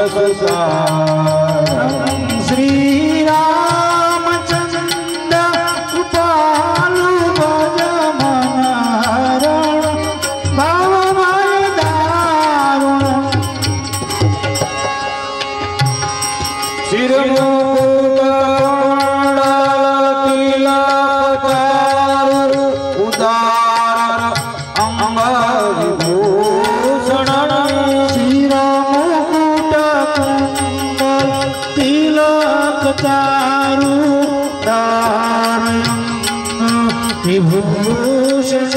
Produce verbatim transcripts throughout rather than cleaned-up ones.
श्री रामचंद्र कृपालु भज मनहरण भवभय दारुण शिरमुकुट तिलक चारु उदार अंगभूषण शिरमुकुट तिलक चारु उदार विभूषण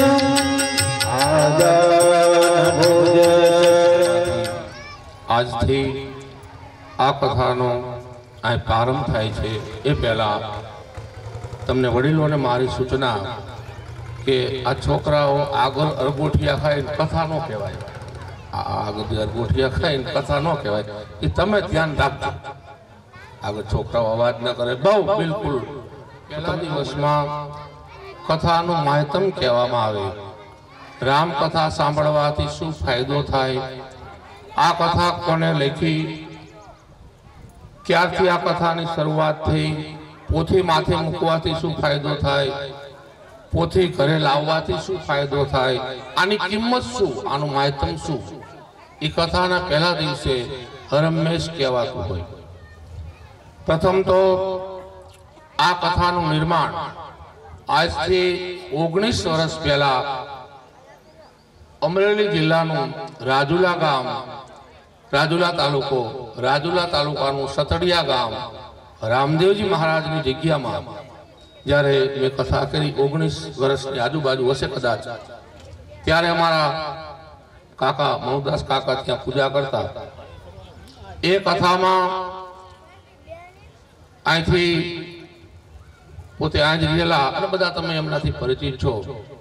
आज थी आ कथानो आ प्रारंभ थाय छे ए पहला तमने वडीलोने मारी सूचना के आ छोकराओ आगल अरगोठिया खाई कथा नो कहेवाय आगल अरगोठिया खाई कथा नो कहेवाय ए तमे ध्यान राखजो आगल छोकराओ अवाज न करे बहु बिल्कुल पहला दिवसमां कथानो माहितम कहेवामां आवे राम कथा सांभळवाथी शुं फायदो थाय आ कथा कोने लखी क्यारथी आ कथानी शरूआत थई पोथी माथे मूकवाथी शुं फायदो थाय पोथी घरे लाववाथी शुं फायदो थाय आनी किंमत शुं आनु माहितम शुं ई कथाना पहला दिवसे हरमेश कहेवातुं होय। प्रथम तो आ कथानुं निर्माण આજથી ઓગણીસ વર્ષ પહેલા અમરેલી જિલ્લાનું રાજુલા ગામ રાજુલા તાલુકો રાજુલા તાલુકાનું સતડિયા ગામ રામદેવજી મહારાજની જગ્યામાં જ્યારે મેં કથા કરી ઓગણીસ વર્ષની આજુબાજુ હશે કદાચ ત્યારે અમારા કાકા મૌદાસ કાકા ત્યાં પૂજા કરતા એ કથામાં અહીંથી પોતે આજ રહેલા અને બધા તમે એમનાથી પરિચિત છો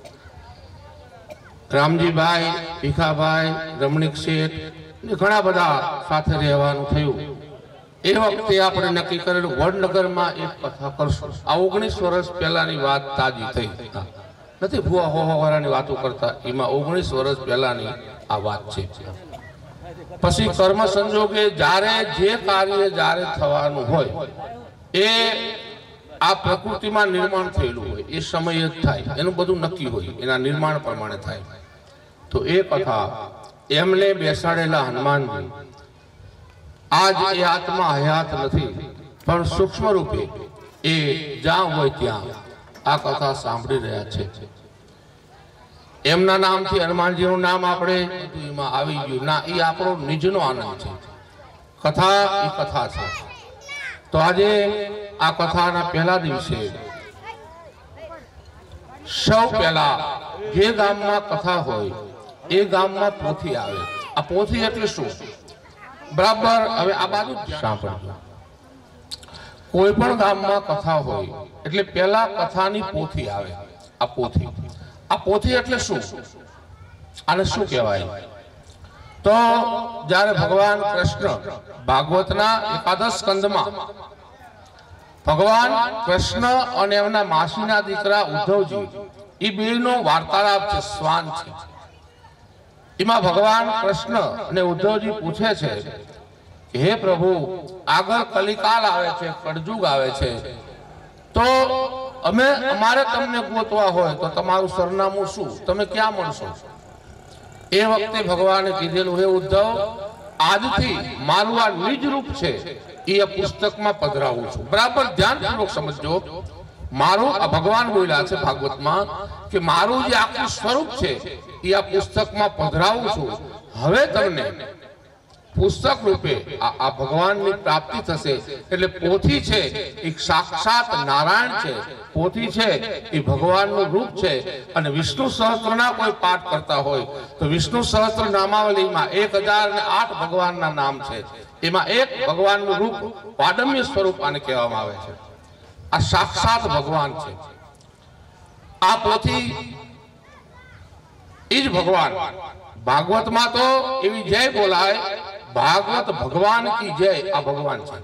રામજીભાઈ ભીખાભાઈ રમણીક શેઠ ને ઘણા બધા સાથે રહેવાનું થયું। એ વખતે આપણે નક્કી કરેલું વડનગરમાં એક કથા કરશું। આ ઓગણીસ વર્ષ પહેલાની વાત તાજી થઈ નથી ભૂવા હોવાવાળાની વાતો કરતા એમાં ઓગણીસ વર્ષ પહેલાની આ વાત છે। પછી કર્મ સંજોગે જ્યારે જે કાર્ય જ્યારે થવાનું હોય એ आ प्रकृति में निर्माण थयेलुं होय ए समय ज थाय एनुं बधुं नक्की होय एना निर्माण प्रमाणे थाय। तो ए कथा एमने बेसाडेला हनुमानजी आज ए आत्मा हयात नथी पण सूक्ष्म रूपे ए ज्यां होय त्यां आ कथा सांभळी रह्या छे। एमना नामथी हनुमानजीनुं नाम आपणे एमां आवी गयुं ना ए आपणो निजनो आनंद छे। कथा ए कथा छे। तो आजे आ कथाना पहला दिवसे सौ पहला जे गाममां कथा होय ए गाममां पोथी आवे। आ पोथी एटले शुं बराबर हवे आ बाजु सांभळो कोई पण गाममां कथा होय एटले पहला कथानी पोथी आवे। आ पोथी आ पोथी एटले शुं आने शुं कहेवाय तो ज्यारे भगवान कृष्ण भागवतना एकादश स्कंदमां भगवान कृष्ण और एमना मासीना दीकरा उद्धवजी ई बेनो वार्तालाप छे स्वान छे। एमां भगवान कृष्ण ने उद्धवजी पूछे छे कि हे प्रभु आगळ कलिकाल आवे छे कड़जुग आवे छे तो अमे अमारे तमने गोतवा होय तो तमारुं सरनामुं शुं तमे क्यां मळशो। ए वखते भगवाने कीधेलुं हे उद्धव आजथी मारुं आ निज रूप छे ये पुस्तक में पधरावुं छुं। बराबर ध्यानपूर्वक समझो मारो आ भगवान बोल्या छे भागवत में कि मारू जे आखुं स्वरूप छे ये आ पुस्तक में पधरावुं छुं। हवे तमने पुस्तक रूपे आ, आ भगवान की प्राप्ति थशे। एटले पोथी छे एक साक्षात नारायण छे। पोथी छे ए भगवान नुं रूप छे। अने विष्णु सहस्त्रना कोई पाठ करता होय तो विष्णु सहस्त्र नामावली में एक हजार ने आठ भगवान ना नाम छे। एमां एक भगवान नुं रूप पाडम्य स्वरूप आने कहेवामां आवे छे। आ साक्षात भगवान छे। आ पोथी इज भगवान भागवत में तो एवी जय बोलाय भागवत भगवान की जय आ भगवान छे।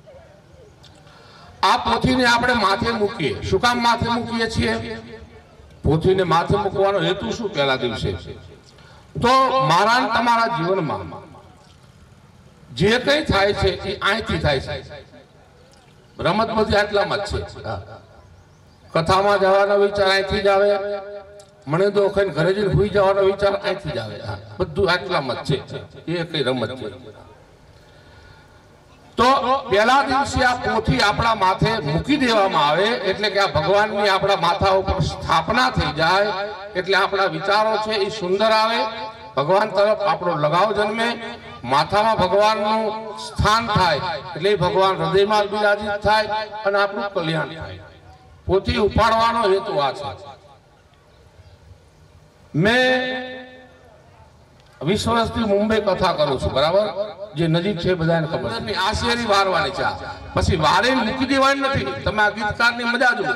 आ पोथी ने आपणे माथे मूकीए शुं काम माथे मूकीए छीए पोथी ने माथे मूकવાનો हेतु शुं पहला दिवसे तो मारा तमारा जीवन में જે કંઈ થાય છે એ અહીંથી થાય છે. રમત બધી આટલામાં જ છે. કથામાં જવાનો વિચાર અહીંથી જ આવે, મને તો ખાઈને ઘરે જઈને ભૂઈ જવાનો વિચાર અહીંથી જ આવે. બધું આટલામાં જ છે, એ કઈ રમત છે. તો પહેલા દિવસે આ પોથી આપણા માથે મૂકી દેવામાં આવે એટલે કે આ ભગવાનની આપણા માથા ઉપર સ્થાપના થઈ જાય, એટલે આપણા વિચારો છે એ સુંદર આવે, ભગવાન તરફ આપણો લગાવ જન્મે, માથામાં ભગવાનનું સ્થાન થાય એટલે ભગવાન હૃદયમાં બિરાજિત થાય અને આપણું કલ્યાણ થાય. પોથી ઉપાડવાનો હેતુ આ છે. મેં વીસ વર્ષથી મુંબઈ કથા કરું છું, બરાબર, જે નજીક છે બધાને ખબર છે. આ શેરી વારવાની છે, પછી વારે મૂકી દેવાની નથી. તમે આ ગીતકારની મજા જુઓ.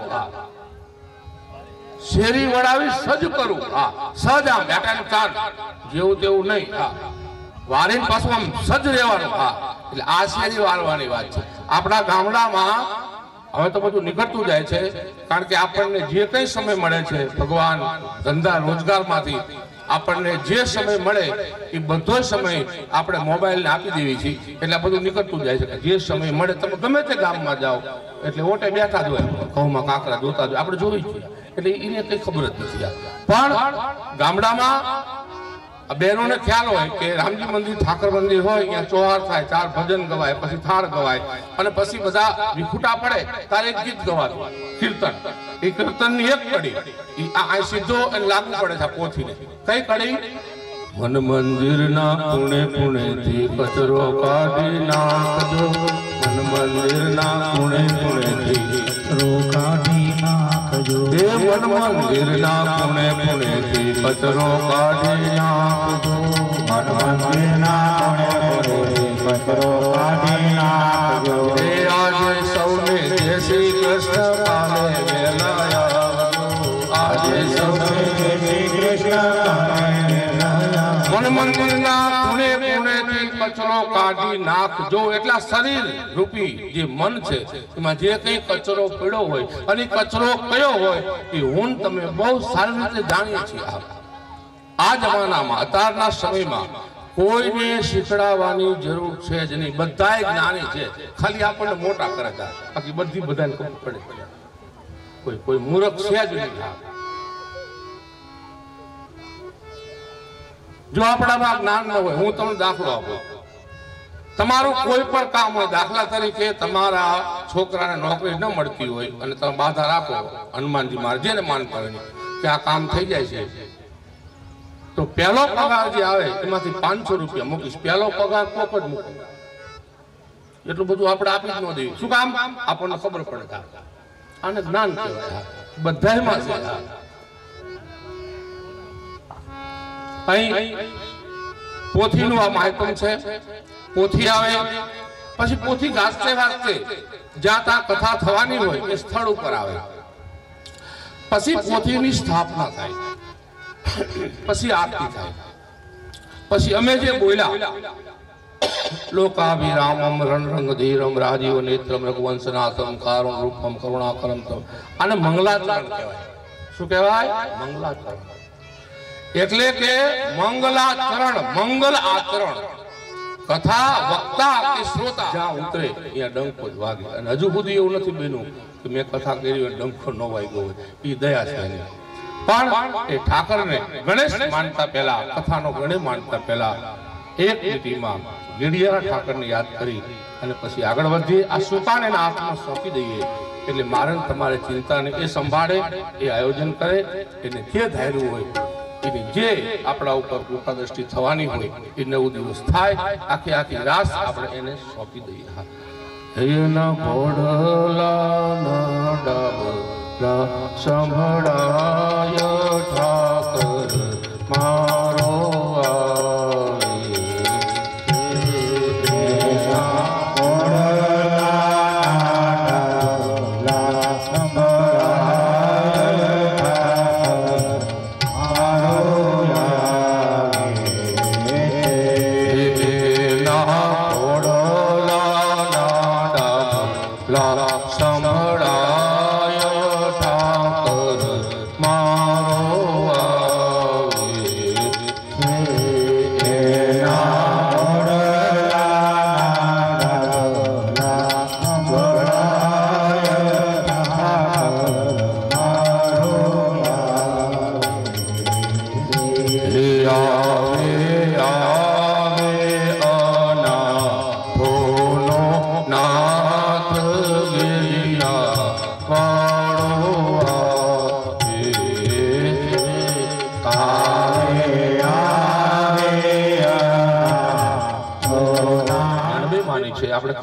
શેરી વડાવી સજ કરું, હા સજ, આમ બેટાનું ચાલ જેવું તેવું નહીં, હા વારે પાછું આમ સજ રહેવાનું. હા એટલે આ શેરી વારવાની વાત છે. આપણા ગામડામાં હવે તો બધું નીકળતું જાય છે, કારણ કે આપણને જે કંઈ સમય મળે છે ભગવાન ધંધા રોજગારમાંથી આપણને જે સમય મળે એ બધો સમય આપણે મોબાઈલને આપી દેવી છીએ, એટલે બધું નીકળતું જાય છે. જે સમય મળે તમે ગમે તે ગામમાં જાઓ એટલે ઓટે બેઠા જ હોય, ઘઉંમાં કાંકરા જોતા જ હોય, આપણે જોઈ છીએ, એટલે એને કઈ ખબર જ નથી. પણ ગામડામાં બહેનોને ખ્યાલ હોય કે રામજી મંદિર ઠાકર મંદિર હોય, અહીંયા ચોહાર થાય, ચાર ભજન ગવાય, પછી થાળ ગવાય, અને પછી બધા વિખૂટા પડે તારે એક ગીત ગવાતું કીર્તન. એ કીર્તન ની એક કડી આ સીધો લાગુ પડે છે પોથીને. કઈ કડી? મન મંદિર ના પુણે પુણે થી કચરો કાઢી નાખજો, મન મંદિર ના પુણે પુણે થી કચરો કાઢી નાખજો, હે મન મંદિર ના પુણે પુણે થી કચરો કાઢી નાખજો, મન મંદિર ના પુણે પુણે થી કચરો કાઢી નાખજો. હે આજે સૌને જય શ્રી કૃષ્ણ કાલે વેલા આવજો, આજે સૌને જય શ્રી કૃષ્ણ મન મંદિરના પુણે પુણે થી કચરો કાઢી નાખજો. એટલા શરીર રૂપી જે મન છે એમાં જે કઈ કચરો પડ્યો હોય અને કચરો કયો હોય એ હું તમે બહુ સારી રીતે જાણીએ છીએ. આ જમાનામાં અત્યારના સમયમાં કોઈને શીખડાવવાની જરૂર છે જ નહીં, બધા જ્ઞાની છે, ખાલી આપણને મોટા કરે છે, બાકી બધી બધાને ખબર પડે, કોઈ કોઈ મૂર્ખ છે જ નહીં. જો આપણામાં જ્ઞાન ન હોય, હું તમને દાખલો આપું, તમારું કોઈ પણ કામ હોય, દાખલા તરીકે તમારા છોકરાને નોકરી ન મળતી હોય અને તમે બાધા રાખો હનુમાનજી મહારાજ જેને માનતા હોય કે આ કામ થઈ જાય છે, તો પહેલો પગાર જે આવે એમાંથી પાંચસો રૂપિયા મૂકીશ, પહેલો પગાર કોક જ મૂકી. એટલું બધું આપણે આપી જ ન દઈએ. શું કામ? આપણને ખબર પડે. આને જ્ઞાન કહેવાય. બધામાં છે. અહીં પોથીનું આ માહિતમ છે. પોથી આવે પછી પોથી ગાજતે વાજતે જ્યાં ત્યાં કથા થવાની હોય એ સ્થળ ઉપર આવે, પછી પોથીની સ્થાપના થાય, પછી આરતી થાય, પછી અમે જે બોલ્યા લોકાભિરામમ રણરંગ ધીરમ રાજીવ નેત્રમ રઘુવંશનાથમ કારુણ રૂપમ કરુણાકરમ તમ, આને મંગલાચરણ કહેવાય. શું કહેવાય? મંગલાચરણ. એટલે કે મંગલાચરણ, મંગલ આચરણ. કથા વક્તા કે શ્રોતા જ્યાં ઉતરે ત્યાં ડંકો જ વાગે. અને હજુ સુધી એવું નથી બન્યું કે મેં કથા કરી હોય ડંકો ન વાગ્યો હોય. એ દયા છે. પણ એ ઠાકરને ગણેશ માનતા પહેલા, કથાનો ગણેશ માનતા પહેલા એક લીટીમાં ગીડિયારા ઠાકરને યાદ કરી અને પછી આગળ વધીએ. આ સુકાને એના હાથમાં સોંપી દઈએ એટલે મારે તમારે ચિંતાને એ સંભાળે, એ આયોજન કરે, એને જે ધાર્યું હોય એની જે આપણા ઉપર કૃપા દ્રષ્ટિ થવાની હોય એ નવ દિવસ થાય. આખી આખી રાસ આપણે એને સોંપી દઈએ. એના ઘોડલા ડાબલા સંભળાય ઠાકર મારો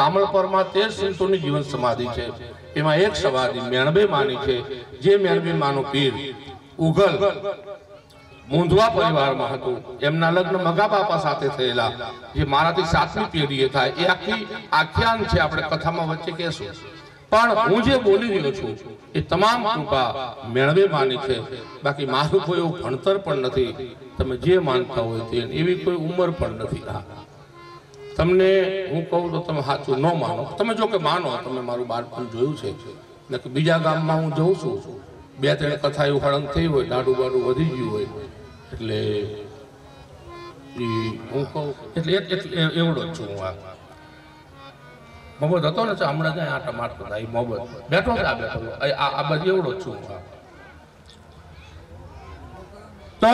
બામણપરમાં તેર સંતોની જીવન સમાધિ છે. એમાં એક સમાધિ મેણબે માની છે. જે મેણબે માનું પીર ઉગલ મૂંધવા પરિવારમાં હતું. એમના લગ્ન મગા બાપા સાથે થયેલા, જે મારાથી સાતમી પેઢીએ થાય. એ આખી આખ્યાન છે, આપણે કથામાં વચ્ચે કહેશું. પણ હું જે બોલી રહ્યો છું એ તમામ કૃપા મેળવે માની છે. બાકી મારું કોઈ એવું ભણતર પણ નથી. તમે જે માનતા હોય તે, એવી કોઈ ઉંમર પણ નથી. હા, તમને હું કહું તો તમે સાચું ન માનો. તમે જો કે માનો, તમે મારું બાળપણ જોયું છે ને કે બીજા ગામમાં હું જઉં છું, બે ત્રણ કથા એવું હળંગ થઈ હોય, દાડું બાડું વધી ગયું હોય, એટલે હું કહું એટલે એવડો જ છું હું. આ મોહમ્મદ હતો ને, હમણાં જાય આટા મારતો હતા. એ મોહમ્મદ બેઠો છે, આ બેઠો આ બધી એવડો જ છું. તો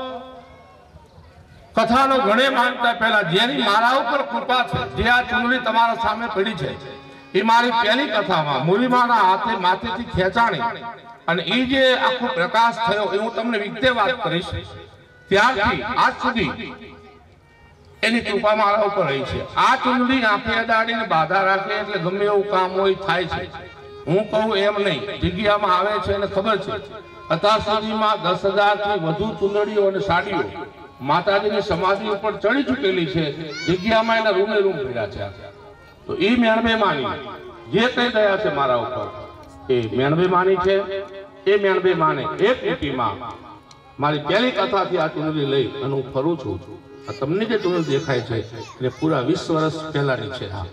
કથાનો ઘણે માનતા પહેલા જેની મારા ઉપર કૃપા છે, જે આ ચુંદડી તમારા સામે પડી છે, એ મારી પહેલી કથામાં મુરીમાના હાથે માથેથી ખેંચાણી અને એ જે આખો પ્રકાશ થયો એ હું તમને વિગતે વાત કરીશ. ત્યારથી આજ સુધી એની કૃપા મારા ઉપર રહી છે. આ ચુંદડી આંખે અડાડીને બાધા રાખે એટલે ગમે એવું કામ હોય થાય છે. હું કહું એમ નહીં, જગ્યામાં આવે છે અને ખબર છે. અત્યાર સુધીમાં દસ હજાર થી વધુ ચુંદડીઓ અને સાડીઓ માતાજીની સમાધિ ઉપર ચડી ચૂકેલી છે. જગ્યામાં એના રૂમે રૂમ ભર્યા છે. તો એ મેણબે માની જે કઈ દયા છે મારા ઉપર, એ મેણબે માની છે. એ મેણબે માને એક લીટીમાં મારી પહેલી કથાથી આ ચુંદડી લઈ અને હું ફરું છું. તમને જે ચુંદડી દેખાય છે એટલે પૂરા વીસ વર્ષ પહેલાની છે. આ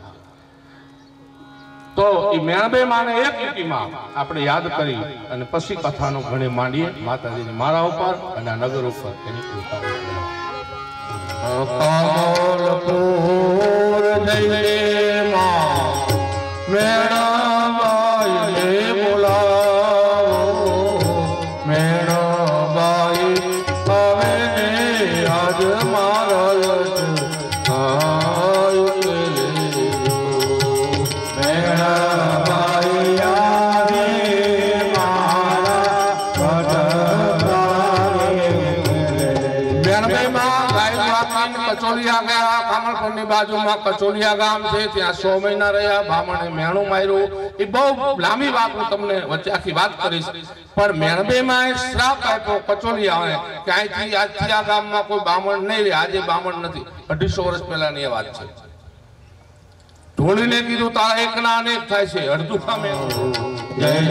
તો એ મેણબે માને એક લીટીમાં આપણે યાદ કરી અને પછી કથાનો ઘણે માંડીએ માતાજીની મારા ઉપર અને આ નગર ઉપર એની કૃપા. કમલપુર જઈને માં મેણાબાઈને બોલાવો, મેણાબાઈ હવે ને આજ મારા મેણાબાઈ આવે કચોલિયા ગયા. કામળપુરની બાજુમાં કચોલિયા ગામ છે, ત્યાં સો મહિના રહ્યા. બ્રાહ્મણે મેણું માર્યું. એ બહુ લાંબી વાત હું તમને વચ્ચે આખી વાત કરીશ. પણ મેણબેમાં એક શ્રાપ આપ્યો કચોલિયાને કે અહીંથી આજથી આ ગામમાં કોઈ બ્રાહ્મણ નહીં રહે. આજે બ્રાહ્મણ નથી, અઢીસો વર્ષ પહેલાની એ વાત છે. ઢોળીને કીધું તારા એક ના અનેક થાય છે. અડધું કામે જય જય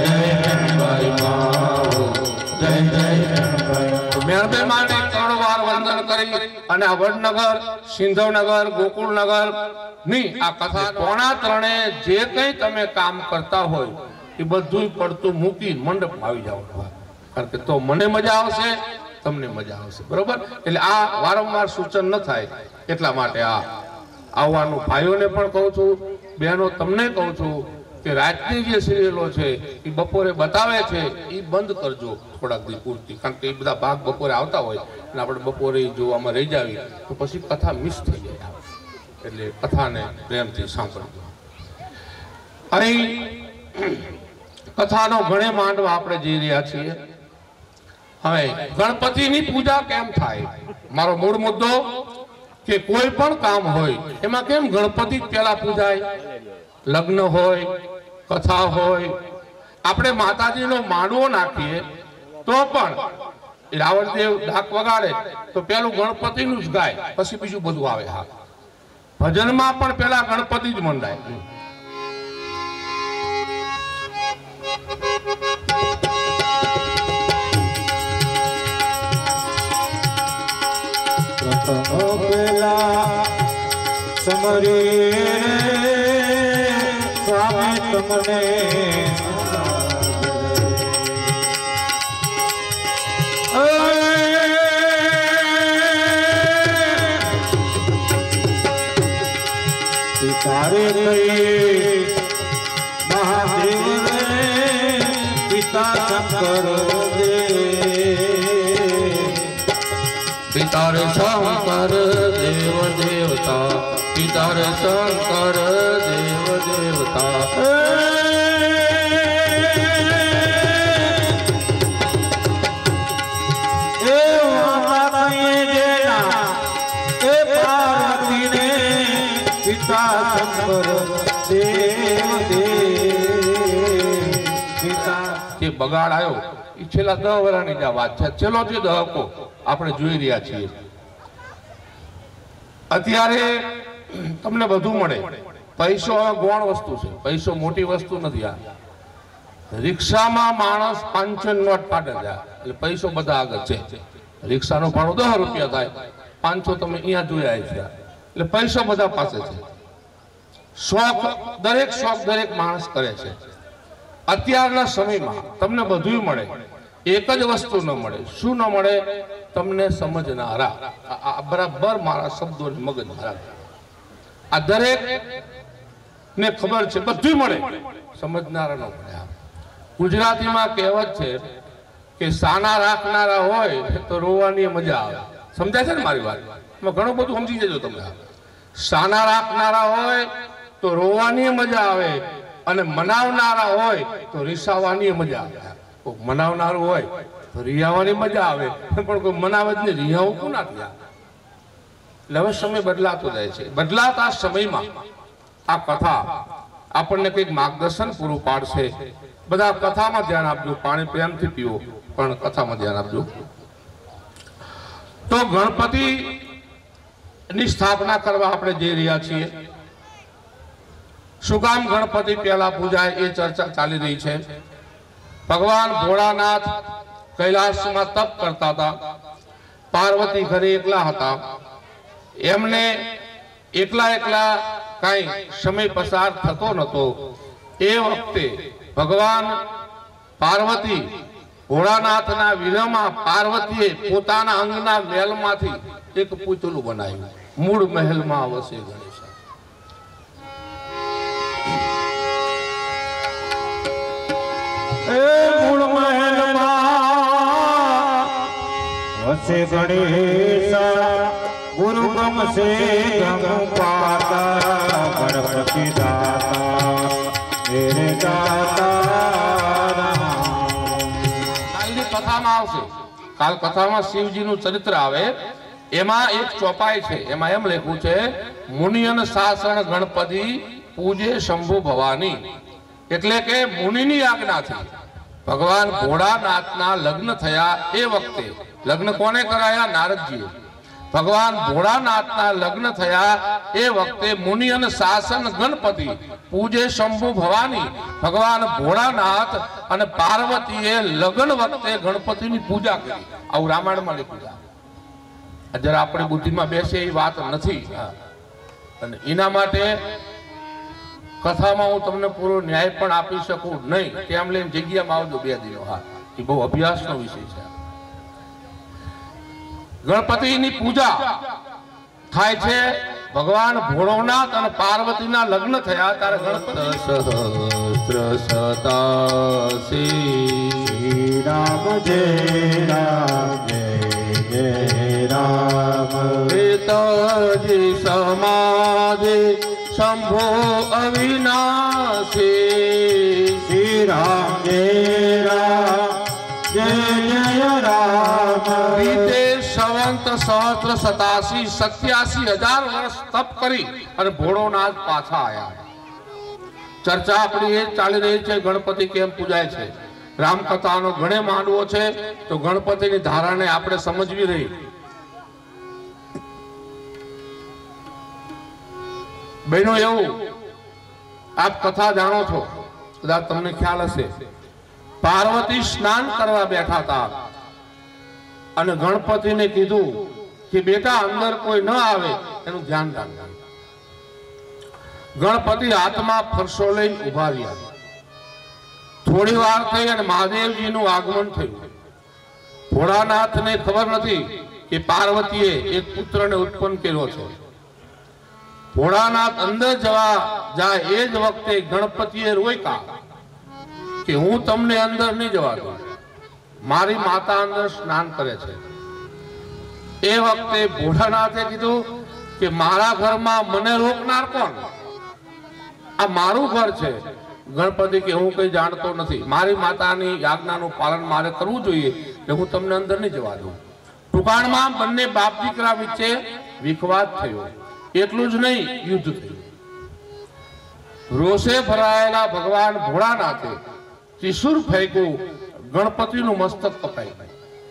મેણબે માને ત્રણ વાર વંદન કરી અને આ વડનગર, સિંધવનગર, ગોકુળનગર ની આ કથા પોણા ત્રણે જે કઈ તમે કામ કરતા હોય એ બધું પડતું મૂકી મંડપ આવી જાવ. કારણ કે તો મને મજા આવશે, તમને મજા આવશે. બરોબર? એટલે આ વારંવાર સૂચન ન થાય એટલા માટે આ આવવાનું ભાઈઓને પણ કહું છું, બહેનો તમને કહું છું કે રાતની જે સિરિયલો છે એ બપોરે બતાવે છે એ બંધ કરજો થોડાક દી પૂરતી. કારણ કે એ બધા ભાગ બપોરે આવતા હોય અને આપણે બપોરે જોવામાં રહી જાવી તો પછી કથા મિસ થઈ જાય. એટલે કથાને પ્રેમથી સાંભળજો. અહીં કથાનો ઘણે માંડવા આપણે જઈ રહ્યા છીએ. હવે ગણપતિની પૂજા કેમ થાય? મારો મૂળ મુદ્દો કે કોઈ પણ કામ હોય એમાં કેમ ગણપતિ પેલા પૂજાય? લગ્ન હોય, કથા હોય, આપણે માતાજીનો માંડવો નાખીએ તો પણ રાવણદેવ ડાક વગાડે તો પેલું ગણપતિનું જ ગાય, પછી બીજું બધું આવે. હા, ભજનમાં પણ પેલા ગણપતિ જ મંડાય. પેલા સમરી સ્વામી તમને તારે કઈ મહાદેવ પિતા શંકર પિતાર શંકર દેવ દેવતા, પિતાર શંકર દેવ દેવતા. એ માતાએ જેના એ પાર્વતીને પિતા શંકર બગાડ આવ્યો એ છેલ્લા દસ વર્ષની જ વાત છે, છેલ્લો જે દહકો આપણે જોઈ રહ્યા છીએ. અત્યારે તમને બધું મળે, પૈસો હવે ગૌણ વસ્તુ છે, પૈસો મોટી વસ્તુ નથી. આ રિક્ષામાં માણસ પાંચસો નોટ પાડે છે એટલે પૈસો બધા આગળ છે. રિક્ષાનું ભાડું દસ રૂપિયા થાય, પાંચસો તમે અહીંયા જોયા છે એટલે પૈસો બધા પાસે છે. શોખ દરેક શોખ દરેક માણસ કરે છે. અત્યારના સમયમાં તમને બધું મળે, એક જ વસ્તુ ન મળે. શું ન મળે? તમને સમજનારા. આ બરાબર મારા શબ્દોની મગજ મારા, આ દરેક ને ખબર છે બધું મળે, સમજનારા ન મળે. ગુજરાતીમાં કહેવત છે કે સાના રાખનારા હોય તો રોવાની મજા આવે. સમજાય છે ને મારી વાત? એમાં ઘણું બધું સમજી જજો તમે. સાના રાખનારા હોય તો રોવાની મજા આવે, અને મનાવનારા હોય તો રીસાવાની મજા આવે. કોઈ મનાવનારું હોય તો રિયાવાની મજા આવે, પણ કોઈ મનાવે જ નહીં, રિયાવું કોણ ના થયા. એટલે હવે સમય બદલાતો જાય છે. બદલાતા સમયમાં આ કથા આપણને કંઈક માર્ગદર્શન પૂરું પાડશે. બધા કથામાં ધ્યાન આપજો, પાણી પ્રેમથી પીવો, પણ કથામાં ધ્યાન આપજો. તો ગણપતિ ની સ્થાપના કરવા આપણે જઈ રહ્યા છીએ. શું કામ ગણપતિ પહેલા પૂજાય એ ચર્ચા ચાલી રહી છે. ભગવાન ભોળાનાથ કૈલાસમાં તપ કરતા હતા. પાર્વતી ઘરે એકલા હતા. એમને એકલા એકલા કઈ સમય પસાર થતો નતો. એ વખતે ભગવાન પાર્વતી ભોળાનાથના વિરહમાં પાર્વતીએ પોતાના અંગના મહેલમાંથી એક પૂતળું બનાવ્યું. મૂળ મહેલમાં વસે ગણેશ. એ મૂળ મહેલમાં વસે ગણેશ, ગુરુ ગમશે ગમ પાતા, ગણપતિ દાતા મેરે દાતા. કાલની કથામાં આવશે, કાલ કથામાં શિવજીનું ચરિત્ર આવે. એમાં એક ચોપાઈ છે, એમાં એમ લખ્યું છે મુનિયન શાસન ગણપતિ પૂજે શંભુ ભવાની. એટલે કે મુનિની આજ્ઞાથી ભગવાન ભોળાનાથના લગ્ન થયા. એ વખતે લગ્ન કોને કરાયા? નારદજીએ. ભગવાન ભોળાનાથના લગ્ન થયા એ વખતે મુનિ અને શાસન ગણપતિ પૂજે શંભુ ભવાની. ભગવાન ભોળાનાથ અને પાર્વતીએ લગ્ન વખતે ગણપતિની પૂજા કરી. આવું રામાયણમાં લખ્યું છે. જરા આપણી બુદ્ધિમાં બેસે એ વાત નથી. અને એના માટે કથામાં હું તમને પૂરો ન્યાય પણ આપી શકું નહીં. તેમ લઈને જગ્યામાં આવજો બે દિનો. હા, એ બહુ અભ્યાસનો વિષય છે. ગણપતિની પૂજા થાય છે. ભગવાન ભોળોનાથ અને પાર્વતીના લગ્ન થયા ત્યારે ગણપતિ સહસ્ત્ર સતાસી રામ જય રામ જય જય રામ. પિતાજી સમાધિ શંભો અવિનાશી. શ્રી રામ જય રામ જય જય રામ. સંવંત સહસ્ત્ર સતાસી સત્યાસી હજાર વર્ષ તપ કરી અને ભોળોનાથ પાછા આવ્યા. ચર્ચા આપણી એ ચાલી રહી છે ગણપતિ કેમ પૂજાય છે. રામકથાનો ઘણે માંડવો છે, તો ગણપતિની ધારાને આપણે સમજવી રહી. બહેનો, એવું આપ કથા જાણો છો, કદાચ તમને ખ્યાલ હશે. પાર્વતી સ્નાન કરવા બેઠા હતા અને ગણપતિને કીધું કે બેટા અંદર કોઈ ન આવે એનું ધ્યાન રાખજો. ગણપતિ હાથમાં ફરસો લઈને ઉભા રહ્યા. થોડી વાર થઈ અને મહાદેવજીનું આગમન થયું. ભોળાનાથને ખબર નથી કે પાર્વતીએ એક પુત્રને ઉત્પન્ન કર્યો છે. ભોળાનાથ અંદર જવા જાય એ જ વખતે ગણપતિએ રોક્યા કે હું તમને અંદર નહીં જવા દઉં, મારી માતા અંદર સ્નાન કરે છે. એ વખતે ભોળાનાથે કીધું કે મારા ઘરમાં મને રોકનાર કોણ? આ મારું ઘર છે. ગણપતિ કે હું કઈ જાણતો નથી, મારી માતાની આજ્ઞાનું પાલન મારે કરવું જોઈએ, એટલે હું તમને અંદર નહીં જવા દઉં. ટૂંકાણમાં બંને બાપ દીકરા વચ્ચે વિખવાદ થયો. એટલું જ નહીં, યુદ્ધ થયું. રોષે ભરાયેલા ભગવાન ભોળાનાથે ત્રિશુળ ફેંક્યું ગણપતિનું મસ્તક કપાઈ ગયું.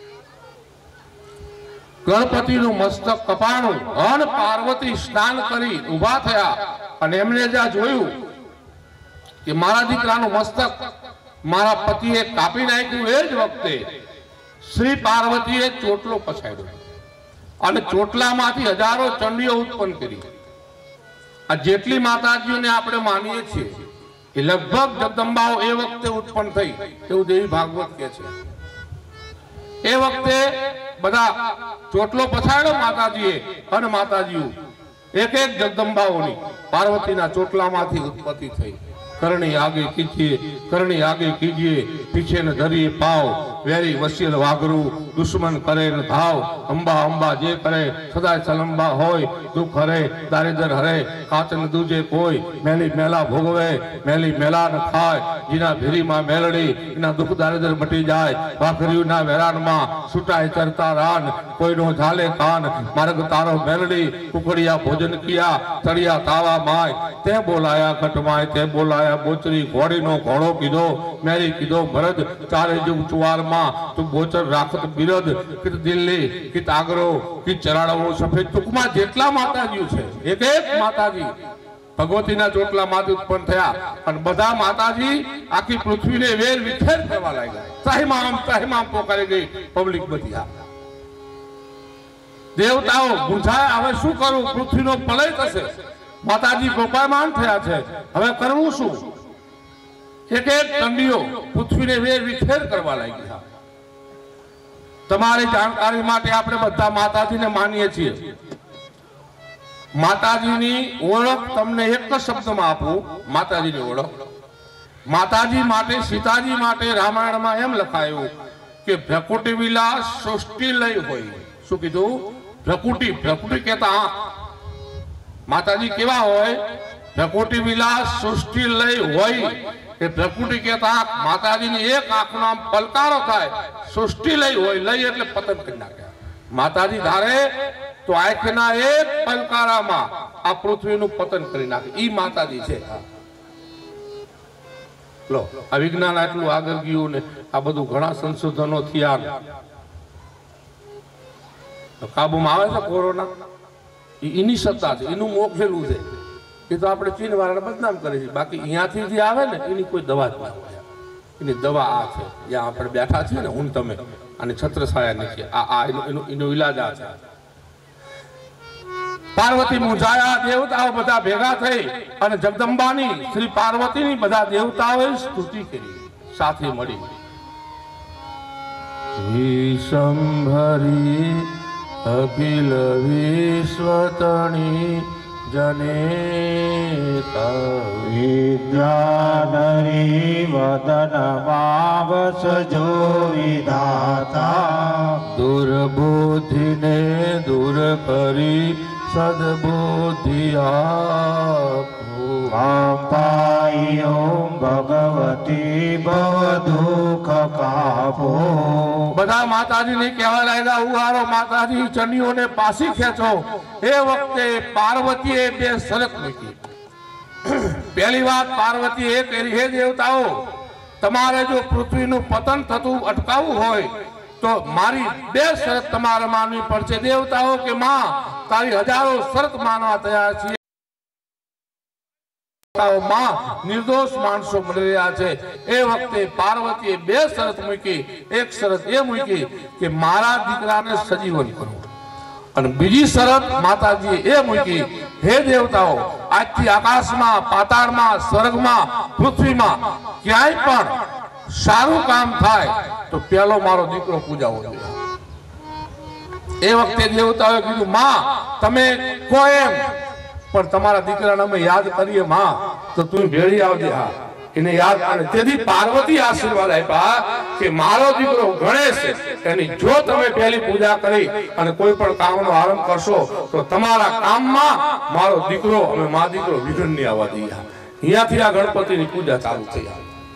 ગણપતિનું મસ્તક કપાણું અને પાર્વતી સ્નાન કરી ઊભા થયા અને એમણે જ્યાં જોયું કે મારા દીકરાનું મસ્તક મારા પતિએ કાપી નાખ્યું, એ જ વખતે શ્રી પાર્વતીએ ચોટલો પછાડ્યો અને ચોટલામાંથી હજારો ચંડીઓ ઉત્પન્ન કરી. આ જેટલી માતાજીઓને આપણે માનીએ છીએ એ લગભગ જગદંબાઓ એ વખતે ઉત્પન્ન થઈ એવું દેવી ભાગવત કહે છે. એ વખતે બધા ચોટલો પછાડ્યો માતાજીએ અને માતાજીઓ એક એક જગદંબાઓની પાર્વતીના ચોટલામાંથી ઉત્પત્તિ થઈ. करणी आगे कीजिए करणी आगे कीजिए पीछे न धरिए पाव वेरी वसील वागरू दुश्मन करे न धाव अंबा अंबा जे करे सदा चलंबा होय दुख हरे दारिद्र हरे काच न दूजे कोई मेली मेला भोगवे मेली मेला न खाय जीना भीरी में मेलड़ी इना दुख दारिद्र मटी जाय वाकरियू ना वेरान में छुटाए चरता रान कोई नो झाले कान मार्ग तारो मेलड़ी कुकड़िया भोजन किया तड़िया तावा माय ते बोलाया घटमाय ते बोलाया बोचरी घोड़ी नो घोड़ो कीधो मेरी कीधो भरत चारे जुग चुवार मां तू बोचर राखत बिरद कित दिल्ली कित आगरो कित चराड़ो सफेद टूंकमा जेटला माताजी छे एक एक माताजी भगवतीना ચોટલા માંથી ઉત્પન્ન થયા અને બધા માતાજી આખી પૃથ્વીને વેર વિખેર કરવા લાગ્યા. તહેમામ તહેમામ પોકારી ગઈ પબ્લિક બધી. દેવતાઓ બુઝાય હવે શું કરું, પૃથ્વીનો પ્રલય થશે. માતાજી કોપાયમાન થયા છે, હવે કરવું શું? એક એક ચંડીઓ પૃથ્વીને વેર વિખેર કરવા લાગ્યા. તમારી જાણકારી માટે આપણે બધા માતાજીને માનીએ છીએ. માતાજીની ઓળખ તમને એક જ શબ્દમાં આપું, માતાજીની ઓળખ. માતાજી માટે સીતાજી માટે રામાયણમાં એમ લખાયું કે ભ્રકુટી વિલાસ સૃષ્ટિ લઈ હોય. શું કીધું? ભ્રકુટી ભ્રકુટી કહેતા માતાજી કેવા હોય? ભ્રકુટી વિલાસ સૃષ્ટિ લઈ હોય. એ ભ્રકુટી કહેતા માતાજીની એક આંખનો આમ પલકારો થાય, સૃષ્ટિ લઈ હોય. લઈ એટલે પતન કરી નાખે. માતાજી ધારે તો આંખના એક પલકારામાં આ પૃથ્વીનું પતન કરી નાખે. ઈ માતાજી છે. લો આ વિજ્ઞાન આટલું આગળ ગયું ને આ બધું ઘણા સંશોધનો થયા, કાબુમાં આવે છે કોરોના. એની સત્તા છે, એનું મોક્ષેલું છે. એ તો આપણે ચીન વાળાને બદનામ કરે છે, બાકી અહીંયાથી જે આવે ને એની કોઈ દવા જ ના હોય. એની દવા આ છે, જ્યાં આપણે બેઠા છીએ ને હું તમે અને છત્રછાયા નીચે આ આ એનો એનો ઈલાજ આ છે. પાર્વતી મૂંઝાયા, દેવતાઓ બધા ભેગા થઈ અને જગદંબાની શ્રી પાર્વતીની બધા દેવતાઓએ સ્તુતિ કરી સાથે મળી. વિષંભરી અખિલ વિશ્વતણી જનેતા વિદ્યાધરી વદન માવસજો વિધાતા દુર્બુદ્ધિને દૂર કરી સદબુદ્ધિ આપો. પાયો ભગવતી ભવ દુઃખ કાપો. બધા માતાજીને કહેવા લાગ્યા, ઉહારો માતાજી ચંડીઓને પાછી ખેંચો. એ વખતે પાર્વતીએ બે શરત મૂકી. પહેલી વાત પાર્વતી એ કરી, હે દેવતાઓ, તમારે જો પૃથ્વીનું પતન થતું અટકાવવું હોય તો મારી બે શરત તમારે માનવી પડશે. દેવતાઓ કે માં તારી હજારો શરત માનવા તૈયાર છીએ. માં નિર્દોષ માણસો મળી રહ્યા છે. એ વખતે પાર્વતીએ બે શરત મૂકી. એક શરત એ મૂકી કે મારા દીકરાને સજીવન કરો, અને બીજી શરત માતાજીએ એ મૂકી, હે દેવતાઓ, આજથી આકાશમાં, પાતાળમાં, સ્વર્ગમાં, પૃથ્વીમાં ક્યાંય પણ સારું કામ થાય તો પેલો મારો દીકરો પૂજાવો જોઈએ. એ વખતે દેવતાઓએ કીધું, માં તમે કહો એમ, પણ તમારા દીકરાને અમે યાદ કરીએ માં, તો તું ભેળી આવજે. હા, એને યાદ આવે. તેથી પાર્વતી આશીર્વાદ આપ્યા કે મારો દીકરો ગણેશ એની જો તમે પહેલી પૂજા કરી અને કોઈ પણ કામનો આરંભ કરશો તો તમારા કામમાં મારો દીકરો અમે મા દીકરો વિઘ્ન નહીં આવવા દઈએ. અહીંયાથી આ ગણપતિની પૂજા ચાલુ થઈ.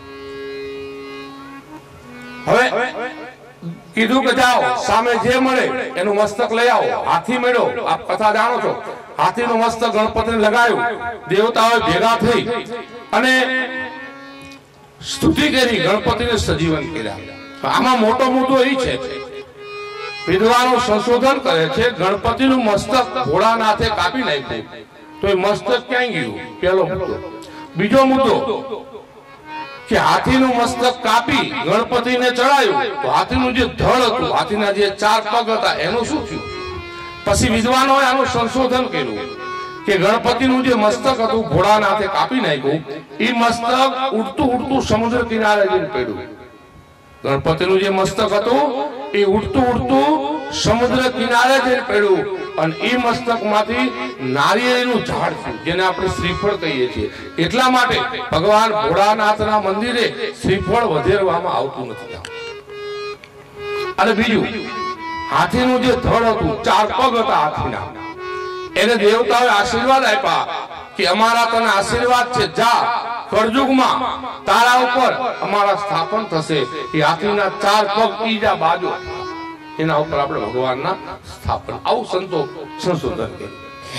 હવે કીધું કે જાઓ, સામે જે મળે એનું મસ્તક લઈ આવો. હાથી મળ્યો, આપ કથા જાણો છો. હાથીનું મસ્તક ગણપતિને લગાવ્યું. દેવતાઓએ ભેગા થઈ અને સ્તુતિ કરી, ગણપતિને સજીવન કર્યા. આમાં મોટો મુદ્દો એ છે, વિદ્વાનો સંશોધન કરે છે ગણપતિનું મસ્તક ભોળાનાથે કાપી નાખ્યું તો એ મસ્તક ક્યાં ગયું? પહેલો મુદ્દો. બીજો મુદ્દો કે હાથીનું મસ્તક કાપી ગણપતિને ચડાયું તો હાથીનું જે ધડ હતું, હાથીના જે ચાર પગ હતા એનું શું થયું? પછી વિદ્વાનોએ આનું સંશોધન કર્યું કે ગણપતિનું જે મસ્તક હતું ભોળાનાથે કાપી નાખ્યું, એ મસ્તક ઉડતું ઉડતું સમુદ્ર કિનારે જઈને પડ્યું. ગણપતિનું જે મસ્તક હતું એ ઉડતું ઉડતું સમુદ્ર કિનારે જઈને પડ્યું અને એ મસ્તકમાંથી નારિયેળીનું ઝાડ થયું, જેને આપણે શ્રીફળ કહીએ છીએ. એટલા માટે ભગવાન ભોળાનાથના મંદિરે શ્રીફળ વધેરવામાં આવતું નથી. અને બીજું, હાથીનું જે ધડ હતું, ચાર પગ હતા હાથીના, એને દેવતાઓએ આશીર્વાદ આપ્યા કે અમારા તને આશીર્વાદ છે, જા કળયુગમાં તારા ઉપર અમારા સ્થાપન થશે. એ હાથીના ચાર પગ ઈજા બાજુ એના ઉપર આપણે ભગવાનના સ્થાપન, આવું સંતો સંશોધન કર્યું.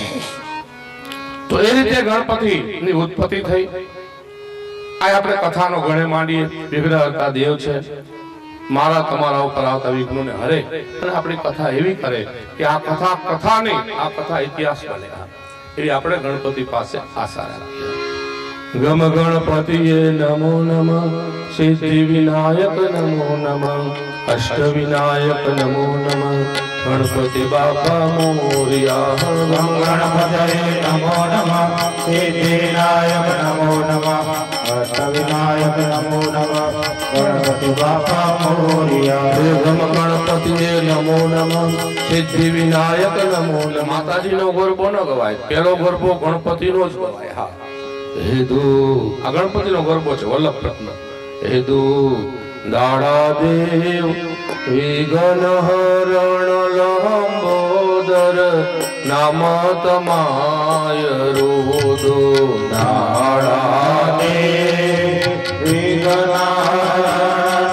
તો એ રીતે ગણપતિની ઉત્પત્તિ થઈ. આ આપણે કથાનો ગણે માંડીએ, વિગ્રહતા દેવ છે, મારા તમારા ઉપર આવતા વિઘ્નોને હરે. અને આપણી કથા એવી કરે કે આ કથા કથા નહીં, આ કથા ઇતિહાસ બને, એવી આપણે ગણપતિ પાસે આશા રાખીએ. ગમ ગણપતિએ નમો નમઃ, સિદ્ધિ વિનાયક નમો નમઃ, અષ્ટ વિનાયક નમો નમઃ, ગણપતિ બાપા મોરિયા. ગમ ગણપતયે નમો નમઃ, સિદ્ધિ વિનાયક નમો નમઃ, અષ્ટ વિનાયક નમો નમઃ, ગણપતિ બાપા મોરિયા. ગમ ગણપતિએ નમો નમઃ, સિદ્ધિ વિનાયક નમો નમઃ. માતાજીનો ગરબો ન ગવાય, પેલો ગરબો ગણપતિનો જ ગવાય. હા, હેદુ આ ગણપતિનો ગરબો છે, વલ્લભ રત્ન. હેદુ દાડા દેવ વિઘ્ન હરણ લંબોદર, નામ તમાય રોદો. દાડા દેવ વિઘ્ન હરણ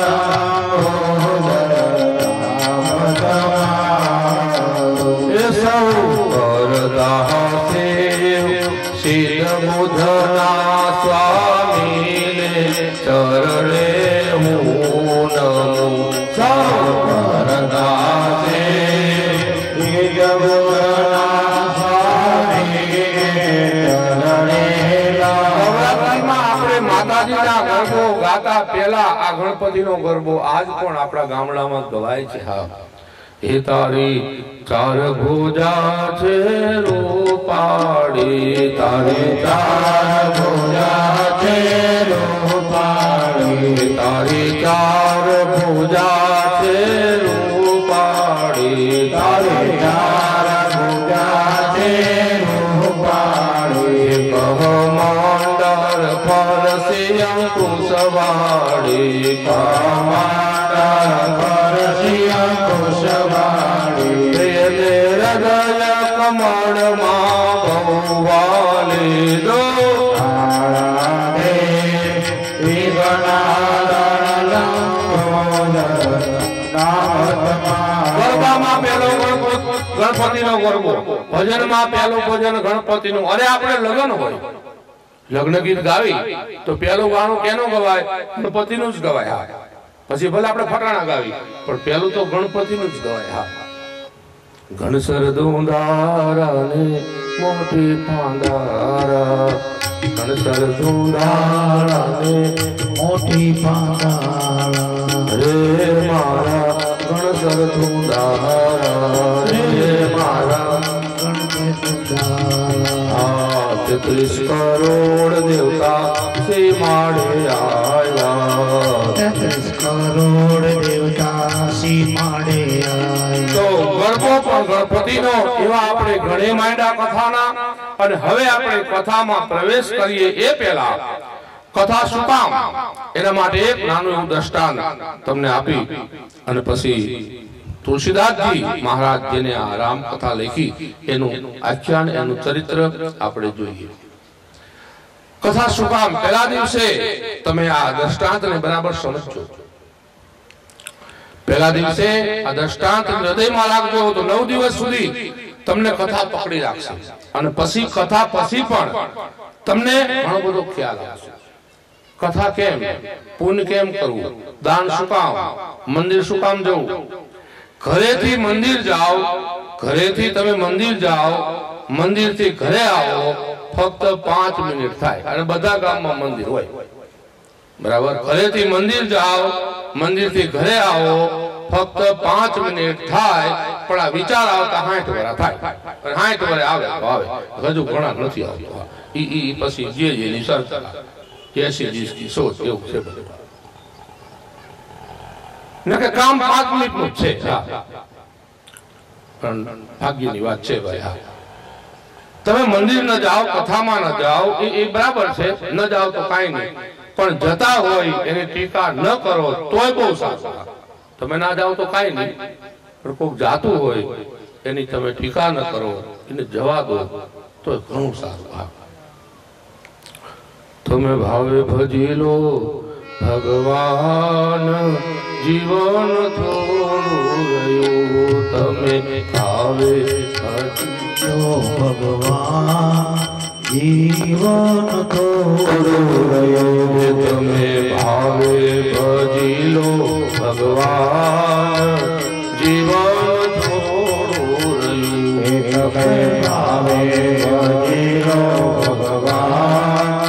એ સૌ કરતા સેવ શિર બુધના સ્વામીને ચરણે હું નમું. સૌ કરતા સેવ શિર બુધના સ્વામીને ચરણે નવરાત્રિમાં આપણે માતાજીના ગરબો ગાતા પહેલા આ ગણપતિનો ગરબો આજ પણ આપણા ગામડામાં ગવાય છે. હા, એ તારી ચાર ભુજા છે રૂપાળી, તારી ચાર ભુજા છે રૂપાળી, તારી ચાર ભુજા છે રૂપાળી, તારી ચાર ભુજા છે રૂપાળી. કમંડળ ફરસી અંકુશવાળી, કમંડળ ફરસી અંકુશવાળી. તેને હૃદય કમળમાં બહુવાલી દો. ગરબામાં પહેલો ગણપતિનો ગરબો, ભજનમાં પહેલું ભજન ગણપતિનું. અરે આપણે લગ્ન હોય, લગ્ન ગીત ગાવી તો પહેલું ગાણું કેનું ગવાય? ગણપતિનું જ ગવાય. હા, પછી ભલે આપણે ફટાણા ગાવી પણ પહેલું તો ગણપતિનું જ ગવાય. હા, ઘનસર ધુંધારા ને મોટી પાંદારા, ઘનસર ધુંધારા ને મોટી પાંદારા, રે મારા ઘનસર ધુંધારા, રે મારા તેત્રીસ કરોડ દેવતા શ્રી માળે આવ્યા, તેત્રીસ કરોડ દેવતા શ્રી માળે આવ્યા. તો ગરબો પણ ગણપતિનો. એવા આપણે ઘણી માંડ્યા કથાના. અને હવે આપણે કથામાં પ્રવેશ કરીએ એ પહેલા કથા શું કામ એના માટે એક નાનું એવું દ્રષ્ટાંત તમને આપી અને પછી તુલસીદાસજી મહારાજ જેને આ રામ કથા લખી એનું આખ્યાન, એનું ચરિત્ર આપણે જોઈએ. કથા શું કામ પહેલા દિવસે તમે આ દ્રષ્ટાંતને બરાબર સમજો. પહેલા દિવસે આ દ્રષ્ટાંત હૃદયમાં રાખજો તો નવ દિવસ સુધી તમને કથા પકડી રાખશે. અને પછી કથા પછી પણ તમને ઘણો બધો ખ્યાલ આવશે. કથા કેમ, પુણ્ય કેમ કરવું, દાન શું કામ, મંદિર શું કામ જવું? ઘરેથી મંદિર જાઓ, ઘરેથી તમે મંદિર જાઓ, મંદિરથી ઘરે આવો, ફક્ત પાંચ મિનિટ થાય અને બધા ગામમાં મંદિર હોય, બરાબર? ઘરેથી મંદિર જાઓ, મંદિરથી ઘરે આવો, ફક્ત પાંચ મિનિટ થાય, પણ આ વિચાર આવતા સાઠ વર્ષ થાય, સાઠ વર્ષ આવે તો આવે, હજુ ઘણા નથી આવતો. ઈ ઈ પછી જે જેની સરકાર એસી જીસની સોચ એવું છે બધું. ને કે કામ પાંચ મિનિટનું જ છે, હા, પણ ભાગ્યની વાત છે ભાઈ. હા, તમે મંદિર ન જાઓ, કથામાં ન જાઓ, એ બરાબર છે, ન જાઓ તો કાંઈ નહીં, પણ જતા હોય એની ટીકા ન કરો તોય બહુ સારું. તમે ના જાઓ તો કાંઈ નહીં, પણ કોઈક જાતું હોય એની તમે ટીકા ન કરો, એને જવા દો તો ઘણું સારું. હા, તમે ભાવે ભજી લો ભગવાન, જીવન થોડું રહ્યું, તમે ભાવે ભજી લો ભગવાન, જીવન થોડું રહ્યું. તમે ભાવે ભજી લો ભગવાન, જીવન થોડું રહ્યું. તમે ભાવે ભજી લો ભગવાન,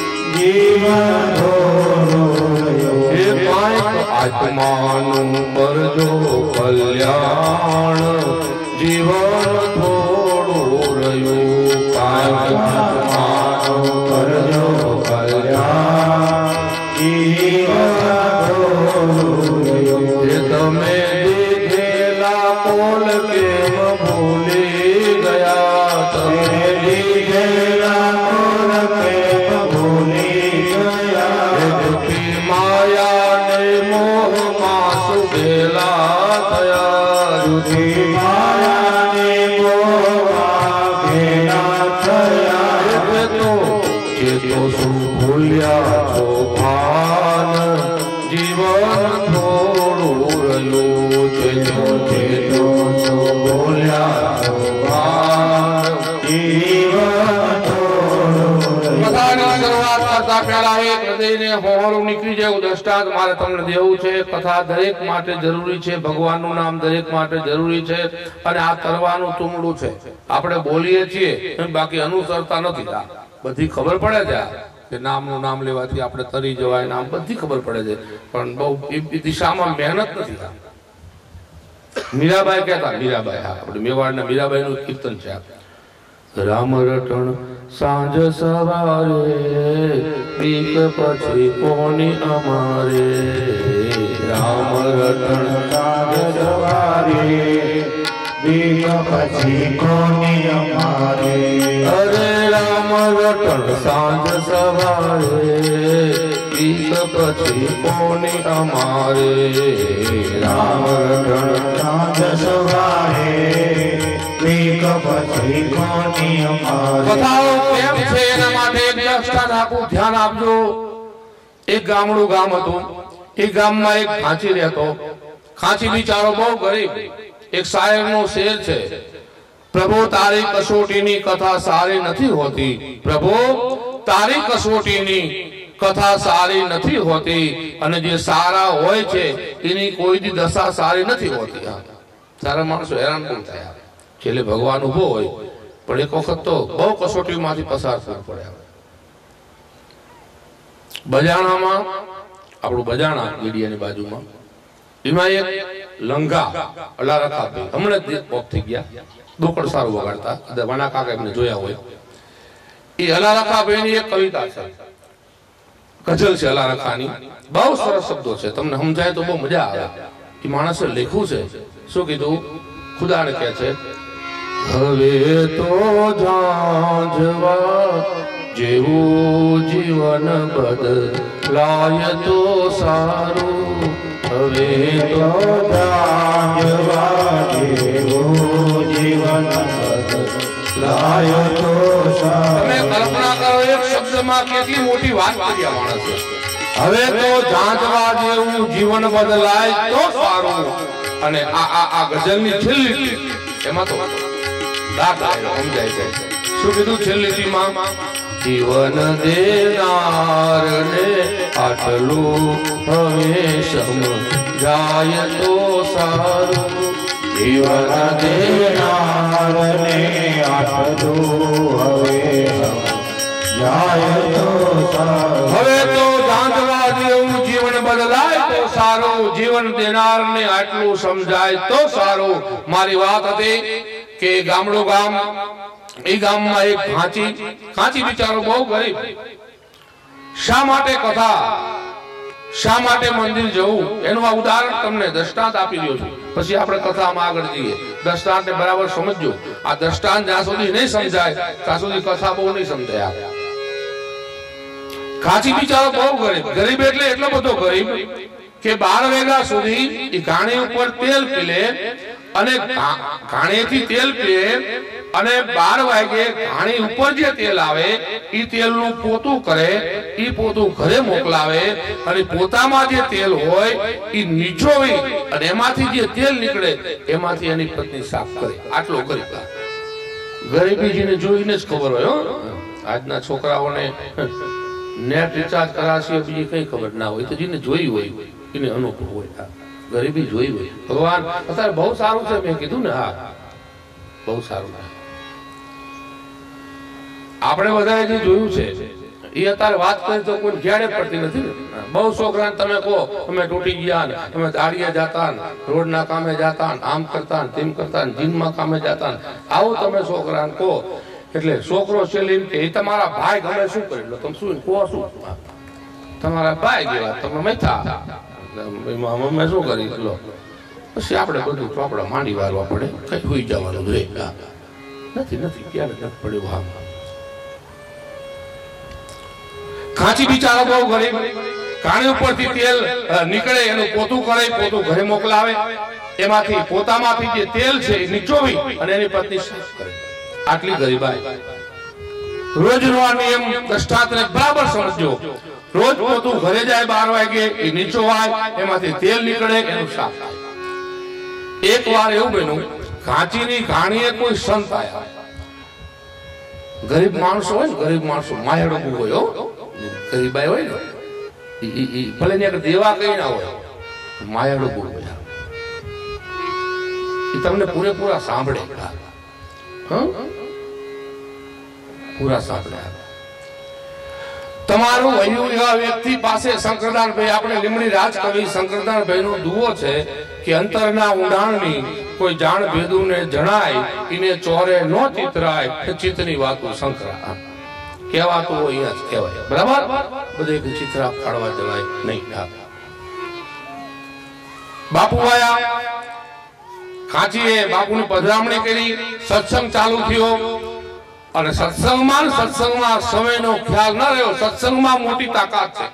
જીવન થોડું રહ્યું. હે કાંઈક આત્માનું કરજો કલ્યાણ, જીવન થોડું રહ્યું. કાંઈક આત્માનું કરજો કલ્યાણ, જીવન થોડું રહ્યું. હે તમે દીધેલા કોલ કેમ ભૂલી ગયા, તમે દીધેલા કોલ કેમ ભૂલી ગયા. માયાને મોહમાં સુધેલા થયા, જુદી માયાને મોહમાં ઘેરા થયા. એટલે તો ચેતો શું ભૂલ્યા છો ભાન, જીવન થોડું રહ્યું. ચેતો ચેતો શું ભૂલ્યા છો ભાન, જીવન થોડું રહ્યું. કથાની શરૂઆત કરતા પહેલા એક હૃદયને હોહરું નીકળી જાય એવું દ્રષ્ટાંત મારે તમને દેવું છે. કથા દરેક માટે જરૂરી છે, ભગવાનનું નામ દરેક માટે જરૂરી છે, અને આ કરવાનું તુમડું છે. આપણે બોલીએ છીએ બાકી અનુસરતા નથી. બધી ખબર પડે છે કે નામનું નામ લેવાથી આપણે તરી જવાય, નામ બધી ખબર પડે છે, પણ બહુ એ દિશામાં મહેનત નથી. મીરાબાઈ કહેતા, મીરાબાઈ, હા, આપણે મેવાડના મીરાબાઈ નું કીર્તન છે. રામ રટણ સાંજ સવારે, બીક પછી કોની અમારે. રામ રટણ સાંજ સવારે, બીક પછી કોની અમારે. અરે રામ રટણ સાંજ સવારે, બીક પછી કોની અમારે. રામ રટણ સાંજ સવારે, બીક પછી કોની અમારે. કથાઓ કેમ છે એના માટે એક દ્રષ્ટાંત આપું, ધ્યાન આપજો. એક ગામડું ગામ હતું, એ ગામમાં એક ખાંચી રહેતો. ખાંચી બિચારો બહુ ગરીબ. એક શાયરનો શેર છે, પ્રભુ તારી કસોટીની કથા સારી નથી હોતી, પ્રભુ તારી કસોટીની કથા સારી નથી હોતી, અને જે સારા હોય છે એની કોઈ દી દશા સારી નથી હોતી. સારા માણસો હેરાન પણ થયા, છેલ્લે ભગવાન ઉભો હોય, પણ એક વખત તો બહુ કસોટીમાંથી પસાર થવું પડે. બજાણામાં, આપણું બજાણા ગીડિયાની બાજુમાં, એમાં એક લંઘા અલારખા ભાઈ હમણાં જ પોપ થઈ ગયા, દોકડ સારું વગાડતા, વાના કાકા એમને જોયા હોય. એ અલારખા ભાઈ ની એક કવિતા છે, ગઝલ છે અલારખાની, બહુ સરસ શબ્દો છે, તમને સમજાય તો બહુ મજા આવે. એ માણસે લખ્યું છે, શું કીધું? ખુદાને કહે છે, હવે તો ઝાંઝવા જેવું જીવન બદલાય તો સારું. હવે તો ઝાંઝવા જેવું જીવન બદલાય તો સારું. તમે કલ્પના કરો, એક શબ્દમાં કેટલી મોટી વાત કરી આ માણસે. હવે તો ઝાંઝવા જેવું જીવન બદલાય તો સારું. અને આ આ આ ગઝલની છેલ્લી એમાં તો દાખલા સમજાય જાય. શું કીધું છેલ્લી લીટીમાં? જીવન દેનાર ને આટલું હવે સમજાય તો સારું જીવન દેનાર ને આટલું હવે સમજાય તો સારું હવે તો દાંતવા જેવું જીવન બદલાય તો સારું જીવન દેનાર ને આટલું સમજાય તો સારું મારી વાત હતી કે ગામડું ગામ એ ગામમાં એક ખાંચી ખાંચી બિચારો બહુ ગરીબ શા માટે કથા શા માટે મંદિર જવું એનું આ ઉદાહરણ તમને દ્રષ્ટાંત આપી રહ્યો છું પછી આપણે કથામાં આગળ જઈએ દ્રષ્ટાંતને બરાબર સમજજો આ દ્રષ્ટાંત જ્યાં સુધી નહીં સમજાય ત્યાં સુધી કથા બહુ નહીં સમજાય ખાંચી બિચારો બહુ ગરીબ ગરીબ એટલે એટલો બધો ગરીબ કે બાર વાગ્યા સુધી એ ઘાણી ઉપર તેલ પીલે અને ઘાણીથી તેલ પીએ અને બાર વાગે ઘાણી ઉપર જે તેલ આવે એ તેલનું પોતું કરે એ પોતું ઘરે મોકલાવે અને પોતામાં જે તેલ હોય એ નીચોવી અને એમાંથી જે તેલ નીકળે એમાંથી એની પત્ની સાફ કરે આટલો ગરીબ ગરીબી જેને જોઈને જ ખબર હોય આજના છોકરાઓને નેટ રિચાર્જ કરાશે બીજી કઈ ખબર ના હોય તો જેને જોઈ હોય એને અનુભવ હોય ગરીબી જોઈ હોય ભગવાન અત્યારે બહુ સારું છે મેં કીધું ને હા બહુ સારું છે આપણે બધાએ જે જોયું છે એ અત્યારે વાત કરી તો કોઈ ઘેડે પડતી નથી ને બહુ છોકરા તમે કહો અમે તૂટી ગયા ને અમે દાડિયા જાતા ને રોડના કામે જાતા ને આમ કરતા ને તેમ કરતા ને જીમમાં કામે જાતા ને આવું તમે છોકરાને કહો એટલે છોકરો છે લઈને કે એ તમારા ભાઈ ગમે શું કરી લો તમે શું કહો શું તમારા ભાઈ જેવા તમે મૈથા અમે શું કરી લો પછી આપણે બધું ચોપડા માંડી વારવા પડે કઈ હોઈ જવાનું રે નથી નથી ક્યારે નથી પડ્યું હા ખાંચી બિચારો બહુ ગરીબ ઘાણી ઉપરથી તેલ નીકળે એનું પોતું કરે પોતું ઘરે મોકલાવે એમાંથી પોતામાંથી જે તેલ છે એ નીચોવી અને એની પત્ની સાફ કરે આટલી ગરીબાઈ રોજનો આ નિયમ દ્રષ્ટાંતને બરાબર સમજો રોજ પોતું ઘરે જાય બાર વાગે એ નીચોવાય એમાંથી તેલ નીકળે એનું સાફ થાય એક વાર એવું બન્યું ઘાંચીની ઘાણીએ કોઈ સંત આયા ગરીબ માણસો હોય ને ગરીબ માણસો માયડું હોય ગરીબાઈ હોય ને ભલે ને દેવા કઈ ના હોય માયાળું હોય એ તમને પૂરેપૂરા સાંભળે પૂરા સાંભળે તમારું વયું એવા વ્યક્તિ પાસે શંકરદાનભાઈ આપણે લીમડી રાજકવિ શંકરદાનભાઈ નો દુઓ છે કે અંતરના ઊંડાણની કોઈ જાણ ભેદું ને જણાય એને ચોરે નો ચિતરાય ચિત્તની વાતો શંકરા કહેવાતું હોય અહીંયા જ કહેવાય બરાબર બધે ચિત્રા પાડવા જવાય નહીં બાપુ આયા ખાંચીએ બાપુની પધરામણી કરી સત્સંગ ચાલુ થયો અને સત્સંગમાં સત્સંગમાં સમયનો ખ્યાલ ન રહ્યો સત્સંગમાં મોટી તાકાત છે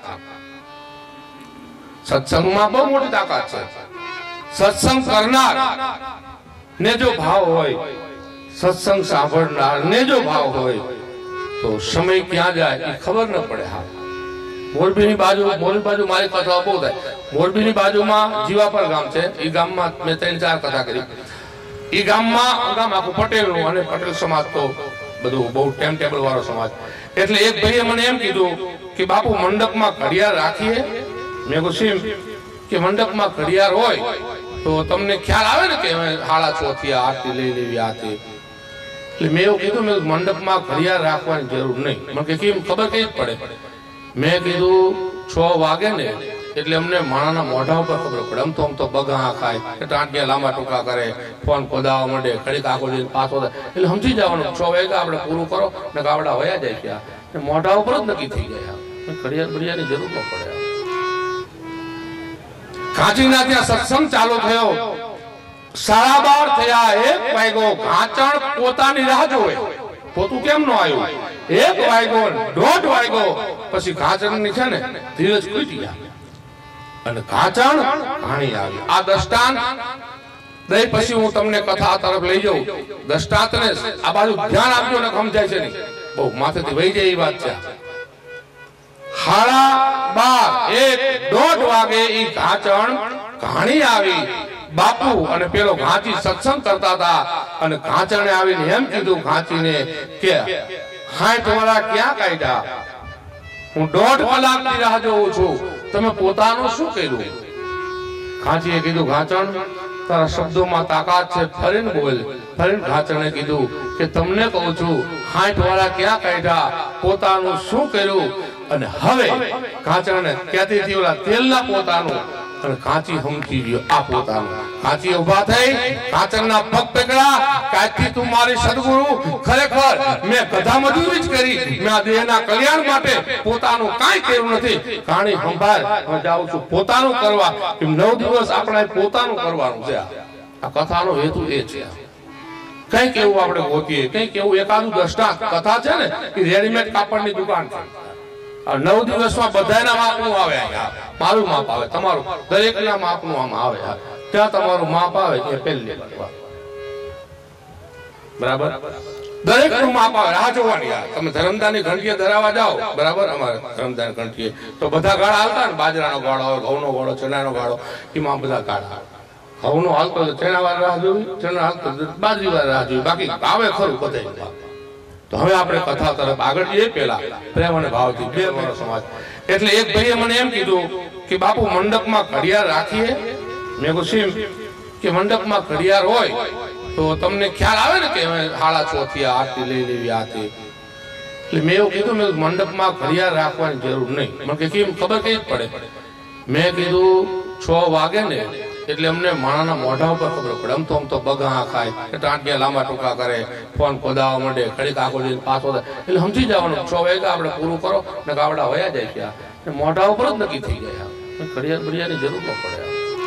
સત્સંગમાં બહુ મોટી તાકાત છે સત્સંગ કરનાર ને જો ભાવ હોય સત્સંગ સાંભળનાર ને જો ભાવ હોય તો સમય ક્યાં જાય એ ખબર ન પડે હા મોરબીની બાજુ મોરબી બાજુ મારી કથા બહુ થાય મોરબીની બાજુમાં જીવાપર ગામ છે એ ગામમાં મેં ત્રણ ચાર કથા કરી એ ગામમાં ગામ આખું પટેલનું અને પટેલ સમાજ તો બધું બહુ ટાઈમ ટેબલ વાળો સમાજ એટલે એક ભાઈએ મને એમ કીધું કે બાપુ મંડપમાં ઘડિયાળ રાખીએ મેં કહ્યું કે મંડપમાં ઘડિયાળ હોય તો તમને ખ્યાલ આવે ને કે સાડા છ થી આરતી લઈ લેવી આરતી એટલે મેં એવું કીધું મેં મંડપમાં ઘડિયાળ રાખવાની જરૂર નહીં મને કે કેમ ખબર કઈ જ પડે મેં કીધું છ વાગે ને એટલે અમને માણાના મોઢા ઉપર ખબર પડે આમ તો આમ તો બગા ખાય ટાંટિયા લાંબા ટૂંકા કરે ફોન ખોદાવા માંડે ઘડીક આખો જઈને પાછો થાય એટલે સમજી જવાનું છ વાગે આપણે પૂરું કરો ને ગાવડા વયા જાય ત્યાં મોઢા ઉપર જ નક્કી થઈ ગયા ઘડિયાળ બડિયાળની જરૂર ન પડે કાંચીના ત્યાં સત્સંગ ચાલુ થયો સાડા બાર થયા એક વાગ્યો ઘાંચણ પોતાની રાહ જોવે પોતું કેમ ન આવ્યું એક વાગ્યો દોઢ વાગ્યો પછી ઘાંચણ ની છે ને ધીરજ ખૂટી ગયા અને ઘાંચણ ઘાણી આવી આ દ્રષ્ટાંત દઈ પછી હું તમને કથા તરફ લઈ જાઉં દ્રષ્ટાંતને આ બાજુ ધ્યાન આપજો ને સમજાય છે નહીં બહુ માથેથી વહી જાય એ વાત છે સાડા બાર એક દોઢ વાગે ઈ ઘાંચણ ઘાણી આવી બાપુ અને પેલો ઘાંચી સત્સંગ કરતા હતા અને ઘાંચણે આવીને એમ કીધું ઘાંચીને કે સાઠ વાળા ક્યાં કાઢ્યા? હું દોઢ કલાકની રાહ જોઉં છું, તમે પોતાનું શું કર્યું? ઘાંચીએ કીધું, ઘાંચણ તારા શબ્દોમાં તાકાત છે, ફરીને બોલ. ફરીને ઘાંચણે કીધું કે તમને કહું છું, સાઠ વાળા ક્યાં કાઢ્યા, પોતાનું શું કર્યું? અને હવે ઘાંચણે કહેતી હતી ઓલા તેલના પોતાનું, અને કાંચી સમજી ગયો આ પોતાનું. કાંચી ઉભા થઈ, કાંચનના પગ પકડ્યા, કાચી તું મારી સદગુરુ, ખરેખર મેં ગધા મજૂરી જ કરી, મેં આ દેહના કલ્યાણ માટે પોતાનું કાંઈ કર્યું નથી. કાણી સંભાળ, હું જાઉં છું પોતાનું કરવા. કે નવ દિવસ આપણે પોતાનું કરવાનું છે. આ કથાનો હેતુ એ છે. કંઈક એવું આપણે ગોતીએ, કંઈક એવું એકાદું દ્રષ્ટાંત. કથા છે ને એ રેડીમેડ કાપડની દુકાન છે. નવ દિવસમાં બધાના માપનું આવે. મારું માપ આવે, તમારું દરેકના માપનું આમ આવે. ત્યાં તમારું માપ આવે એ પહેલી બરાબર, દરેક નું માપ આવે. રાહ જોવાની. તમે ધરમદાની ઘંટીએ ધરાવા જાઓ, બરાબર, અમારે ધરમદાની ઘંટીએ તો બધા ગાળા હાલતા ને, બાજરાનો ગાળો હોય, ઘઉંનો ગાળો, ચણાનો ગાળો, એમાં બધા ગાળા. ઘઉંનો હાલતો ચણા વાર રાહ જોવી, ચણા હાલતો બાજરી વાર રાહ જોવી, બાકી આવે ખરું બધા. તો હવે આપણે કથા તરફ આગળ જઈએ. પેલા પ્રેમ અને ભાવથી બે મારો સમાજ. એટલે એક ભાઈએ મને એમ કીધું કે બાપુ મંડપમાં ઘડિયાળ રાખીએ. મેં કહ્યું કે મંડપમાં ઘડિયાળ હોય તો તમને ખ્યાલ આવે ને કે સાડા છ થી આરતી લઈ લેવી આતી. એટલે મેં એવું કીધું, મેં મંડપમાં ઘડિયાળ રાખવાની જરૂર નહીં. મને કે કેમ ખબર કઈ જ પડે? મેં કીધું છ વાગે ને એટલે અમને માણાના મોઢા ઉપર ખબર પડે. આમ તો આમ તો બગા ખાય, ટાંટિયા લાંબા ટૂંકા કરે, ફોન ખોદાવા માંડે, ઘડીક આખો જઈને પાછો થાય. એટલે સમજી જવાનું છ વાગે આપણે પૂરું કરો ને ગાવડા વયા જાય ત્યાં મોઢા ઉપર જ નક્કી થઈ ગયા. ઘડિયાળ બડિયાળની જરૂર ન પડે.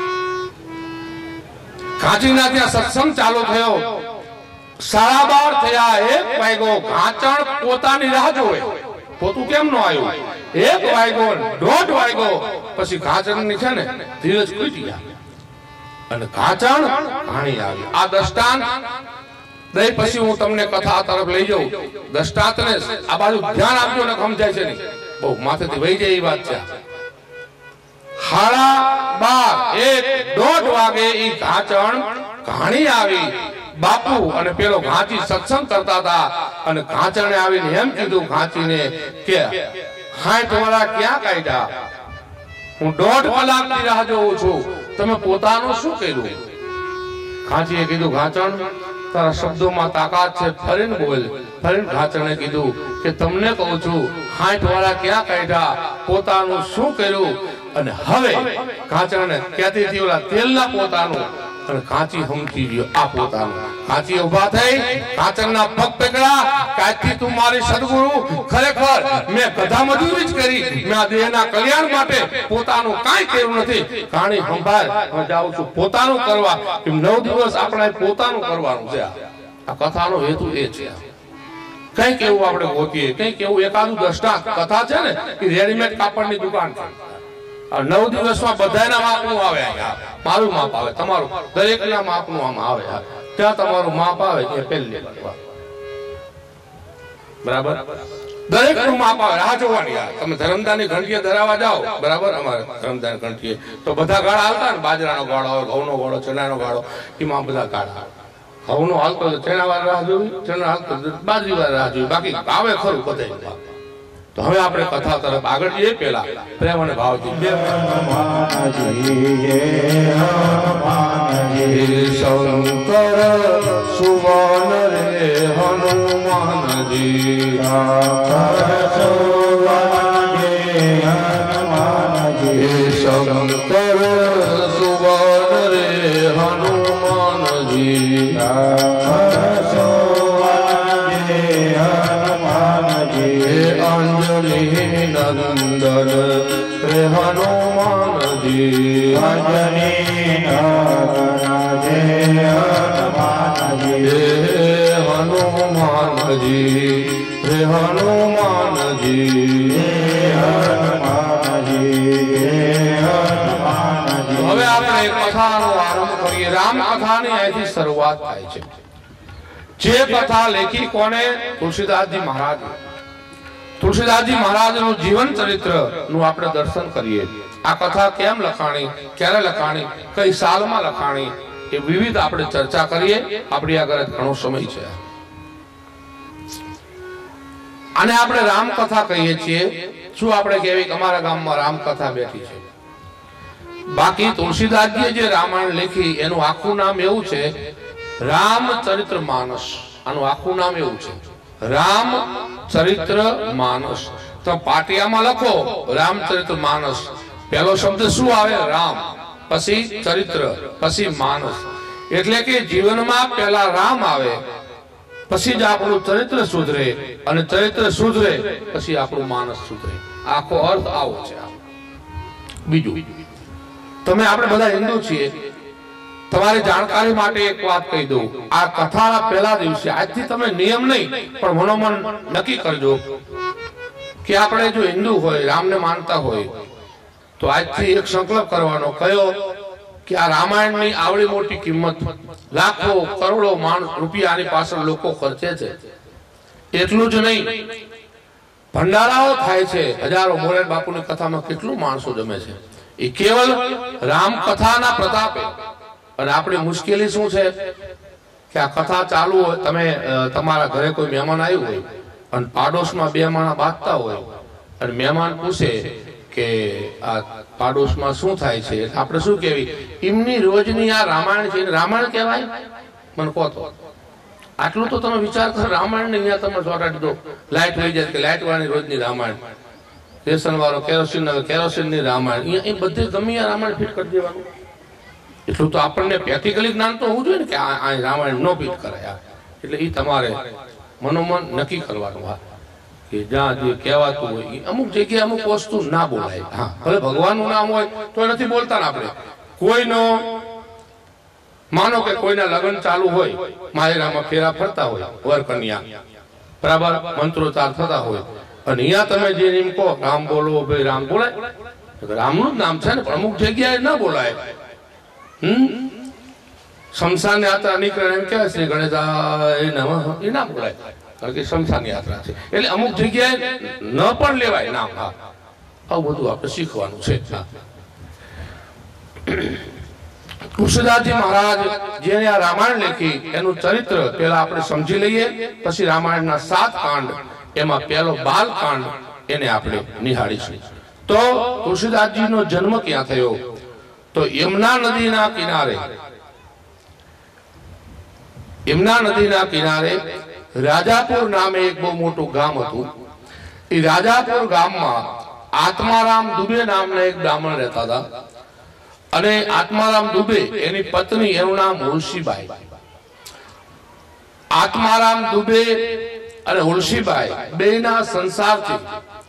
કાંચીના ત્યાં સત્સંગ ચાલુ થયો, સાડા બાર થયા, એક વાગ્યો. ઘાંચણ પોતાની રાહ જોવે, પોતું કેમ ન આવ્યું? એક વાગ્યો, દોઢ વાગ્યો, પછી ઘાંચણની છે ને ધીરજ ખૂટી ગયા અને ઘાંચણ ઘાણી આવી. આ દ્રષ્ટાંત દઈ પછી હું તમને કથા તરફ લઈ જાઉં. દ્રષ્ટાંતને આ બાજુ ધ્યાન આપજો ને સમજાય છે નહીં, બહુ માથેથી વહી જાય એ વાત છે. સાડા બાર, એક, દોઢ વાગે ઈ ઘાંચણ ઘાણી આવી. બાપુ અને પેલો ઘાંચી સત્સંગ કરતા હતા અને ઘાંચણે આવીને એમ કીધું ઘાંચીને કે સાઠ વાળા ક્યાં કાઢ્યા? હું દોઢ કલાકની રાહ જોઉં છું, તમે પોતાનું શું કર્યું? ઘાંચીએ કીધું, ઘાંચણ તારા શબ્દોમાં તાકાત છે, ફરીને બોલ. ફરીને ઘાંચણે કીધું કે તમને કહું છું, સાઠ વાળા ક્યાં કાઢ્યા, પોતાનું શું કર્યું? અને હવે ઘાંચણે કહેતી હતી ઓલા તેલના પોતાનું, અને કાંચી સમજી ગયો આ પોતાનું. કાંચી ઉભા થઈ, કાંચનના પગ પકડ્યા, કાચી તું મારી સદગુરુ, ખરેખર મેં ગધા મજૂરી જ કરી, મેં આ દેહના કલ્યાણ માટે પોતાનું કાંઈ કર્યું નથી. કાણી સંભાળ, હું જાઉં છું પોતાનું કરવા. કે નવ દિવસ આપણે પોતાનું કરવાનું છે. આ કથાનો હેતુ એ છે. કંઈક એવું આપણે ગોતીએ, કંઈક એવું એકાદું દ્રષ્ટાંત. કથા છે ને એ રેડીમેડ કાપડની દુકાન છે. નવ દિવસમાં બધાના માપનું આવે. મારું માપ આવે, તમારું દરેકના માપનું આમ આવે. ત્યાં તમારું માપ આવે એ પહેલી બરાબર, દરેકનું માપ આવે. રાહ જોવાની. તમે ધરમદાની ઘંટીએ ધરાવા જાઓ, બરાબર, અમારે ધરમદાની ઘંટીએ તો બધા ગાળા હાલતા ને, બાજરાનો ગાળો હોય, ઘઉંનો ગાળો, ચણાનો ગાળો, એમાં બધા ગાળા. ઘઉંનો હાલતો ચણા વાર રાહ જોવી, ચણા હાલતો બાજરી વાર રાહ જોવી, બાકી આવે ખરું બધા. તો હવે આપણે કથા તરફ આગળ જઈએ. પેલા પ્રેમ અને ભાવથી શંકર સુવન રે હનુમાનજી, શંકર સુવન રે હનુમાનજી, અંજની નંદન રે હનુમાનજી, અંજની હનુમાનજી રે હનુમાનજી. હવે આપણે કથાનો આરંભ કરીએ. રામ કથાની અહીંથી શરૂઆત થાય છે. જે કથા લેખી કોને? તુલસીદાસજી મહારાજ. તુલસીદાસજી મહારાજનું જીવન ચરિત્ર નું આપણે દર્શન કરીએ. આ કથા કેમ લખાણી, ક્યારે લખાણી, કઈ સાલમાં લખાણી, એ વિવિધ આપણે ચર્ચા કરીએ. આપણી આગળ ઘણો સમય છે. આને આપણે રામકથા કહીએ છીએ. શું આપણે કહેવી અમારા ગામમાં રામકથા બેઠી છે? બાકી તુલસીદાસજીએ જે રામાયણ લખી એનું આખું નામ એવું છે રામચરિત્ર માનસ. આનું આખું નામ એવું છે રામચરિત્ર માનસ. તો પાટિયામાં લખો રામચરિત્ર માનસ. પહેલો શબ્દ શું આવે? રામ, પછી ચરિત્ર, પછી માનસ. એટલે કે જીવનમાં પહેલા રામ આવે, પછી જ આપણું ચરિત્ર સુધરે, અને ચરિત્ર સુધરે પછી આપણું માનસ સુધરે. આખો અર્થ આવો છે. બીજું, તમે આપણે બધા હિન્દુ છીએ, તમારી જાણકારી માટે એક વાત કહી દઉં. આ કથાના પહેલા દિવસે, આજથી તમે નિયમ નહીં પણ મનોમન નક્કી કરજો કે આપણે જો હિન્દુ હોય, રામને માનતા હોય, તો આજથી એક સંકલ્પ કરવાનો. કયો? કે આ રામાયણની આવડી મોટી કિંમત, લાખો કરોડો માણસ રૂપિયા આની પાછળ લોકો ખર્ચે છે. એટલું જ નહીં, ભંડારાઓ થાય છે. હજારો મોરારી બાપુની કથામાં કેટલું માણસો જમે છે, એ કેવલ રામકથાના પ્રતાપે. અને આપણી મુશ્કેલી શું છે કે આ કથા ચાલુ હોય, તમે તમારા ઘરે કોઈ મહેમાન આવ્યું હોય અને પાડોશમાં બે માણા બાંધતા હોય, અને મહેમાન પૂછે કે આ પાડોશમાં શું થાય છે, આપણે શું કહેવી? એમની રોજની આ રામાયણ છે, રામાયણ કહેવાય? મને કહો તો. આટલું તો તમે વિચાર કરો. રામાયણ ને અહીંયા તમે ચોટાડી દો, લાઈટ વહી જાય કે લાઈટ વાળી રોજની રામાયણ, રેશન વાળો કેરોસીન કેરોસીન ની રામાયણ, એ બધી ગમે રામાયણ ફિટ કરી દેવાનું. એટલું તો આપણને પ્રેક્ટિકલી જ્ઞાન તો હોવું જોઈએ ને કે આ રામાયણ નો ફિટ કરાય. એટલે એ તમારે મનોમન નક્કી કરવાનું. હા, કે જ્યાં જે કહેવાતું હોય અમુક જગ્યાએ અમુક વસ્તુ ના બોલાય. હા, ભલે ભગવાનનું નામ હોય તો નથી બોલતા ને આપણે. કોઈનો માનો કે કોઈના લગ્ન ચાલુ હોય, માયરામાં ફેરા ફરતા હોય, વર કન્યા બરાબર મંત્રોચ્ચાર થતા હોય, અને અહીંયા તમે જે એમ કહો રામ બોલો, ભાઈ રામ બોલાય, રામનું જ નામ છે ને, પણ અમુક જગ્યાએ ના બોલાય. હમ શમશાન યાત્રા નીકળે એમ કહેવાય શ્રી ગણેશાય નમઃ, એ ના બોલાય, કારણ કે શમશાન યાત્રા છે. એટલે અમુક જગ્યાએ ન પણ લેવાય નામ. હા, આવું બધું આપણે શીખવાનું છે. તુલસીદાસજી મહારાજ જેને આ રામાયણ લખી એનું ચરિત્ર પેલા આપણે સમજી લઈએ, પછી રામાયણના સાત કાંડ, એમાં પહેલો બાલ કાંડ એને આપણે નિહાળીશું. તો તુલસીદાસજીનો જન્મ ક્યાં થયો? તો યમુના નદીના કિનારે, યમુના નદીના કિનારે રાજાપુર નામે એક બહુ મોટું ગામ હતું. એ રાજાપુર ગામમાં આત્મારામ દુબે નામના એક બ્રાહ્મણ રહેતા હતા. અને આત્મારામ દુબે એની પત્ની, એનું નામ હુલસીબાઈ. આત્મારામ દુબે અને હુલસીબાઈ બેના સંસારથી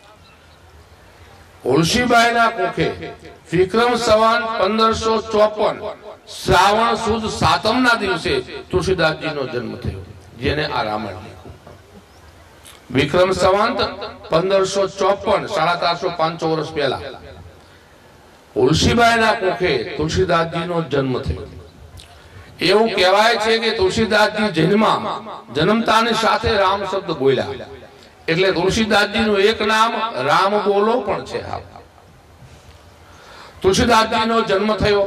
હુલસીબાઈના કોખે વિક્રમ સંવત પંદરસો ચોપન શ્રાવણ સુદ સાતમ ના દિવસે તુલસીદાસજીનો જન્મ થયો, જેને આ રામાયણ લખ્યું. વિક્રમ સંવત પંદરસો ચોપન, સાડા ચારસો પાંચસો વર્ષ પહેલા હુલસીબાઈના કોખે તુલસીદાસજીનો જન્મ થયો. એવું કહેવાય છે કે તુલસીદાસજી જન્મમાં જન્મતાની સાથે રામ શબ્દ બોલ્યા, એટલે તુલસીદાસજીનું એક નામ રામ બોલો પણ છે. તુલસીદાસજીનો જન્મ થયો.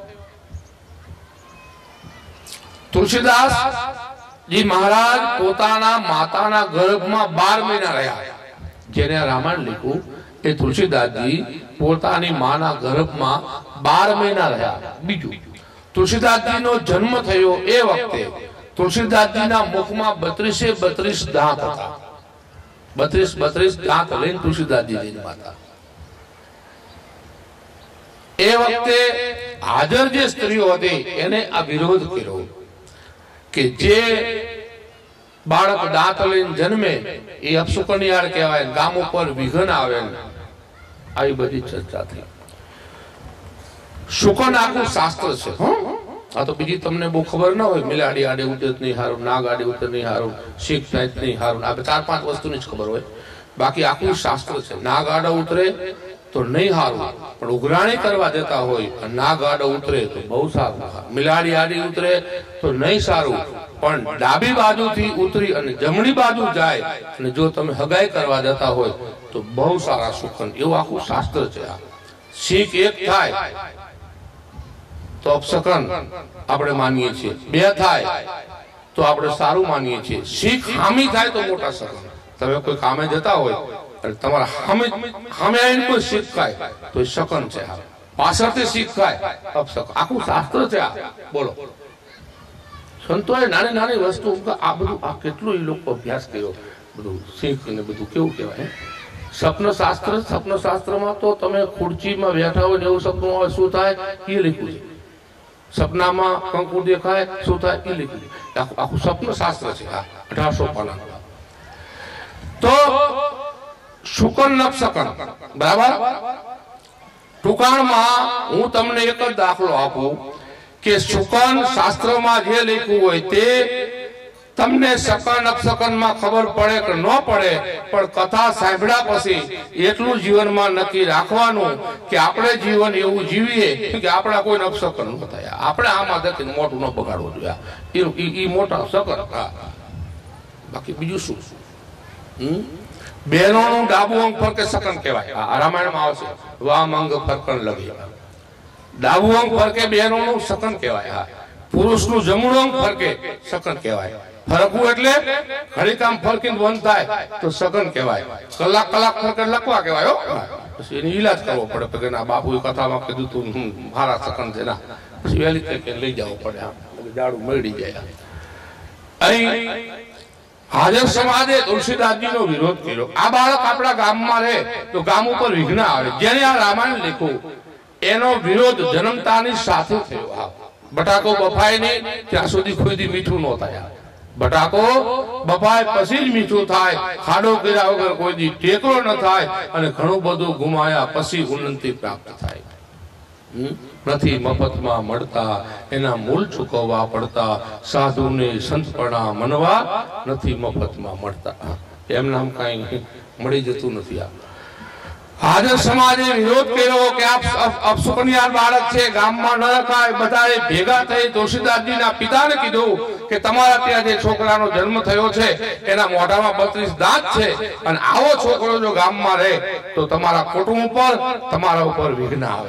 તુલસીદાસજી મહારાજ પોતાના માતાના ગર્ભમાં બાર મહિના રહ્યા. જેને રામાયણ લખ્યું એ તુલસીદાસજી પોતાની માના ગર્ભમાં બાર મહિના રહ્યા. બીજું, તુલસીદાસજીનો જન્મ થયો એ વખતે તુલસીદાસજીના મુખમાં બત્રીસે બત્રીસ દાંત હતા. બત્રીસ બત્રીસ દાંત લઈને તુલસીદાસજી જન્મ્યા હતા. એ વખતે હાજર જે સ્ત્રીઓ હતી એને આ વિરોધ કર્યો કે જે બાળક દાંત લઈને જન્મે એ અપશુકનિયાળ કહેવાય, ગામ ઉપર વિઘન આવે. આવી બધી ચર્ચા થઈ. શુકન આખું શાસ્ત્ર છે. આ તો બીજી તમને બહુ ખબર ના હોય. મિલાડી આડે ઉતર નહીં હારું, નાગ આડે ઉતર નહીં હારું, શીખ નાચ નહીં હારું, આ ચાર પાંચ વસ્તુની જ ખબર હોય. બાકી આખું શાસ્ત્ર છે. નાગ આડો ઉતરે તો નહીં હારું, પણ ઉઘરાણી કરવા દેતા હોય નાગ આડો ઉતરે તો બહુ સારું. મિલાડી આડી ઉતરે તો નહીં સારું, પણ ડાબી બાજુથી ઉતરી અને જમણી બાજુ જાય અને જો તમે હગાઈ કરવા દેતા હોય તો બહુ સારા સુખન. એવું આખું શાસ્ત્ર છે. શીખ એક થાય તો અપશકન આપણે માનીએ છીએ, બે થાય તો આપણે સારું માનીએ છીએ, શીખ હામી થાય તો મોટા શકન. તમે કોઈ કામે જતા હોય અને તમારા સામે સામે આવીને કોઈ શીખ ખાય તો એ શકન છે, પાછળથી શીખ ખાય અપશકન. આખું શાસ્ત્ર છે આ. બોલો, સંતોએ નાની નાની વસ્તુ આ બધું આ કેટલું એ લોકો અભ્યાસ કર્યો, બધું શીખ ને બધું કેવું કહેવાય. સપન શાસ્ત્ર, સપન શાસ્ત્રમાં તો તમે ખુરચીમાં બેઠા હોય ને એવું સપનું હોય શું થાય એ લખ્યું છે. સપનામાં કંકુ દેખાય શું થાય એ લખ્યું છે. આખું આખું સપન શાસ્ત્ર છે આ અઢારસો પાના. તો શુકન નપસકન બરાબર. ટૂંકાણમાં હું તમને એક જ દાખલો આપું કે શુકન શાસ્ત્રમાં જે લખ્યું હોય તે તમને શકન અપશકનમાં ખબર પડે કે ન પડે, પણ કથા સાંભળ્યા પછી એટલું જીવનમાં નક્કી રાખવાનું કે આપણે જીવન એવું જીવીએ કે આપણા કોઈ અપશકન ન થાય. આપણે આમાં દખી મોટું ન બગાડવું જોઈએ, એ મોટા શકન. હા, બાકી બીજું શું? હમ બહેનોનું ડાબુ અંગ ફરકે શકન કહેવાય. આ રામાયણમાં આવશે, વામ અંગ ફરકણ લગે. ડાબુ અંગ ફરકે બહેનોનું શકન કહેવાય. હા, પુરુષનું જમણું અંગ ફરકે શકન કહેવાય. ફરકવું એટલે ઘડી કામ ફરકીને બંધ થાય તો શકન કહેવાય. કલાક કલાક ફરકે લખવા કહેવાય. પછી એની ઈલાજ કરવો પડે કે ના બાપુએ કથામાં કીધું તું મારા શકન છે ના, પછી વહેલી તકે લઈ જવું પડે. જાડું મળી જાય. અહીં હાજર સમાજે તુલસીદાસજીનો વિરોધ કર્યો. આ બાળક આપણા ગામમાં રહે તો ગામ ઉપર વિઘ્ન આવે. જેને આ રામાયણ લખ્યું એનો વિરોધ જન્મતાની સાથે થયો. બટાકો બફાય નહીં ત્યાં સુધી કોઈ મીઠું ન થાય. બટાકો બફાય પછી જ મીઠું થાય. ખાડો કર્યા વગર કોઈ દી ટેકરો ન થાય. અને ઘણું બધું ગુમાયા પછી ઉન્નતિ પ્રાપ્ત થાય. નથી મફતમાં મળતા, એના મૂળ ચૂકવવા પડતા. સાધુને સંતપણા મનવા નથી મફતમાં મળતા. એમ નામ કઈ મળી જતું નથી. આ હાજર સમાજે વિરોધ કર્યો કે આ અપશુકનિયાર બાળક છે, ગામમાં ન રખાય. બધાએ ભેગા થઈ તુલસીદાસજીના પિતાને કીધું કે તમારા ત્યાં જે છોકરાનો જન્મ થયો છે એના મોઢામાં બત્રીસ દાંત છે, અને આવો છોકરો જો ગામમાં રહે તો તમારા કુટુંબ ઉપર, તમારા ઉપર વિઘ્ન આવે.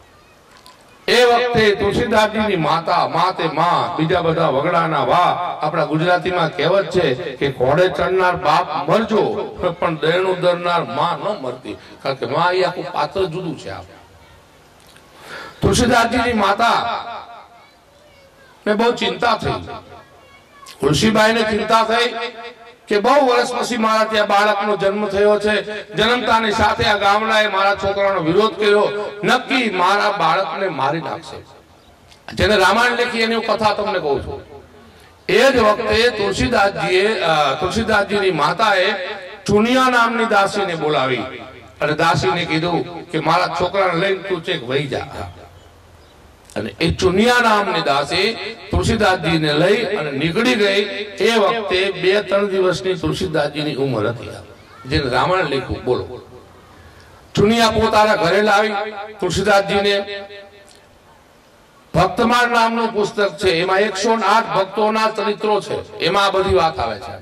એ વખતે તુલસીદાસજીની માતા, માતે માં, બીજા બધા વગડાના વા. આપણા ગુજરાતીમાં કહેવત છે કે ઘોડે ચડનાર બાપ મરજો પણ દેણું ધરનાર માં ન મરતી. કારણ કે માં એ આખું પાત્ર જુદું છે. તુલસીદાસજીની માતા ને બહુ ચિંતા થઈ. તુલસીબાઈને ચિંતા થઈ કે બહુ વર્ષ પછી મારા ત્યાં બાળકનો જન્મ થયો છે. જન્મતાની સાથે આ ગામડાએ મારા છોકરાનો વિરોધ કર્યો. નક્કી મારા બાળકને મારી નાખશે. જેને રામાયણ લખી એની કથા તમને કહું છું. એ જ વખતે તુલસીદાસજીએ તુલસીદાસજીની માતાએ ચુનિયા નામની દાસીને બોલાવી અને દાસીને કીધું કે મારા છોકરાને લઈને તું ચેક વહી જા. અને એ ચુનિયા નામની દાસી તુલસીદાસજીને લઈ અને નીકળી ગઈ. એ વખતે બે ત્રણ દિવસની તુલસીદાસજીની ઉંમર હતી, જેને રામાયણ લખ્યું. બોલો, ચુનિયા પોતાના ઘરે લાવી તુલસીદાસજીને. ભક્તમાન નામનું પુસ્તક છે, એમાં એકસો આઠ ભક્તોના ચરિત્રો છે. એમાં આ બધી વાત આવે છે.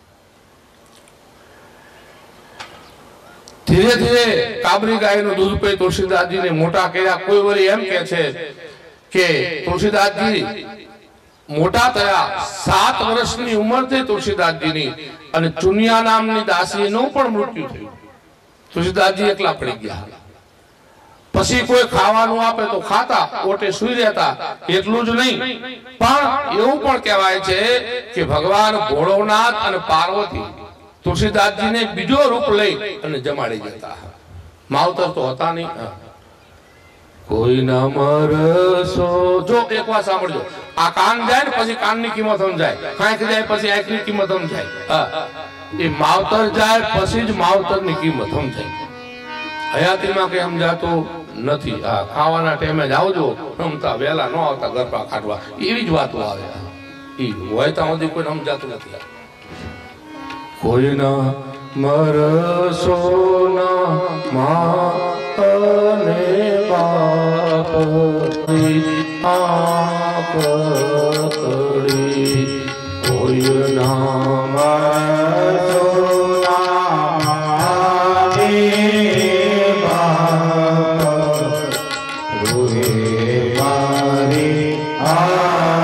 ધીરે ધીરે કાબરી ગાયનું દૂધ પી તુલસીદાસજીને મોટા કર્યા. કોઈ વળી એમ કે છે કે તુલસીદાસજી મોટા થયા, સાત વર્ષની ઉંમર થઈ તુલસીદાસજીની, અને ચુનિયા નામની દાસીનું પણ મૃત્યુ થયું. તુલસીદાસજી એકલા પડી ગયા. પછી કોઈ ખાવાનું આપે તો ખાતા, ઓટે સુઈ રહેતા. એટલું જ નહીં, પણ એવું પણ કહેવાય છે કે ભગવાન ભોળોનાથ અને પાર્વતી તુલસીદાસજીને બીજો રૂપ લઈ અને જમાડી જતા. માવતર તો હતા નહીં. કોઈ ના મરસો. જો એક વાત સાંભળજો, આ કાન જાય ને પછી કાનની કિંમત સમજાય, આંખ જાય પછી આંખની કિંમત સમજાય. એ માવતર જાય પછી જ માવતરની કિંમત સમજાય. હયાતીમાં કઈ સમજાતું નથી. આ ખાવાના ટાઈમે જ આવજો, રમતા વહેલા ન આવતા ગરબા કાઢવા, એવી જ વાતો આવે. એ હોય ત્યાં સુધી કોઈ સમજાતું નથી. કોઈના મરસો ના માને બાપ આપડી. કોઈના મરસો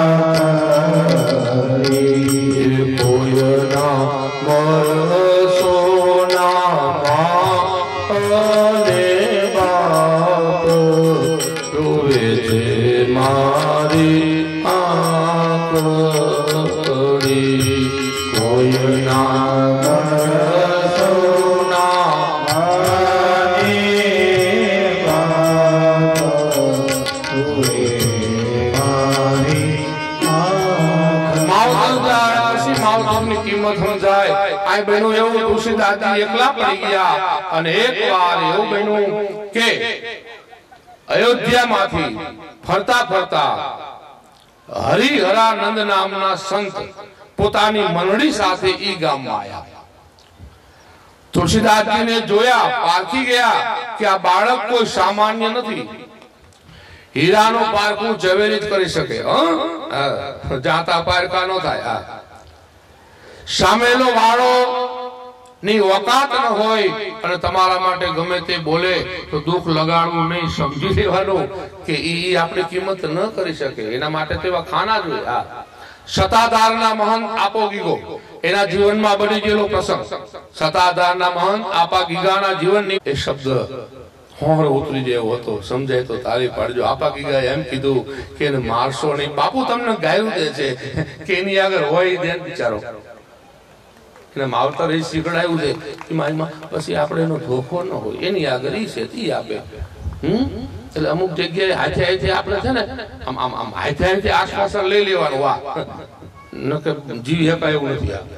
so કાંઈ બન્યું એવું તુલસીદાસજી એકલા પડી ગયા અને એક વાર એવું બન્યું કે અયોધ્યામાંથી ફરતા ફરતા હરિહરાનંદ નામના સંત પોતાની મંડળી સાથે ઈ ગામમાં આવ્યા. તુલસીદાસજીને જોયા, પારખી ગયા કે આ બાળક કોઈ સામાન્ય નથી. હીરાનું પારખું ઝવેરી જ કરી શકે, હ જાતા પારકા નો થાય. સામેલો વાળો ની વકાત ન હોય અને તમારા માટે ગમે તે બોલે તો દુઃખ લગાડવું નહીં, સમજી લેવાનું કે ઈ આપણી કિંમત ન કરી શકે. એના માટે તો એવા ખાના જોઈએ. સતાધારના મહંત આપો ગીગો એના જીવનમાં બની ગયેલો પ્રસંગ. સતાધારના મહંત આપા ગીગાના જીવનની એ શબ્દ હોર ઉતરી જેવો હતો. સમજાય તો તાળી પાડજો. આપા ગીગાએ એમ કીધું કે એને મારશો નહીં. બાપુ તમને ગાયું દે છે કે એની આગળ હોય દે બિચારો. એને માવતર એ શીખડાયું છે કે માયમાં પછી આપણે એનો ધોખો ન હોય, એની આગળ ઈ છે તી આપે. હમ એટલે અમુક જગ્યાએ હાથે હાથે આપણે છે ને આમ આમ આમ હાથે હાથે આશ્વાસન લઈ લેવાનું. વાહ ન કે જીવી શકાય એવું નથી. આ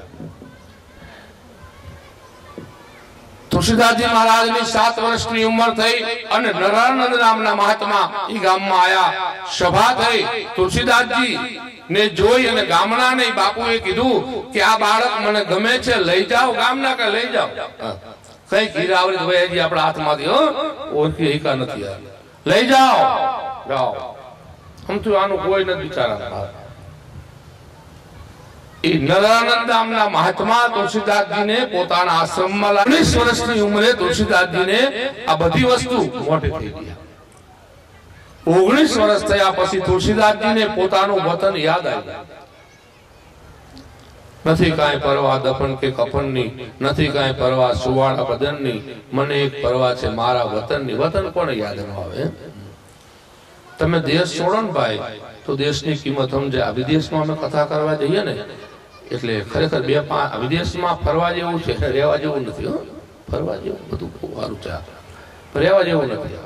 તુલસીદાસજી મહારાજની સાત વર્ષની ઉંમર થઈ અને નરાનંદ નામના મહાત્મા ઈ ગામમાં આયા. સભા થઈ. તુલસીદાસજી ને જોઈ અને ગામના ને બાપુએ કીધું કે આ બાળક મને ગમે છે, લઈ જાઓ ગામના કે લઈ જાઓ. કઈ ગીરાવરી વયાજી આપણા હાથમાંથી હો ઓળખી એકા નથી. લઈ જાઓ જાઓ. આમ તો આનું કોઈ નથી બિચારા. નરાનંદ નામના મહાત્મા તુલસીદાસજીને પોતાના આશ્રમમાં ઓગણીસ વર્ષની ઉંમરે તુલસીદાસજીને આ બધી વસ્તુ મોટી થઈ ગયા. ઓગણીસ વર્ષ થયા પછી તુલસીદાસજીને પોતાનું વતન યાદ આવ્યું. નથી કાંઈ પરવા દફન કે કફનની, નથી કાંઈ પરવા સુવાળા બદનની, મને એક પરવા છે મારા વતનની. વતન કોને યાદ ન આવે? તમે દેશ છોડો ને ભાઈ તો દેશની કિંમત સમજે. આ વિદેશમાં અમે કથા કરવા જઈએ ને એટલે ખરેખર બે પાંચ વિદેશમાં ફરવા જેવું છે, રહેવા જેવું નથી. હો ફરવા જેવું બધું બહુ સારું છે, રહેવા જેવું નથી.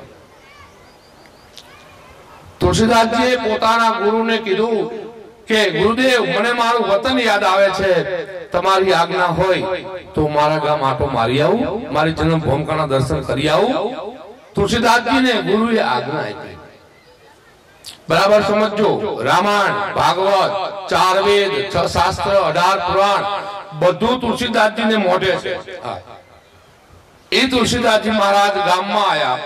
તુલસીદાસજીએ પોતાના ગુરુને કીધું કે ગુરુદેવ મને મારું વતન યાદ આવે છે, તમારી આજ્ઞા હોય તો મારા ગામ આટો મારી આવું, મારી જન્મ ભૂમિકાના દર્શન કરી આવું. તુલસીદાસજીને ગુરુએ આજ્ઞા આપી. બરાબર સમજો. રામાયણ, ભાગવત, ચાર વેદ, છ શાસ્ત્ર, અઢાર પુરાણ બધું તુલસીદાસજીને મોઢે છે. એ તુલસીદાસજી મહારાજ ગામમાં આયા.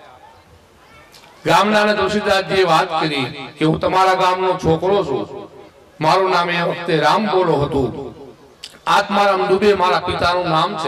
ગામના તુલસીદાસજીએ વાત કરી કે હું તમારા ગામનો છોકરો છું, મારું નામ એ વખતે રામ બોલો હતું, આત્મારામ દુબે મારા પિતાનું નામ છે.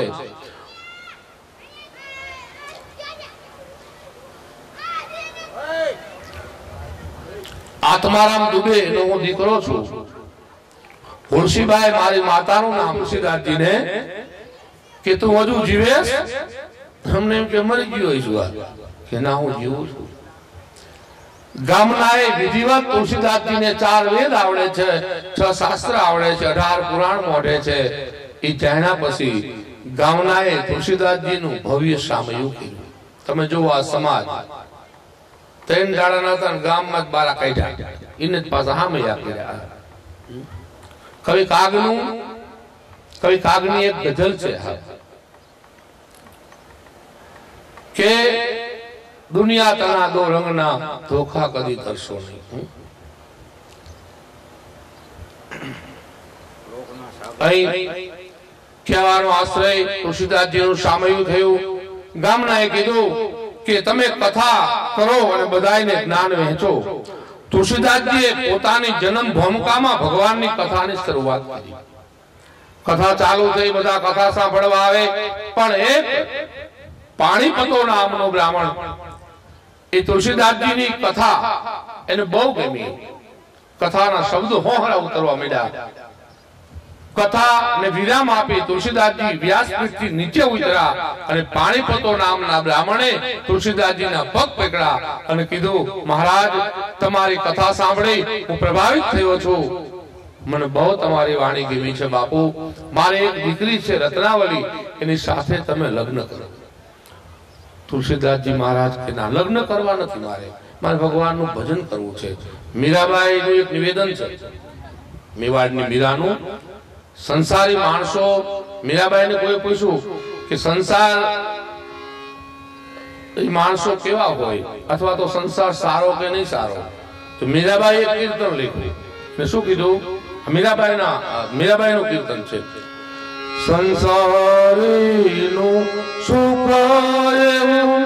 આત્મારામ દુબે નો હું દીકરો છું. હુલસીબાઈ મારી માતાનું નામ. તુલસીદાસજીને કે તું હજુ જીવેશ? અમને એમ કે મરી ગયો છું. કે ના હું જીવું છું. ગામના એ વિધિવત તુલસીદાસજીને ચાર વેદ આવડે છે, છ શાસ્ત્ર આવડે છે, અઢાર પુરાણ મોઢે છે. એ જાણ્યા પછી ગામના એ તુલસીદાસજીનું ભવ્ય સામયું કર્યું. તમે જુઓ આ સમાજ ત્રણ દાડાના હતા ગામમાં જ બારા કાઢ્યા. એને જ પાછા હામૈયા કર્યા. કવિ કાગનું કવિ કાગની એક ગઝલ છે કે દુનિયા તના દો રંગના ધોખા કદી કરશો નહીં. અહીં કહેવાનો આશ્રય તુલસીદાસજીનું સામયું થયું. ગામના એ કીધું કે તમે કથા કરો અને બધાને જ્ઞાન વહેંચો. તુલસીદાસજીએ પોતાની જન્મ ભૂમિકામાં ભગવાનની કથાની શરૂઆત કરી. કથા ચાલુ થઈ, બધા કથા સાંભળવા આવે. પણ એક પાણીપતો નામનો બ્રાહ્મણ એ તુલસીદાસજીની કથા એને બહુ ગમી. કથાના શબ્દો હોહરા ઉતરવા માંડ્યા. કથા ને વિરામ આપી તુલસીદાસજી વ્યાસપીઠથી નીચે ઉતર્યા અને પાણીપતો નામના બ્રાહ્મણે તુલસીદાસજીના પગ પકડ્યા અને કીધું, મહારાજ તમારી કથા સાંભળી હું પ્રભાવિત થયો છું. મને બહુ તમારી વાણી ગમી છે બાપુ. મારી એક દીકરી છે રત્નાવલી, એની સાથે તમે લગ્ન કરો. તુલસીદાસજી મહારાજ કે ના, લગ્ન કરવા નથી મારે, મારે ભગવાનનું ભજન કરવું છે. મીરાબાઈનું એક નિવેદન છે, મેવાડની મીરાનું સંસારી માણસો, મીરાબાઈને કોઈ પૂછ્યું કે સંસાર માણસો કેવા હોય અથવા તો સંસાર સારો કે નહીં સારો, તો મીરાબાઈ એક કીર્તન લખ્યું ને શું કીધું? મીરાબાઈના મીરાબાઈનું કીર્તન છે, સંસારીનું સુખ એવું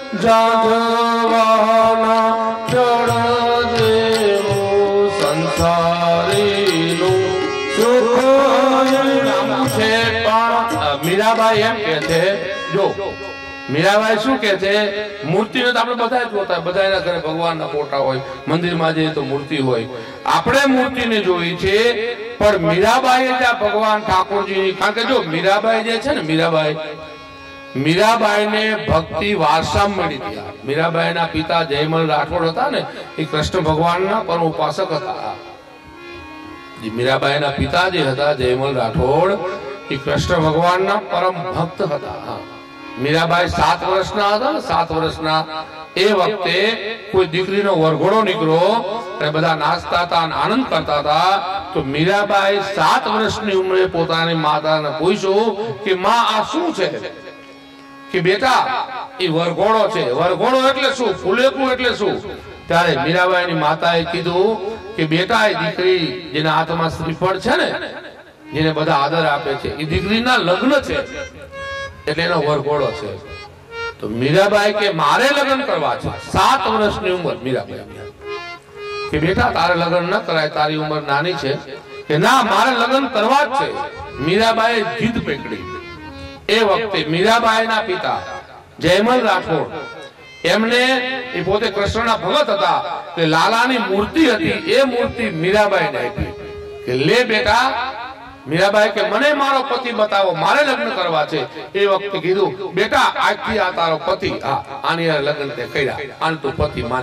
જાગવાના જળ જેવું, સંસારીનું સુખ એવું છે. પણ મીરાબાઈ એમ કે છે, જો મીરાબાઈ શું કે છે, મૂર્તિને તો આપણે બધા જ જોતા, બધાના ઘરે ભગવાનના ફોટા હોય, મંદિરમાં જઈએ તો મૂર્તિ હોય, આપણે મૂર્તિને જોઈ છે. પણ મીરાબાઈએ જ્યાં ભગવાન ઠાકોરજીની, કારણ કે જો મીરાબાઈ જે છે ને, મીરાબાઈ મીરાબાઈને ભક્તિ વારસામાં મળી હતી. મીરાબાઈના પિતા જયમલ રાઠોડ હતા ને, એ કૃષ્ણ ભગવાનના પરમ ઉપાસક હતા. મીરાબાઈના પિતા જે હતા જયમલ રાઠોડ, એ કૃષ્ણ ભગવાનના પરમ ભક્ત હતા. મીરાબાઈ સાત વર્ષના હતા ને, સાત વર્ષના એ વખતે કોઈ દીકરીનો વરઘોડો નીકળ્યો અને બધા નાચતા હતા અને આનંદ કરતા હતા. તો મીરાબાઈ સાત વર્ષની ઉંમરે પોતાની માતાને પૂછ્યું કે માં આ શું છે? કે બેટા એ વરઘોડો છે. વરઘોડો એટલે શું? ફુલેકું એટલે શું? ત્યારે મીરાબાઈની માતાએ કીધું કે બેટા એ દીકરી જેના હાથમાં શ્રીફળ છે ને, જેને બધા આદર આપે છે, એ દીકરીના લગ્ન છે એટલે એનો વરઘોડો છે. તો મીરાબાઈ કે મારે લગ્ન કરવા છે. સાત વર્ષની ઉંમર મીરાબાઈ કે બેટા તારે લગ્ન ન કરાય, તારી ઉંમર નાની છે. કે ના, મારે લગ્ન કરવા જ છે. મીરાબાઈએ જીદ પકડી. એ વખતે મીરાબાઈના પિતા જયમલ રાઠોડ, એમને એ પોતે કૃષ્ણના ભગત હતા, કે લાલાની મૂર્તિ હતી, એ મૂર્તિ મીરાબાઈને આપી કે લે બેટા. મીરાબાઈ કે મને મારો પતિ બતાવો, મારે લગ્ન કરવા છે. એ વખતે કીધું બેટા આજથી આ તારો પતિ, આ આની લગ્ન તે કર્યા, આને તું પતિ માન.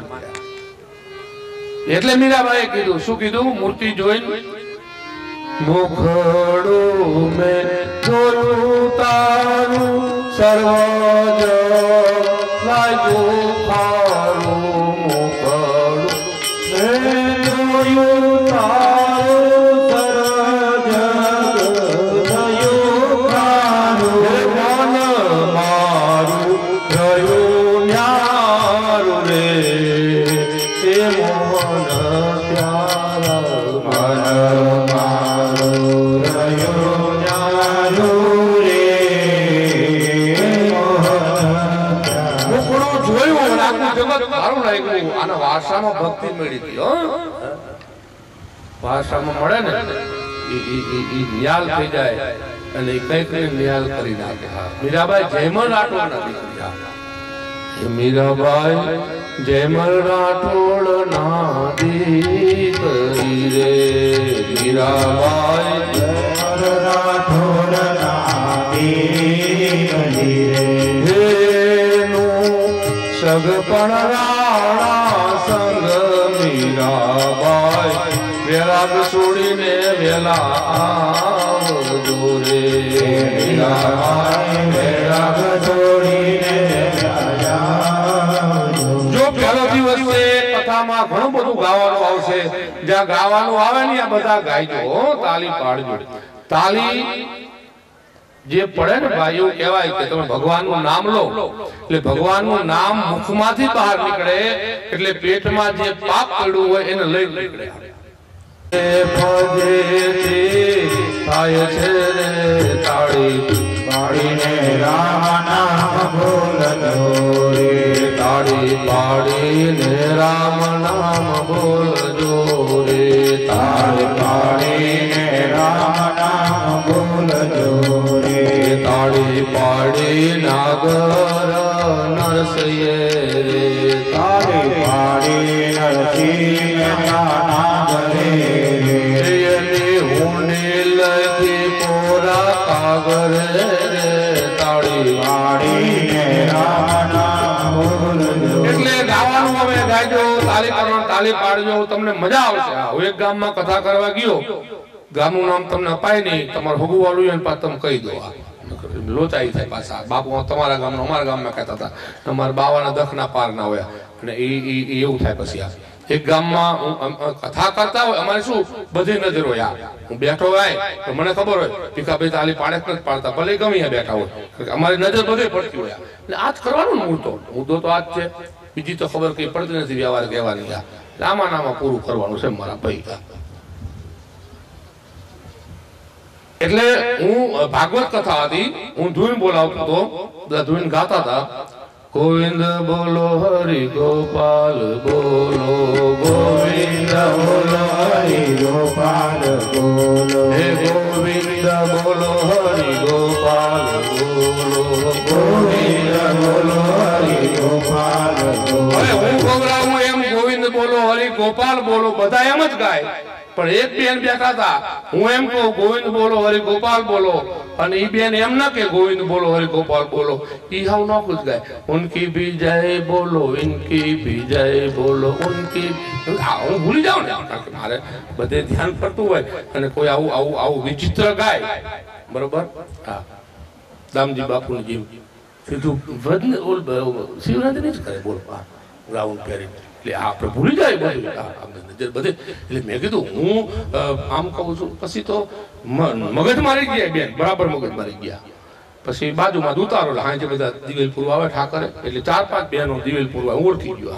એટલે મીરાબાઈએ કીધું, શું કીધું? મૂર્તિ જોઈને મુખડું મેં જોયું તારું, સર્વ જગ લાગ્યું ખારું. મુખડું મેં જોયું તારું, સર્વ જગ થયું ખારું. મન મારું થયું ન્યારું રે, એ મોહન પ્યારા. આના વારસામાં ભક્તિ મળી હતી. વારસામાં મળે ને એ ન્યાલ થઈ જાય અને કઈક ન્યાલ કરી નાખે. મીરાબાઈ જયમલ રાઠોડ ના દીકરી. મીરાબાઈ જયમલ રાઠોડ ના દીકરી રે. મીરાબાઈ જયમલ રાઠોડ ના દીકરી રે. સગપણ રાણા સંગ મીરાબાઈ, વેરાગ છોડીને વેલા આવજો રે. મીરાબાઈ વેરાગ છોડીને જો પહેલો દિવસ છે, કથામાં ઘણું બધું ગાવાનું આવશે. જ્યાં ગાવાનું આવે ને આ બધા ગાયજો, તાલી પાડજો. તાલી જે પડે ને ભાઈ, એવું કહેવાય કે તમે ભગવાનનું નામ લો એટલે ભગવાનનું નામ મુખમાંથી બહાર નીકળે એટલે પેટમાં જે પાપ પડ્યું હોય એને લઈ નીકળે. થાય છે રે તાળી પાડીને રામ નામ બોલજો રે. તાળી પાડીને રામ નામ બોલજો રે. તાળી પાડીને રામ નામ બોલજો રે. તાળી પાડી નાગર નરસૈયે રે. તાળી પાડી નરસિંહ નાગરે રે. હુંડી લખી પોરા કાગર રે. તાળી પાડીને રામ નામ બોલજો. એટલે ગાવાનું હવે ગાયજો, તાળી પાડો, તાળી પાડજો, તમને મજા આવશે. હું એક ગામમાં કથા કરવા ગયો, ગામનું નામ તમને અપાય નહીં, તમારું ભગવું વાળું એને પાછું તમે કહી દો. લોચાઈ થાય પાછા. બાપુ તમારા ગામનો અમારા ગામમાં કહેતા હતા, અમારા બાવાના દખ ના પાર ના હોય અને એ એવું થાય. પછી એક ગામમાં કથા કરતા હોય, અમારે શું બધી નજર હોય, હું બેઠો હોય તો મને ખબર હોય ભીખાભાઈ તાલી પાડે નથી પાડતા, ભલે ગમે બેઠા હોય, અમારી નજર બધે પડતી હોય. એટલે આ જ કરવાનું ને મુદ્દો મુદ્દો તો આ જ છે, બીજી તો ખબર કઈ પડતી નથી વ્યવહાર કહેવાની. આમાં નામાં પૂરું કરવાનું છે મારા ભાઈ. એટલે હું ભાગવત કથા હતી, હું ધૂન બોલાવતો હતો, બધા ધૂન ગાતા હતા. ગોવિંદ બોલો હરિ ગોપાલ બોલો, ગોવિંદ બોલો હરિ ગોપાલ બોલો, હે ગોવિંદ બોલો હરિ ગોપાલ બોલો, ગોવિંદ બોલો હરિ ગોપાલ બોલો. હવે હું ગોગરાવું એમ ગોવિંદ બોલો હરિ ગોપાલ બોલો બધા એમ જ ગાય, પણ એક બેન બેઠા હતા, હું એમ કહું ગોવિંદ બોલો હરિ ગોપાલ બોલો, અને ઈ બેન એમ ના કે ગોવિંદ બોલો હરિ ગોપાલ બોલો, ઈ હાવ નો જ ગાય. ઉનકી ભી જય બોલો, ઇનકી ભી જય બોલો, ઉનકી. હું ભૂલી જાઉં ને, મારે બધે ધ્યાન પડતું હોય અને કોઈ આવું આવું આવું વિચિત્ર ગાય, બરોબર. હા, દામજી બાપુની જેમ સીધું વધને ઓલ શિવરાત્રી જ કરે, બોલો ગાઉન પહેરી, એટલે આપણે ભૂલી જાય બધું નજર બધે. એટલે મેં કીધું હું આમ કહું છું, પછી તો મગજ મારી ગયા બેન, બરાબર મગજ મારી ગયા. પછી બાજુમાં ઉતારો હાંજે બધા દિવેલ પૂરવા આવે ઠાકરે, એટલે ચાર પાંચ બહેનો દિવેલ પૂરવા ઓળખી ગયો.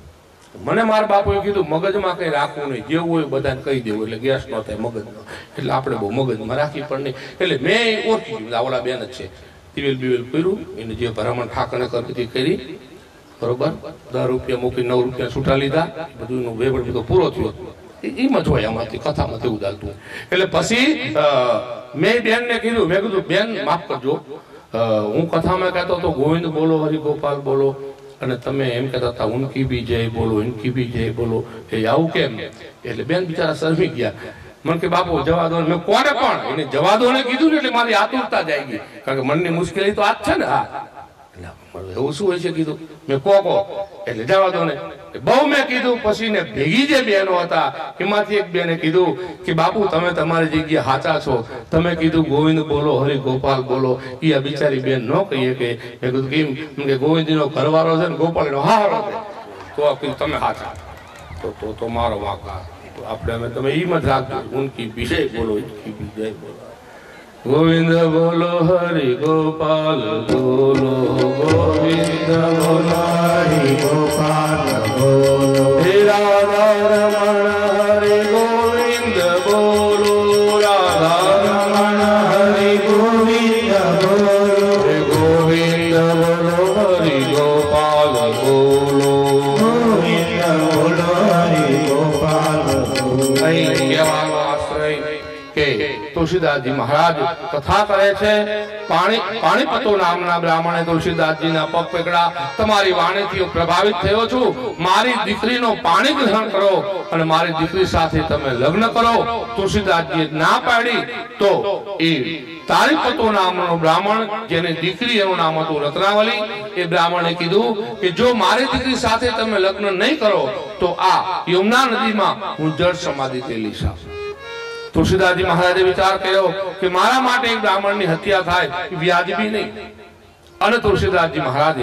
મને મારા બાપુએ કીધું મગજમાં કઈ રાખવું નહીં, જેવું હોય બધાને કહી દેવું, એટલે ગેસ ન થાય મગજનો, એટલે આપણે બહુ મગજમાં રાખી પણ નહીં. એટલે મેં ઓળખી ગયું ઓલા બેન જ છે. દિવેલ બિવેલ કર્યું, એને જે ભરામણ ઠાકરે કરતી કરી, બરોબર. દસ રૂપિયા મૂકી નવ રૂપિયા છૂટા લીધા, બધું વેવડ બધો પૂરો થયો. એમાં જોય આમાંથી કથામાંથી ઉદાલતું. એટલે પછી મેં બેન ને કીધું, મેં કીધું બેન માફ કરજો, હું કથામાં કહેતો હતો ગોવિંદ બોલો હરિ ગોપાલ બોલો, અને તમે એમ કહેતા હતા ઉનકી બી જય બોલો, ઇનકી બી જય બોલો, એ આવું કેમ? એટલે બેન બિચારા શરમી ગયા. મને કે બાપુ જવા દો. મેં કોને પણ એને જવા દો ને કીધું ને, એટલે મારી આતુરતા જાય ગઈ, કારણ કે મનની મુશ્કેલી તો આ જ છે ને. હા, એવું શું હોય છે કીધું. મેં કો કો એટલે જવા દો ને. બહુ મેં કીધું, પછી ને ભેગી જે બહેનો હતા એમાંથી એક બેને કીધું કે બાપુ તમે તમારી જગ્યાએ સાચા છો, તમે કીધું ગોવિંદ બોલો હરિ ગોપાલ બોલો, એ આ બિચારી બેન ન કહીએ કે. મેં કીધું કેમ? કે ગોવિંદ નો ઘરવાળો છે ને ગોપાલ નો હારો છે, તો કીધું તમે સાચા, તો તો તો મારો વાંકા. આપણે અમે તમે એમ જ રાખજો, ઉનકી વિજય બોલો, ઇનકી વિજય બોલો. ગોવિંદ બોલો હરિ ગોપાલ બોલો, ગોવિંદ બોલો હરિ ગોપાલ બોલો, હે રાધા રમણ હરિ ગોવિંદ બોલો, રાધા રમણ હરિ ગોવિંદ બોલો, હે ગોવિંદ બોલો હરિ ગોપાલ બોલો, ગોવિંદ બોલો હરિ ગોપાલ બોલો. અહીં કહેવાનો આશ્રય કે તુલસીદાસજી મહારાજ કથા કરે છે. પાણી પાણીપતો નામના બ્રાહ્મણે તુલસીદાસજીના પગ પકડા, તમારી વાણીથી પ્રભાવિત થયો છું, મારી દીકરીનો પાણી ગ્રહણ કરો અને મારી દીકરી સાથે તમે લગ્ન કરો. તુલસીદાસજીએ ના પાડી તો એ તારીપતો નામનો બ્રાહ્મણ, જેની દીકરી એનું નામ હતું રત્નાવલી, એ બ્રાહ્મણે કીધું કે જો મારી દીકરી સાથે તમે લગ્ન નહીં કરો તો આ યમુના નદીમાં હું જળ સમાધિ થઈ લઈશ. તુલસીદાસજી મહારાજે વિચાર કર્યો કે મારા માટે એક બ્રાહ્મણની હત્યા થાય એ વ્યાજબી નહીં, અને તુલસીદાસજી મહારાજે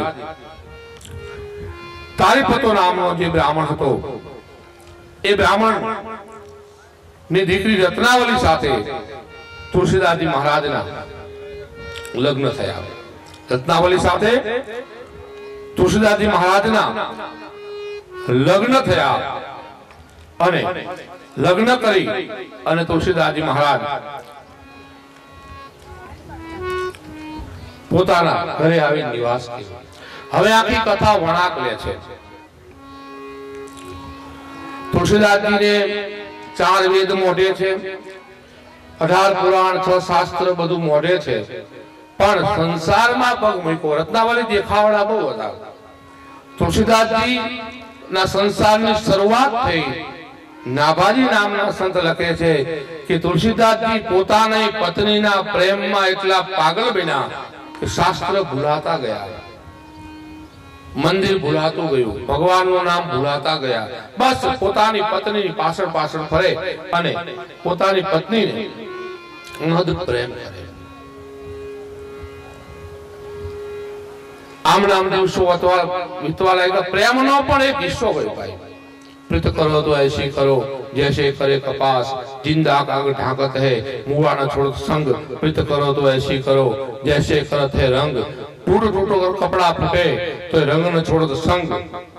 તારીપતો નામનો જે બ્રાહ્મણ હતો એ બ્રાહ્મણ ની દીકરી રત્નાવલી સાથે તુલસીદાસજી મહારાજના લગ્ન થયા. રત્નાવલી સાથે તુલસીદાસજી મહારાજના લગ્ન થયા અને લગ્ન કરી અને તુલસીદાસજી મહારાજ પોતાના ઘરે આવી નિવાસ કર્યો. હવે આખી કથા વળાંક લે છે. તુલસીદાસજીને ચાર વેદ મોઢે છે, અઢાર પુરાણ, છ શાસ્ત્ર બધું મોઢે છે, પણ સંસારમાં પગ મૂક્યો. રત્નાવલી દેખાવડા બહુ હતા. તુલસીદાસજી ના સંસારની શરૂઆત થઈ. નાભાજી નામના સંત લખે છે કે તુલસીદાસજી પોતાની પત્નીના પ્રેમમાં એટલા પાગલ બન્યા કે શાસ્ત્ર ભૂલાતા ગયા, મંદિર ભૂલાતું ગયું, ભગવાનનું નામ ભૂલાતા ગયા. બસ પોતાની પત્નીની પાછળ પાછળ ફરે અને પોતાની પત્નીને અનહદ પ્રેમ કરે. આમ નામ દિવસો વીતવા લાગ્યા. પ્રેમનો પણ એક હિસ્સો ગયો ભાઈ. प्रीत करो तो ऐसी करो जैसे करे कपास, जिंदा काग ढाकत है मुआ न छोड़ संग। प्रीत करो तो ऐसी करो जैसे करत है रंग, टूट टूटो कर कपड़ा फूटे तो रंग न छोड़ संग।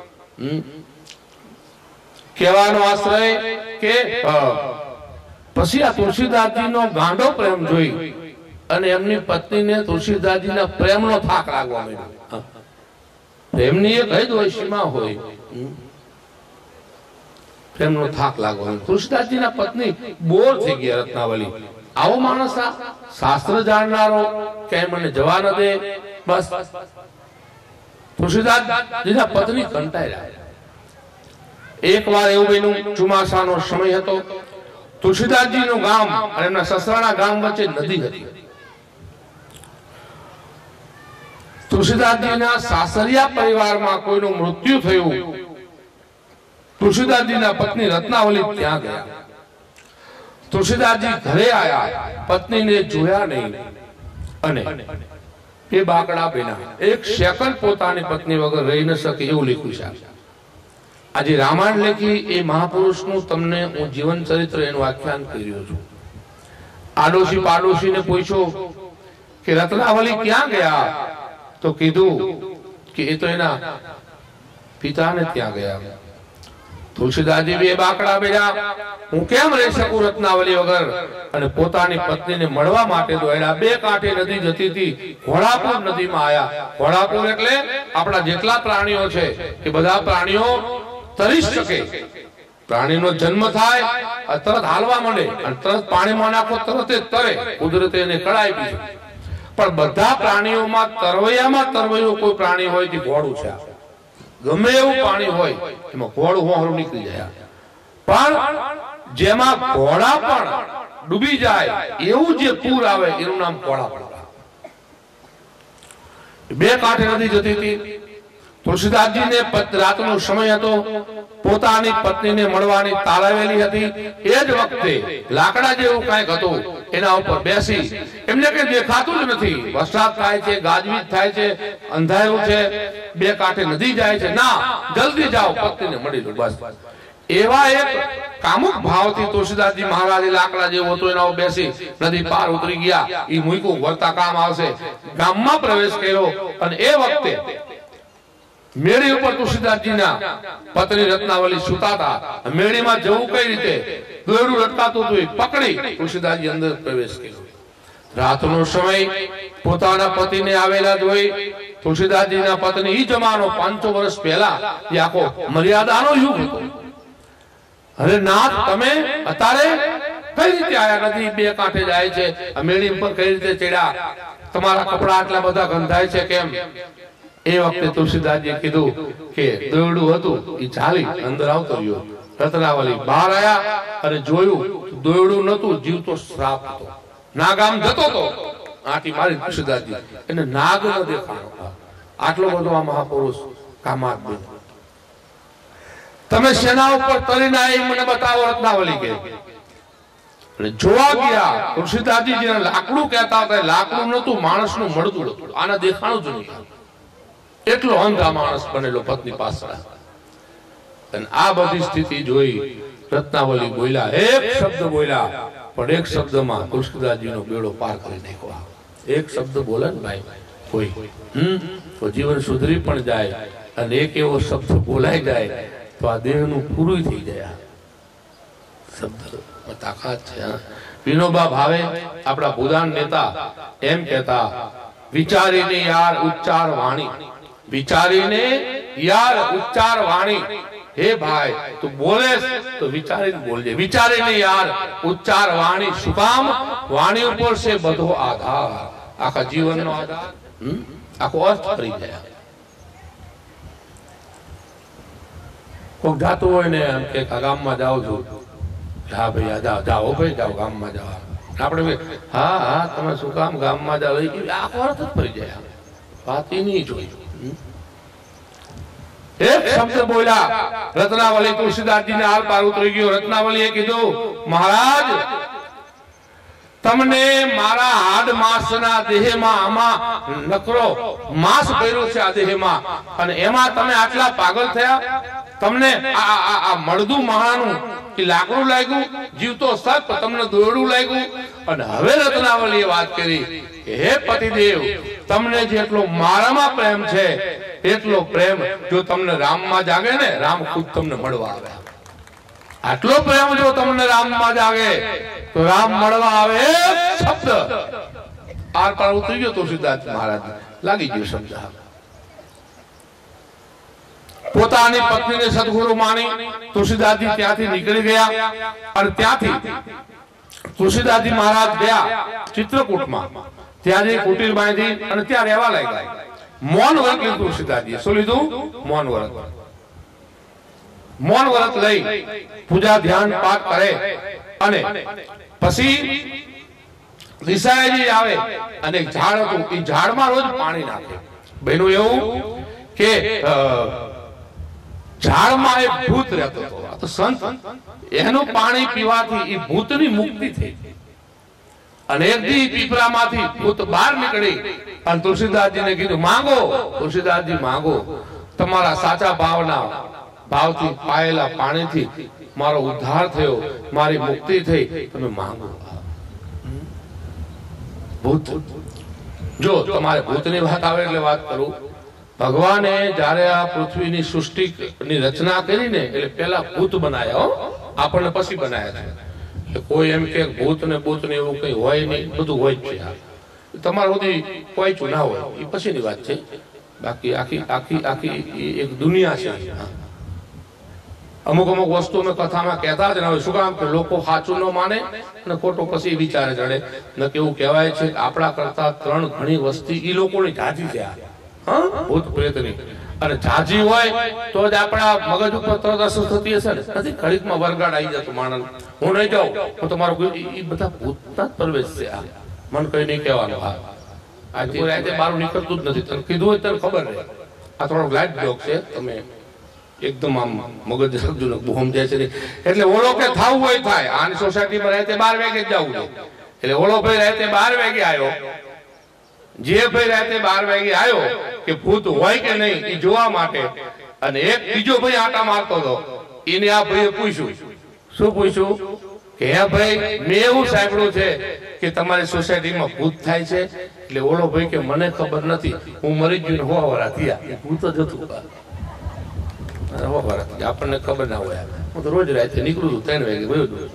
कहेવાનો આશ્રય કે પછી આ તુલસીદાસજીનો ગાંડો પ્રેમ જોઈ અને એમની પત્નીને તુલસીદાસજીના પ્રેમનો થાક લાગવા માંડ્યો। પ્રેમની એક હદ હોય, સીમા હોય, પ્રેમનો થાક લાગવા માંડ્યો। તુલસીદાસજીના પત્ની બોર થઈ ગયા। રત્નાવલી આવો માણસ આ શાસ્ત્ર જાણનારો કે મને જવા ન દે, બસ તુલસીદાસજીના પત્ની કંટાઈ રહ્યા। एक बार एवं बन्यु, ચોમાસાનો સમય હતો। તુલસીદાસજીનું ગામ અને એમના સસરાના ગામ વચ્ચે નદી હતી। તુલસીદાસજીના સાસરિયા પરિવારમાં કોઈનું મૃત્યુ થયું। તુલસીદાસજીના પત્ની રત્નાવલી ત્યાં ગયા। તુલસીદાસજી ઘરે આયા, પત્નીને જોયા નહીં અને એ બાકડા બન્યા। એક સેકન્ડ પોતાની પત્ની વગર રહી ન શકે એવું લખ્યું છે। આજે રામાયણ લેખી એ મહાપુરુષનું તમને હું જીવન ચરિત્ર એનું આખ્યાન કરી રહ્યો છું। આડોશી પાડોશીને પૂછ્યો કે રત્નાવલી ક્યાં ગયા, તો કીધું કે એ તો એના પિતાને ત્યાં ગયા। તુલસીદાસજી બે બાકડા બેઠા, હું કેમ રહી શકું રત્નાવલી વગર, અને પોતાની પત્નીને મળવા માટે દોડ્યા। બે કાંઠે નદી જતી હતી, ઘોડાપુર નદીમાં આયા। ઘોડાપુર એટલે આપણા જેટલા પ્રાણીઓ છે એ બધા પ્રાણીઓ તરી શકે। પ્રાણીનો જન્મ થાય તરત હાલવા માંડે અને તરત પાણીમાં નાખો તરત જ તરે, કુદરતે એને કળાઈ દીધું। પણ બધા પ્રાણીઓમાં તરવૈયામાં તરવૈયો કોઈ પ્રાણી હોય તે ઘોડું છે। ગમે એવું પાણી હોય એમાં ઘોડું હોહરું નીકળી જાય। પણ જેમાં ઘોડા પણ ડૂબી જાય એવું જે પૂર આવે એનું નામ ઘોડાપુર। બે કાંઠે નદી જતી હતી। તુલસીદાસજીને રાતનો સમય હતો, પોતાની પત્નીને મળવાની તાળાવેલી હતી। એ જ વખતે લાકડા જેવું કંઈક હતું, એના ઉપર બેસી એમને કઈ દેખાતું જ નથી। વરસાદ થાય છે, ગાજવીજ થાય છે, અંધારું છે, બે કાંઠે નદી જાય છે, ના જલ્દી જાઓ પત્નીને મળી લો, બસ। એવા એક કામુક ભાવથી તુલસીદાસજી મહારાજે લાકડા જેવું હતું એના ઉપર બેસી નદી પાર ઉતરી ગયા। એ મૂક્યું, વર્તા કામ આવશે। ગામમાં પ્રવેશ કર્યો અને એ વખતે મેળી ઉપર તુલસીદાસજીના પત્ની રત્નાવલી સુતા હતા। મેળીમાં જવું કઈ રીતે, દોરડું લટકાતું હતું, પકડી તુલસીદાસજી અંદર પ્રવેશ કર્યો। રાતનો સમય, પોતાના પતિને આવેલા જોઈ તુલસીદાસજીના પત્ની ઈ જમાનો પાંચસો વર્ષ પહેલા એ આખો મર્યાદાનો યુગ હતો। હવે નાથ તમે અત્યારે કઈ રીતે આયા? નદી બે કાંઠે જાય છે, મેળી ઉપર કઈ રીતે ચડ્યા? તમારા કપડા આટલા બધા ગંધાય છે કેમ? એ વખતે તુલસીદાસજીએ કીધું કે દોરડું હતું એ ચાલી અંદર આવતો રહ્યો। રત્નાવલી બહાર આયા અને જોયું દોરડું નતું, જીવતો શ્રાપ હતો। નાગ આમ જતો હતો, આટી મારી તુલસીદાસજી એને નાગ ન દેખાણો। આટલો બધો આ મહાપુરુષ કામાત બન્યો। તમે સેના ઉપર તરીને આવી મને બતાવો, રત્નાવલી કે જોવા ગયા। તુલસીદાસજી જેને લાકડું કહેતા હતા, લાકડું નતું, માણસનું મળતું હતું, આને દેખાણું જ નહીં। એટલો અંધા માણસ બનેલો પત્ની પાછળ। અને આ બધી સ્થિતિ જોઈ રત્નાવલી બોલ્યા, એક શબ્દ બોલ્યા, પણ એક શબ્દમાં તુલસીદાસજીનો બેડો પાર કરી નાખ્યો। એક શબ્દ બોલે ને ભાઈ કોઈ હમ તો જીવન સુધરી પણ જાય, અને એક એવો શબ્દ બોલાઈ જાય તો આ દેહનું પૂરું થઈ જાય। શબ્દ તાકાત છે। વિનોબા ભાવે આપણા ભૂદાન નેતા એમ કહેતા, વિચારીને યાર ઉચ્ચાર વાણી, વિચારીને યાર ઉચ્ચાર વાણી। હે ભાઈ તું બોલે તો વિચારીને બોલજે, વિચારીને યાર ઉચ્ચાર વાણી। શું કામ? વાણી ઉપર છે બધો આધાર, આખા જીવનનો આધાર, આખો અર્થ કરી જાય। કોક જાતું હોય ને કે ગામમાં જાઉં છું, હા ભાઈ જાઓ જાઓ ભાઈ જાઓ ગામમાં જાઓ, આપણે હા હા તમે શું કામ ગામમાં જાઓ, આખો અર્થ જ ફરી જાય। વાત નહીં જોઈ। એક શબ્દ બોલ્યા રત્નાવલી, તુલસીદાસજીને આર પાર ઉતરી ગયો। રત્નાવલીએ કીધું, મહારાજ તમને મારા હાડ માંસના દેહમાં આમાં નકરો માંસ ભર્યો છે આ દેહમાં, અને એમાં તમે આટલા પાગલ થયા? તમને આ આ આ મળદું મહાનું કે લાકડું લાગ્યું, જીવતો સર્પ તમને દોરડું લાગ્યું? અને હવે રત્નાવલીએ વાત કરી કે હે પતિદેવ, તમને જેટલો મારામાં પ્રેમ છે એટલો પ્રેમ જો તમને રામમાં જાગે ને, રામ ખુદ તમને મળવા આવે. આટલો પ્રેમ જો તમને રામમાં જાગે તો રામ મળવા આવે. શબ્દ આર પાર ઉતરી ગયો તુલસીદાસ મહારાજ, લાગી ગયો શબ્દ. પોતાની પત્નીને સદગુરુ માની તુલસીદાસજી ત્યાંથી નીકળી ગયા, અને ત્યાંથી તુલસીદાસજી મહારાજ ગયા ચિત્રકૂટમાં. ત્યાં જઈ કુટીર બાંધી અને ત્યાં રહેવા લાગ્યા. મૌન વ્રત લીધું તુલસીદાસજીએ. શું લીધું? મૌન વ્રત. મૌન વ્રત લઈ પૂજા ધ્યાન પાઠ કરે, અને પછી દિશાએજી આવે અને ઝાડ હતું, એ ઝાડમાં રોજ પાણી નાખે. બહેનું એવું કે ઝાડમાં એક ભૂત રહેતો હતો. આ તો સંત, એનું પાણી પીવાથી એ ભૂતની મુક્તિ થઈ. અને એક દી પીપળામાંથી ભૂત બહાર નીકળી અને તુલસીદાસજીને કીધું, માંગો. તુલસીદાસજી, માંગો. તમારા સાચા ભાવના ભાવથી પાયેલા પાણીથી મારો ઉદ્ધાર થયો, મારી મુક્તિ થઈ, તમે માંગો. ભૂત, જો તમારે ભૂતની વાત આવે એટલે વાત કરું. ભગવાને જયારે આ પૃથ્વીની સૃષ્ટિની રચના કરી ને, એટલે પેલા ભૂત બનાયા, હો, આપણને પછી બનાયા છે. કોઈ એમ કે ભૂત ને ભૂત ને એવું કઈ હોય નહીં, બધું હોય જ છે. તમારે બધી કોઈ ચું ના હોય એ પછીની વાત છે. બાકી આખી આખી આખી એક દુનિયા છે. અમુક અમુક વસ્તુ અમે કથામાં કહેતા જ ના હોય. શું કામ? કે લોકો સાચું ન માને અને ખોટું પછી વિચારે ચડે. ન કેવું કહેવાય છે કે આપણા કરતા ત્રણ ઘણી વસ્તી એ લોકોની જાજી છે. હા, ભૂત પ્રેતની. અને જાજી હોય તો જ આપણા મગજ ઉપર તરત અસર થતી હશે ને. નથી ઘડીકમાં વરગાડ આવી જતો માણસ. હું નહીં જાઉં તો તમારો એ બધા ભૂતના જ પ્રવેશ છે. આ મન કઈ નહીં કહેવાનું. હા, આજે રાતે બહાર નીકળતું જ નથી. તને કીધું હોય તને ખબર રહે. આ થોડો લાઈટ જોક છે, તમે એકદમ આમ મગજ રાખજો ને, બહુ સમજાય છે. એટલે ઓળો કે થવું હોય થાય. આની સોસાયટીમાં રાતે બાર વાગે જ જવું છે. એટલે ઓળો ભાઈ રાતે બાર વાગે આવ્યો, જે ભાઈ રાતે બાર વાગે આવ્યો કે ભૂત હોય કે નહીં એ જોવા માટે, અને એક બીજો ભાઈ આટા મારતો હતો. એને આ ભાઈએ પૂછ્યું. શું પૂછ્યું? કે હે ભાઈ, મેં એવું સાંભળ્યું છે કે તમારી સોસાયટીમાં ભૂત થાય છે. એટલે ઓલો ભાઈ કે મને ખબર નથી, હું મરી ગયો હો વરા થયા. એ ભૂત જ હતું. આપણને ખબર ના હોય. હું તો રોજ રાતે નીકળું છું, ત્રણ વાગે ગયો.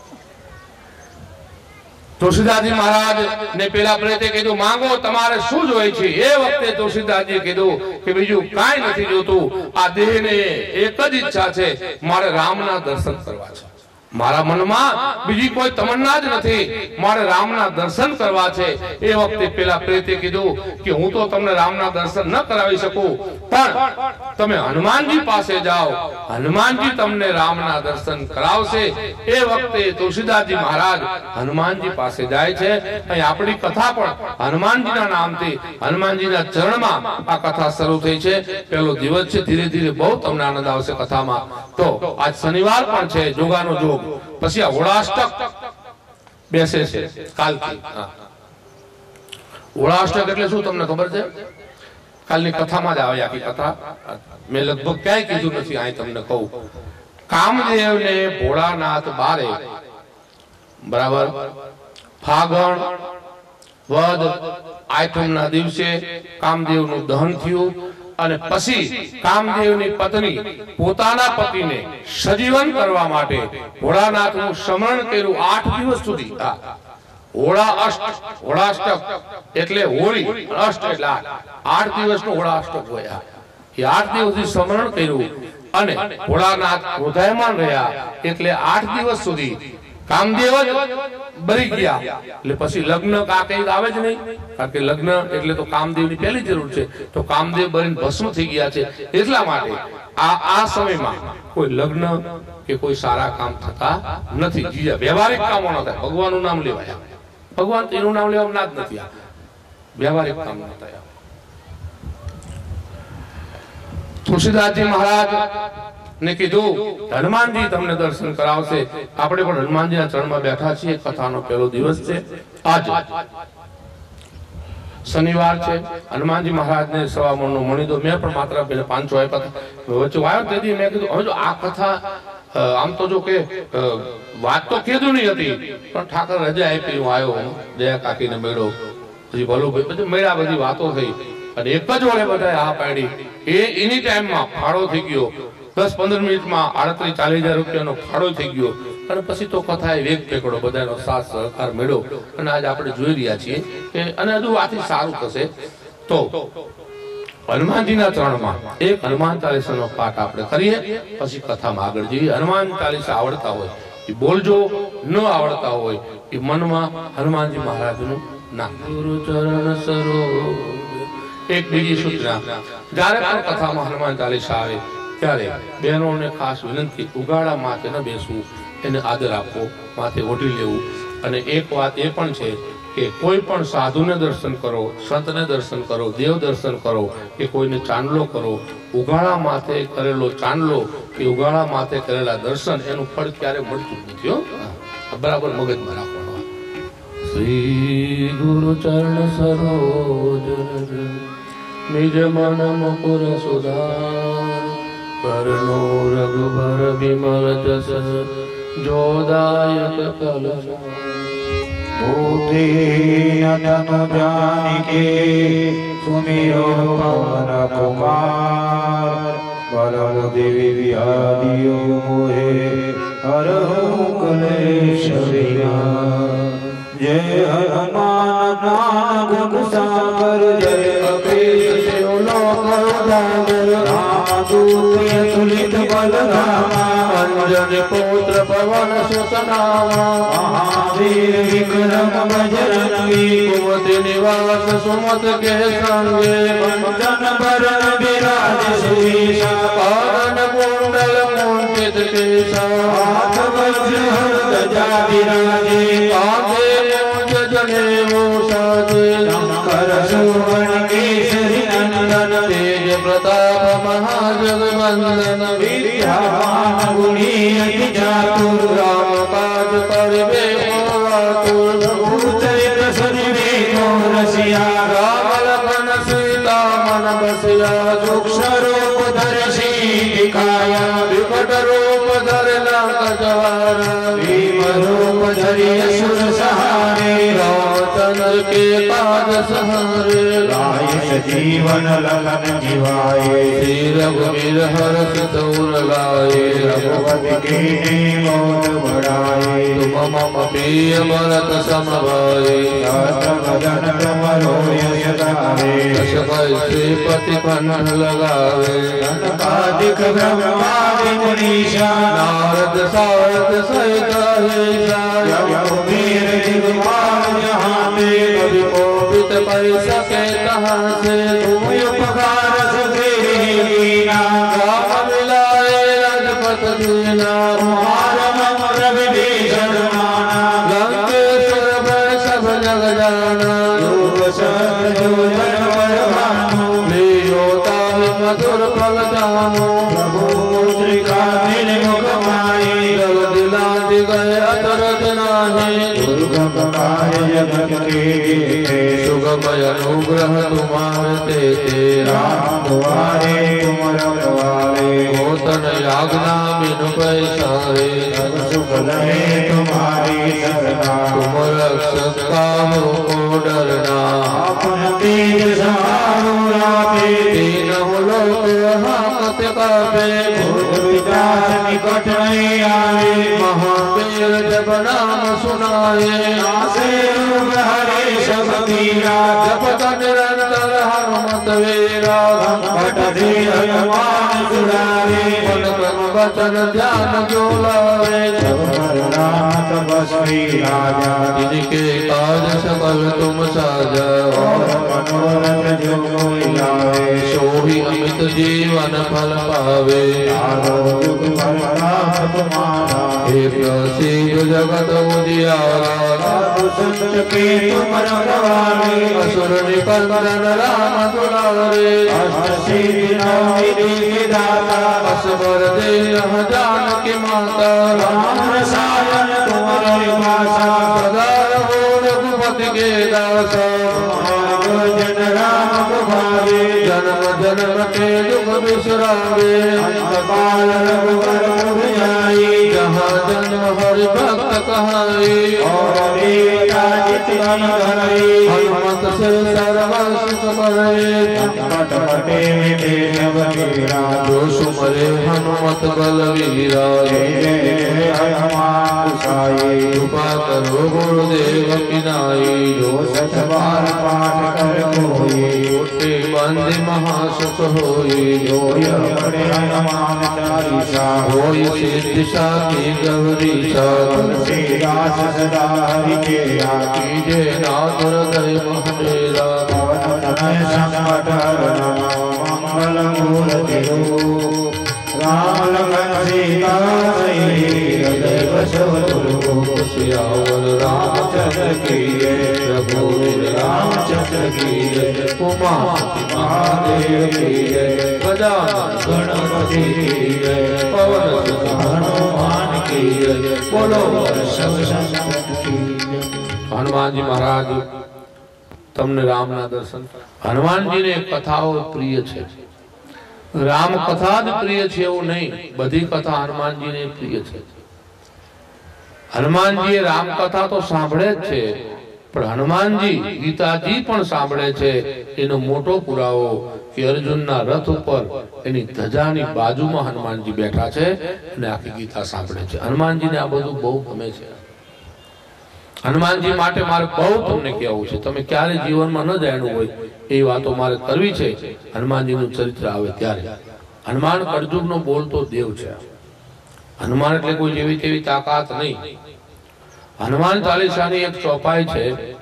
તુલસીદાસજી મહારાજ ને પેલા પ્રેતે કીધું, માંગો, તમારે શું જોઈએ છે? એ વખતે તુલસીદાસજી કીધું કે બીજું કાંઈ નથી જોતું. આ દેહને એક જ ઈચ્છા છે, મારે રામના દર્શન કરવા છે. મારા મનમાં બીજી કોઈ તમન્ના જ નથી, મારે રામના દર્શન કરવા છે. એ વખતે પેલા પ્રેતે કીધું કે હું તો તમને રામના દર્શન ન કરાવી શકું, પણ તમે હનુમાનજી પાસે જાઓ, હનુમાનજી તમને રામના દર્શન કરાવશે. એ વખતે તુલસીદાસજી મહારાજ હનુમાનજી પાસે જાય છે. અહીં આપણી કથા પણ હનુમાનજીના નામથી, હનુમાનજીના ચરણમાં આ કથા શરૂ થઈ છે. પહેલો દિવસ છે. ધીરે ધીરે બહુ તમને આનંદ આવશે કથામાં. તો આજ શનિવાર પણ છે, જોગાનો જોગ. પછી આ હોળાષ્ટક બેસે છે કાલથી. હોળાષ્ટક એટલે શું તમને ખબર છે? કાલની કથામાં જ આવે આખી કથા. મેં લગભગ ક્યાંય કીધું નથી, અહીં તમને કહું. કામદેવ ને ભોળાનાથ બારે, બરાબર, ફાગણ વદ આઠમના દિવસે કામદેવનું દહન થયું. અને પછી કામદેવની પત્ની પોતાના પતિને સજીવન કરવા માટે ભોળાનાથનું સ્મરણ કર્યું આઠ દિવસ સુધી. હોળા અષ્ટ, હોળાષ્ટક એટલે હોળી, અષ્ટ એટલે આઠ દિવસનું હોળાષ્ટક હોય. એ આઠ દિવસ સ્મરણ કર્યું અને ભોળાનાથ ક્રોધાયમાન રહ્યા. એટલે આઠ દિવસ સુધી કામદેવ જ બરી ગયા. એટલે પછી લગ્ન આ કઈ આવે જ નહીં, કારણ કે લગ્ન એટલે તો કામદેવની પહેલી જરૂર છે. તો કામદેવ બરીને ભસ્મ થઈ ગયા છે. એટલા માટે આ આ સમયમાં કોઈ લગ્ન કે કોઈ સારા કામ થતા નથી. બીજા વ્યવહારિક કામો ન થાય. ભગવાનનું નામ લેવાય, ભગવાન એનું નામ લેવા ના જ નથી. આ વ્યવહારિક કામ ન થાય. તુલસીદાસજી મહારાજ ને કીધું હનુમાનજી તમને દર્શન કરાવશે. આપણે પણ હનુમાનજીના ચરણમાં બેઠા છીએ. કથાનો પહેલો દિવસ છે. આજ શનિવાર છે. હનુમાનજી મહારાજને સવા મણનો મણી દો. મેં પણ માત્ર પાંચસો આપ્યા હતા. વચ્ચે આવ્યો તેથી મેં કીધું હવે જો આ કથા આમ તો જો કે વાત તો કીધું નહીં હતી, પણ ઠાકર રજા આપી હું આવ્યો. દયા કાકીને મળ્યો, પછી ભલુભાઈ, બધી મળ્યા, બધી વાતો થઈ અને એક જ વડે બધા આ પાડી. એ એની ટાઈમમાં ફાળો થઈ ગયો. દસ પંદર મિનિટમાં આડત્રીસ ચાલીસ હજાર રૂપિયાનો ફાળો થઈ ગયો. અને પછી તો કથાએ વેગ પેકડો, બધાનો સાથ સહકાર મળ્યો અને આજે આપણે જોઈ રહ્યા છીએ કે અને હજુ આથી સારું થશે. તો હનુમાનજીના ચરણમાં એક હનુમાન ચાલીસાનો પાઠ આપણે કરીએ, પછી કથામાં આગળ જઈએ. હનુમાન ચાલીસા આવડતા હોય એ બોલજો, ન આવડતા હોય એ મનમાં હનુમાનજી મહારાજનું નામ. ગુરુ ચરણ સરોજ. એક બીજી સૂચના, જ્યારે પણ કથામાં હનુમાન ચાલીસા આવે ત્યારે બહેનોને ખાસ વિનંતી, ઉગાડા માથે ન બેસવું, એને આદર આપવો, માથે ઓઢી લેવું. અને એક વાત એ પણ છે કે કોઈ પણ સાધુને દર્શન કરો, સંતને દર્શન કરો, દેવ દર્શન કરો કે કોઈને ચાંદલો કરો, ઉગાડા માથે કરેલો ચાંદલો કે ઉગાડા માથે કરેલા દર્શન એનું ફળ ક્યારે મળતું નથી. હો, બરાબર મગજમાં રાખવાનું. શ્રી ગુરુ ચરણ સરોજ નિજ મન મુકુર સુધાર કરનો રઘુબર વિમલ જસ જોદાયક કલશ ભૂતિ નદન જાનકે સુમિરો પવન કુમાર બલમ દેવી વિહારિયો મોહે હરહુ કલેશ વિના. જય હનુમાન નામ ગુણ સાગર જય કપીશ લોક ઉજાગર રામદૂત અતુલિત બલધામા અંજન પુત્ર પવન સુત નામા મહાવીર વિક્રમ બજરંગી કુમતિ નિવાસ સુમત કે સંગે કંચન બરણ વિરાજ સુવીશા પાવન કુંડલ મુંડિત કેશા હાથ વજ્ર ધજા વિરાજે કાંધે જનેવો સાજે શંકર સુવર્ણ કેસરી નંદન તેજ પ્રતાપ મહાજગવંદન વિદ્યાવાન ગુણી અતિ ચાતુર રામ કાજ કરિબે આતુર ભૂચરિત સુનિવે કો રસિયા રામ લખન સીતા મન બસિયા સૂક્ષ્મ રૂપ ધરસી દિખાયા વિકટ રૂપ ધરેલા કજવાર ભીમ રૂપ ધરી અસુર સહારે रामचंद्र के काज सहारे लाए जीवन ललन जीवाए श्री रघुवीर हर सितौर लाए रघुपति के मौत बढ़ाए तुम मम प्रिय भरत सम भाई बदन तमरो यश गावे यश कैसे पति कंठ लगावे अनकादिक ब्रह्मादि मुनीषा नारद सारद सहित वीर जिगमार जहाँ में कभी कोपित कर सके कहाँ से तुम उपकार सके कीना राम मिलाए राजपथ दीना तुम्हारा ममर विभीषण माना लंकेश्वर भय सब जग जाना योग सत जो जन पर भानु लियोता मधुर फल जानो प्रभु मुद्रिका निर्मुख माई जग दिलादि गए अतरत नाही दुर्गम कार्य जगत के सुगमय अनुग्रह तुम्हारे तेरा द्वारे तुम रखवारे होतन याज्ञा बिनु पैसारे सुख लहे तुम्हारी सरना तुम रक्षक काहू को डरना अपन तेज सहारो रापे तीनों लोक हाकत कापे भूत पिशाच निकट नहीं आवे महावीर जब नाम सुनाए नासे रोग हरे सब पीरा जपत निरंतर हनुमत वीरा संकट से हनुमान छुड़ावे मन क्रम वचन ध्यान जो लावे सब पर नाथ बसवी राजा जिनके काज सकल तुम साजा और मनोरथ जो कोई लावे सोही अमित जीवन फल पावे आरोग्य तुम्हारा हे प्रसिद्ध जगत उजियारा साधु संत के तुम रखवाले असुर निकंदन राम दुलारे अष्ट सिद्धि नौ निधि विधाता असबर देह जानकी माता राम रसायन तुम्हारी भाषा सदा रहो रघुपति के दास जन राम को भावे जन्म जन्म के दुख बिसरावे अंतकाल रघुवर प्रभु जाई जहाँ जन्म हरि भक्त कहाई और देवता जित गण धरई हनुमत से सर्व सुख करे संकट हटे मिटे सब पीरा जो सुमरे हनुमत बलवीरा जय जय जय हनुमान साई कृपा करो गुरुदेव की नाई जो सत बार पाठ कर कोई कोटि बंदी महासुख होई जो यह पढ़े हनुमान चालीसा होई सिद्धि साखी गौरीसा तुलसीदास सदा हरि चेरा कीजे नाथ हृदय महडेरा पवन तनय संकट हरण मंगल मूर्ति राम लखन सीता सही हृदय बसव तुरु सियावर रामचंद्र की जय रघुवीर रामचंद्र की जय उमापति महादेव की जय गजानन गणपति की जय पवन सुत हनुमान की जय बोलो सब संत की जय। हनुमान जी महाराज તમને રામના દર્શન હનુમાનજીને કથાઓ પ્રિય છે રામ કથા જ પ્રિય છે એવું નહીં બધી કથા હનુમાનજીને પ્રિય છે હનુમાનજીએ રામ કથા તો સાંભળે જ છે પણ હનુમાનજી ગીતાજી પણ સાંભળે છે એનો મોટો પુરાવો કે અર્જુનના રથ ઉપર એની ધજાની બાજુમાં હનુમાનજી બેઠા છે અને આખી ગીતા સાંભળે છે હનુમાનજીને આ બધું બહુ ગમે છે હનુમાનજી માટે મારે બહુ તમને કહેવું છે તમે ક્યારે જીવનમાં ન જાણ્યું હોય એ વાતો મારે કરવી છે હનુમાનજીનું ચરિત્ર આવે ત્યારે હનુમાન કળજુગનો બોલતો દેવ છે હનુમાન એટલે કોઈ જેવી તેવી તાકાત નહીં હનુમાન ચાલીસાની એક ચોપાઈ છે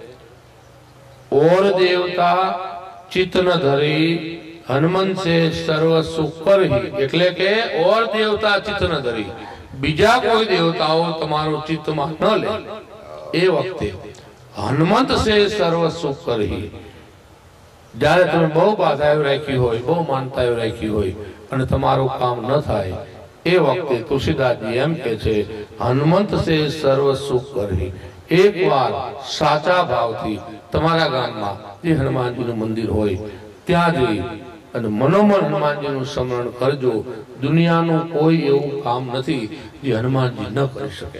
ઓર દેવતા ચિત્ત ન ધરી હનુમંત સે સર્વ સુખ કરહી એટલે કે ઓર દેવતા ચિત્ત ન ધરી બીજા કોઈ દેવતાઓ તમારું ચિત્તમાં ન લે એ વખતે હનુમંત સે સર્વ સુખ કરહી જ્યારે તમે બહુ બાધાઓ રાખી હોય બહુ માનતાઓ રાખી હોય અને તમારું કામ ન થાય એ વખતે તુલસીદાસજી એમ કે છે હનુમંત સે સર્વ સુખ કરહી એકવાર સાચા ભાવથી તમારા ગામમાં જે હનુમાનજીનું મંદિર હોય ત્યાં જઈ અને મનોમન હનુમાનજીનું સ્મરણ કરજો દુનિયાનું કોઈ એવું કામ નથી જે હનુમાનજી ન કરી શકે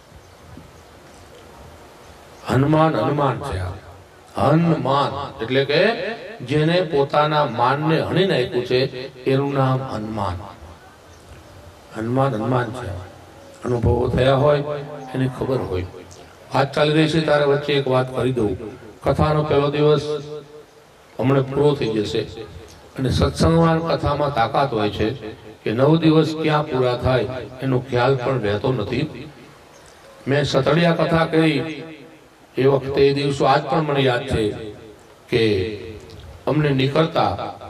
હનુમાન હનુમાન છે હનુમાન એટલે કે જેને પોતાના માનને હણી નાખ્યું છે એનું નામ હનુમાન હનુમાન હનુમાન છે અનુભવો થયા હોય એની ખબર હોય વાત ચાલી રહી છે તારે વચ્ચે એક વાત કરી દઉં કથાનો પહેલો દિવસ હમણાં પૂરો થઈ જશે અને સત્સંગમાં કથામાં તાકાત હોય છે કે નવ દિવસ ક્યાં પૂરા થાય એનો ખ્યાલ પણ રહેતો નથી મેં સતડિયા કથા કરી એ વખતે એ દિવસો આજ પણ મને યાદ છે કે અમને નીકળતા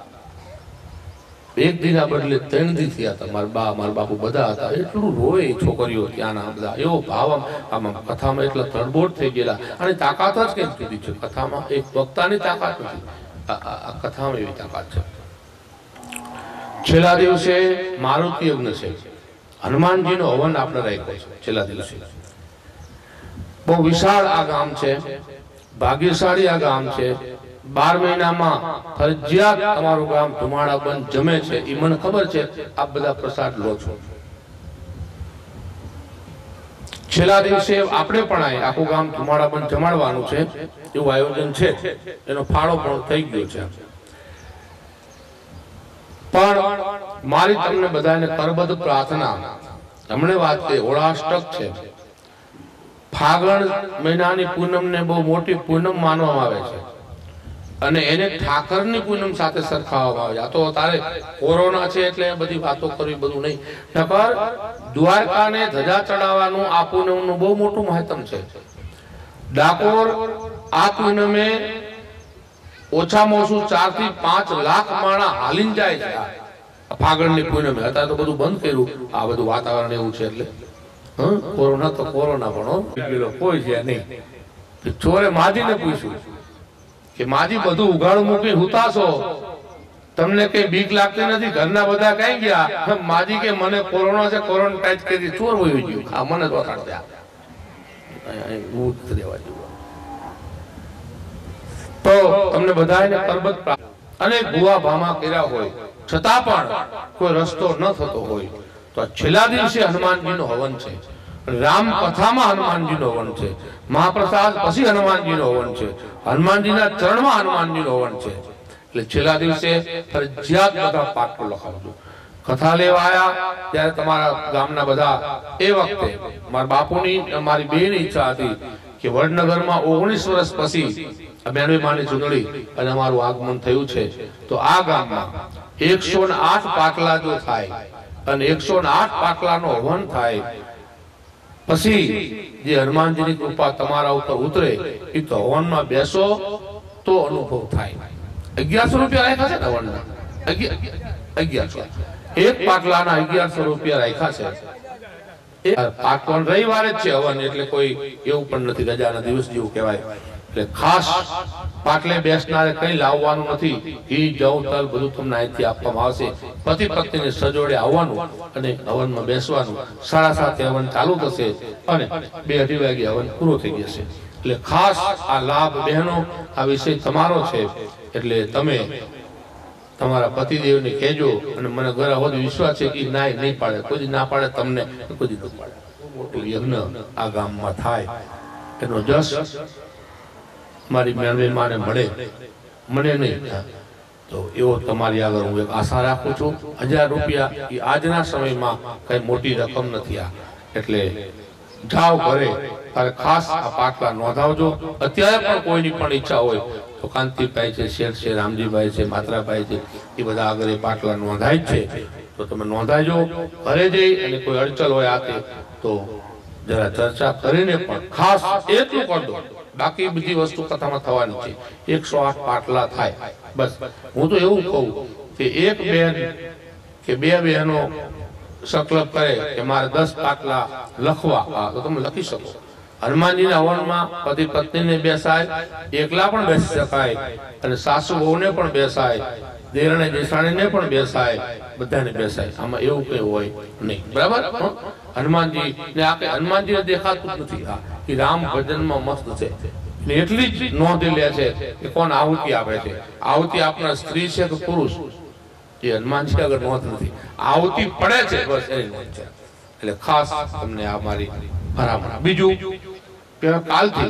એક દિના બદલે ત્રણ દી થયા હતા મારા બા મારા બાપુ બધા હતા એટલું રોય છોકરીઓ ત્યાંના બધા એવો ભાવ આમાં કથામાં એટલા તડબોડ થઈ ગયેલા અને તાકાત જ કેમ જુદી છે કથામાં એક વક્તાની તાકાત નથી આ કથામાં એવી તાકાત છે છેલ્લા દિવસે મારુતિ યજ્ઞ છે હનુમાનજીનો હવન આપણે રાખ્યો છે છેલ્લા દિવસે બહુ વિશાળ આ ગામ છે ભાગ્યશાળી આ ગામ છે બાર મહિનામાં ફરજિયાત તમારું ગામ ધુમાડા બંધ જમે છે એ મને ખબર છે આપ બધા પ્રસાદ લો છો છેલ્લા દિવસે આપણે પણ આય આખું ગામ ધુમાડા બંધ જમાડવાનું છે એવું આયોજન છે એનો ફાળો પણ થઈ ગયો છે પણ મારી તમને બધાને કરબદ્ધ પ્રાર્થના હમણે વાત કરી ઓળાષ્ટક છે ફાગણ મહિનાની પૂનમને બહુ મોટી પૂનમ માનવામાં આવે છે અને એને ઠાકરની પૂનમ સાથે સરખાવવામાં આવે છે આ તો તારે કોરોના છે એટલે બધી વાતો કરવી બધું નહીં નકર દ્વારકાને ધજા ચડાવવાનું આ પૂનમનું બહુ મોટું મહત્વ છે ડાકોર આ પૂનમે ઓછામાં ઓછું ચાર થી પાંચ લાખ માણા હાલીને જાય છે ફાગણની પૂનમે અત્યારે તો બધું બંધ કર્યું આ બધું વાતાવરણ એવું છે એટલે કોરોના તો કોરોના પણ કોઈ છે નહીં ચોરે માજીને પૂછ્યું કે માજી બધું ઉઘાડું મૂકી હુતાશો, તમને કઈ બીક લાગતી નથી? ઘરના બધા કઈ ગયા? માજી કે મને કોરોના છે, ક્વોરન્ટાઇન કરી. ચોર વયું ગયું. હા, મને જ વખાણ દે તો તમને બધાને પરબત અને ભુવા ભામા કર્યા હોય છતાં પણ કોઈ રસ્તો ન થતો હોય તો છેલ્લા દિવસે હનુમાનજીનો હવન છે. રામ કથામાં હનુમાનજીનો હવન છે. મહાપ્રસાદ પછી હનુમાનજીનો હવન છે. હનુમાનજીના ચરણમાં હનુમાનજીનો હવન છે. એટલે છેલ્લા દિવસે ફરજિયાત બધા પાઠો લખાવજો. કથા લેવા આવ્યા ત્યારે તમારા ગામના બધા એ વખતે મારા બાપુની મારી બેની ઈચ્છા હતી કે વડનગરમાં ઓગણીસ વર્ષ પછી મેળવી માની ચૂંટણી અને અમારું આગમન થયું છે તો આ ગામમાં એકસો ને આઠ પાટલા જો થાય અને એકસો ને આઠ પાટલાનો હવન થાય પછી જે હનુમાનજીની કૃપા તમારા ઉપર ઉતરે એ તો હવનમાં બેસો તો અનુભવ થાય. અગિયારસો રૂપિયા રાખ્યા છે ને હવનના? અગિયારસો એક પાટલાના અગિયારસો રૂપિયા રાખ્યા છે. પાટણ રવિવારે જ છે હવન, એટલે કોઈ એવું પણ નથી રજાના દિવસ જેવું કહેવાય. એટલે ખાસ પાટલે બેસનારે કઈ લાવવાનું નથી. ઘી જવ તલ બધું તમને અહીંથી આપવામાં આવશે. પતિ પત્નીને સજોડે આવવાનું અને હવનમાં બેસવાનું. સાડા સાતે હવન ચાલુ થશે અને બે અઢી વાગે હવન પૂરો થઈ જશે. એટલે ખાસ આ લાભ બહેનો, આ વિષય તમારો છે. એટલે તમે તમારા પતિદેવને કહેજો અને મને ઘણા વધુ વિશ્વાસ છે કે ના નહીં પાડે, કોઈ ના પાડે તમને, કોઈ ન પાડે. મોટું યજ્ઞ આ ગામમાં થાય એનો જશ મારી મેળવે માને મળે, મને નહીં તો એવો તમારી આગળ હું એક આશા રાખું છું. હજાર રૂપિયા એ આજના સમયમાં કઈ મોટી રકમ નથી આ. એટલે જાઓ ઘરે તારે ખાસ આ પાટલા નોંધાવજો. અત્યારે પણ કોઈની પણ ઈચ્છા હોય તો કાંતિભાઈ છે, શેઠ છે, રામજીભાઈ છે, માત્રાભાઈ છે, એ બધા આગળ એ પાટલા નોંધાય છે તો તમે નોંધાજો. ઘરે જઈ અને કોઈ અડચણ હોય આતે તો જરા ચર્ચા કરીને પણ ખાસ એટલું કરી દો. બાકી બધી વસ્તુ કથામાં થવાની છે. એકસો આઠ પાટલા થાય બસ. હું તો એવું કહું કે એક બેન કે બે બહેનો સંકલ્પ કરે કે મારે દસ પાટલા લખવા, તો તમે લખી શકો. હનુમાનજીના હવનમાં પતિ પત્નીને બેસાય, એકલા પણ બેસી શકાય અને સાસુ વહુને પણ બેસાય, દેરાણી જેઠાણીને પણ બેસાય, બધાને બેસાય. આમાં એવું કઈ હોય નહીં. બરાબર? હનુમાનજી ને આ હનુમાનજીને દેખાતું જ નથી. આ એ રામ ભજનમાં મસ્ત છે. એટલી જ નોંધ લે છે કે કોણ આહુતિ આપે છે. આહુતિ આપનાર સ્ત્રી છે કે પુરુષ એ હનુમાનજી આગળ નોંધ નથી. આહુતિ પડે છે બસ એની નોંધ છે. એટલે ખાસ તમને આ મારી ભરામણ. બીજું કાલથી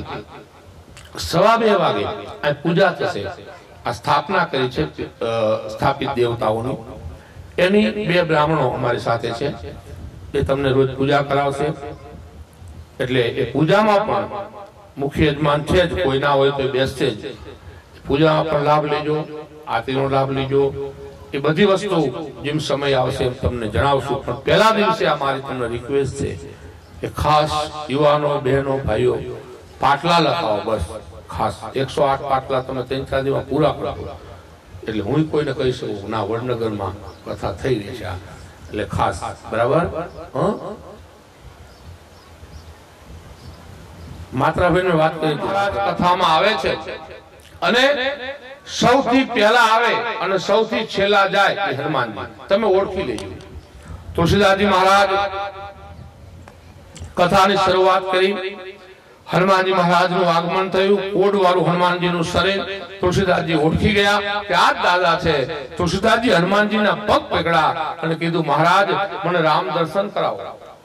સવા બે વાગે આ પૂજા થશે. આ સ્થાપના કરી છે સ્થાપિત દેવતાઓની. એની બે બ્રાહ્મણો અમારી સાથે છે, એ તમને રોજ પૂજા કરાવશે. એટલે એ પૂજામાં પણ મુખ્ય યજમાન છે જ, કોઈ ના હોય તો બેસશે જ. પૂજામાં પણ લાભ લેજો, આરતીનો લાભ લેજો. એ બધી વસ્તુ જેમ સમય આવશે એમ તમને જણાવશું. પણ પહેલા દિવસે આ મારી તમને રિક્વેસ્ટ છે કે ખાસ યુવાનો, બહેનો, ભાઈઓ પાટલા લખાવો બસ. ખાસ એકસો આઠ પાટલા તમે ત્રણ ચાર દિવસમાં પૂરા કરો. એટલે હું કોઈને કહી શકું ના વડનગરમાં કથા થઈ રહી છે. એટલે ખાસ બરાબર. હ માત્રાભાઈ વાત કરી કથામાં આવે છે અને સૌથી પહેલા આવે અને સૌથી છેલ્લા જાય એ હનુમાનજી. તમે ઓળખી લેજો. તુલસીદાસજી મહારાજ કથાની શરૂઆત કરી. હનુમાનજી મહારાજનું આગમન થયું. કોડ વાળું હનુમાનજીનું શરીર તુલસીદાસજી ઓળખી ગયા કે આ દાદા છે. તુલસીદાસજી હનુમાનજીના પગ પકડ્યા અને કીધું મહારાજ મને રામ દર્શન કરાવો.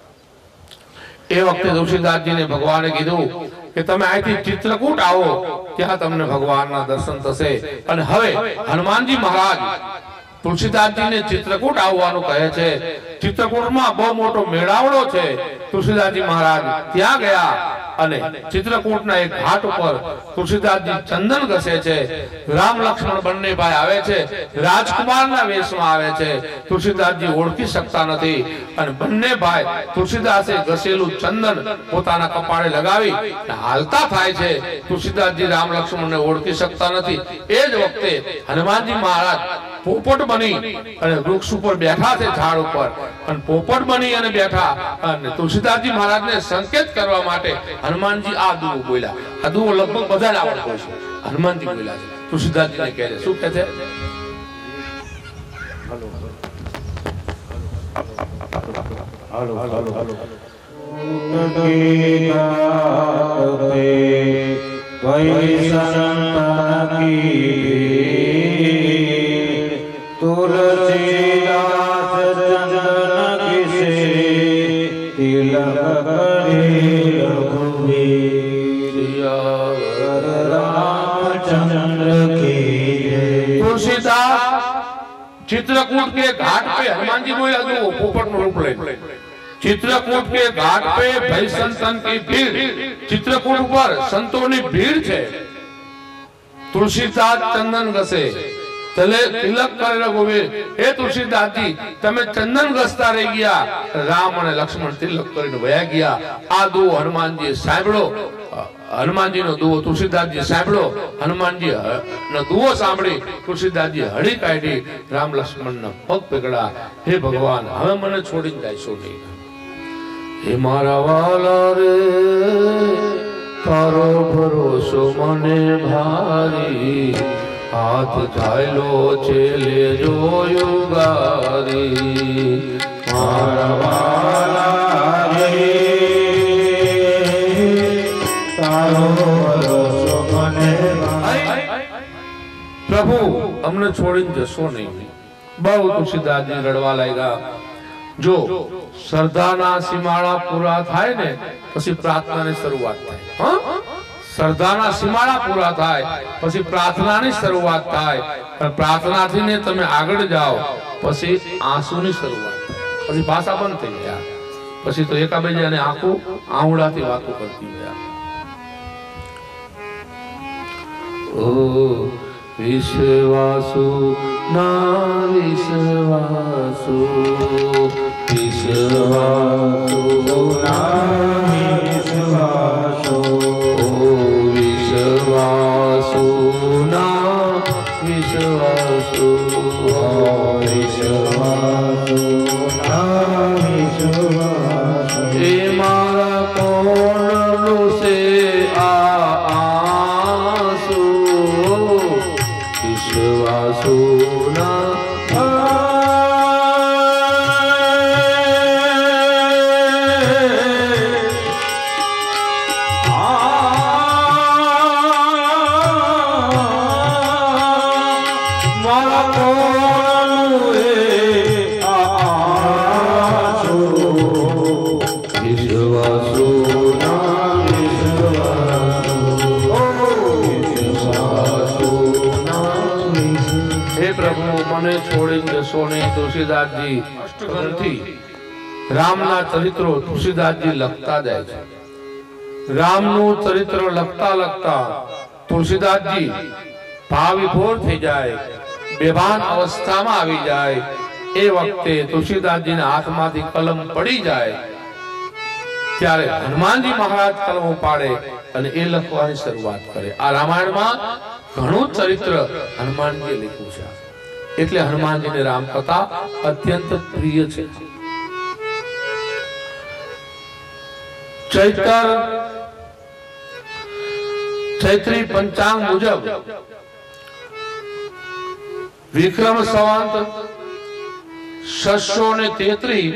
એ વખતે તુલસીદાસજીને ભગવાને કીધું કે તમે અહીંથી ચિત્રકૂટ આવો, ત્યાં તમને ભગવાનના દર્શન થશે. અને હવે હનુમાનજી મહારાજ તુલસીદાસજીને ચિત્રકૂટ આવવાનું કહે છે. ચિત્રકૂટમાં બહુ મોટો મેળાવડો છે. તુલસીદાસજી મહારાજ ત્યાં ગયા અને ચિત્રકૂટના એક ઘાટ ઉપર તુલસીદાસજી ચંદન ઘસે છે. રામ લક્ષ્મણ બંને ભાઈ આવે છે, રાજકુમારના વેશમાં આવે છે. તુલસીદાસજી ઓળખી શકતા નથી અને બંને ભાઈ તુલસીદાસે ઘસેલું ચંદન પોતાના કપાળે લગાવી હાલતા થાય છે. તુલસીદાસજી રામ લક્ષ્મણને ઓળખી શકતા નથી. એ જ વખતે હનુમાનજી મહારાજ પોપટ બની અને વૃક્ષ ઉપર બેઠા છે, ઝાડ ઉપર, અને પોપટ બની અને બેઠા અને તુલસીદાસજી મહારાજને સંકેત કરવા માટે હનુમાનજી આ દુઓ બોલ્યા. આ દુઓ લગભગ બધા જ આવડતો છે. હનુમાનજી બોલ્યા છે, તુલસીદાસજીને કહે છે, શું કહે છે? હાલો હાલો હાલો की गात पे वैष्णव की तुलसीदास चंदन किसे तिलक करे रघुवीर रामचंद्र की तुलसीदास चित्रकूट के घाट पे हनुमान जी बोला जो पोपट નું રૂપ લે. चित्रकूट के घाट पे भाई संतन की भीड़, चित्रकूट पर संतों की भीड़ है. तुलसीदास चंदन घसे तले तिलक कर रघुवीर. हे तुलसीदास जी તમે ચંદન ઘસતા રહી ગયા, રામ અને લક્ષ્મણ તિલક કરીને વયા ગયા. આ દુઓ હનુમાનજી સાંભળો. હનુમાનજી નો દુઓ તુલસીદાસજી સાંભળો. હનુમાનજી નો દુઓ સાંભળી તુલસીદાસજી હળી કાઢી રામ લક્ષ્મણ ના પગ પકડા. હે ભગવાન, હવે મને છોડીને જાયશો નહીં. હે મારા વાલા રે, તારો ભરોસો મને ભારી, હાથ ચાલ્યો છે લેજો યુગારી. મારા વાલા રે, તારો ભરોસો મને ભારી. પ્રભુ અમને છોડીને જશો નહીં. બહુ તુલસીદાસજી રડવા લાગ્યા. જો શ્રદ્ધાના સીમાડા પૂરા થાય ને પછી પ્રાર્થનાની શરૂઆત થાય. હા, શ્રદ્ધાના સીમાડા પૂરા થાય પછી પ્રાર્થનાની શરૂઆત થાય. પણ પ્રાર્થનાથી ને તમે આગળ જાઓ પછી આંસુની શરૂઆત થાય. પછી ભાષા બંધ થઈ ગયા. પછી તો એકાબીજાને આંખો આંવડાથી વાતો કરતી ગયા. ઓ વિશ્વાસુ ના વિશ્વાસુ, વિશ્વાસુ ના વિશ્વાસો, ઓ વિશ્વાસુ ના વિશ્વાસુ, વિશ્વાસો ના વિશ્વાસો. એ મારા કોણનું છે આ આંસુ, વિશ્વાસુ ના તુલસીદાસજી અષ્ટગ્રંથિ રામના ચરિત્રો તુલસીદાસજી લખતા જાય છે. રામનું ચરિત્ર લખતા લખતા તુલસીદાસજી ભાવવિભોર થઈ જાય, બેભાન અવસ્થામાં આવી જાય. એ વખતે તુલસીદાસજીના હાથમાંથી કલમ પડી જાય ત્યારે હનુમાનજી મહારાજ કલમ ઉપાડે અને એ લખવાની શરૂઆત કરે. આ રામાયણમાં ઘણું ચરિત્ર હનુમાનજીએ લખ્યું છે. એટલે હનુમાનજીની રામકથા અત્યંત પ્રિય છે. ચૈત્ર ચૈત્રી પંચાંગ મુજબ વિક્રમ સંવત છસો ને તેત્રી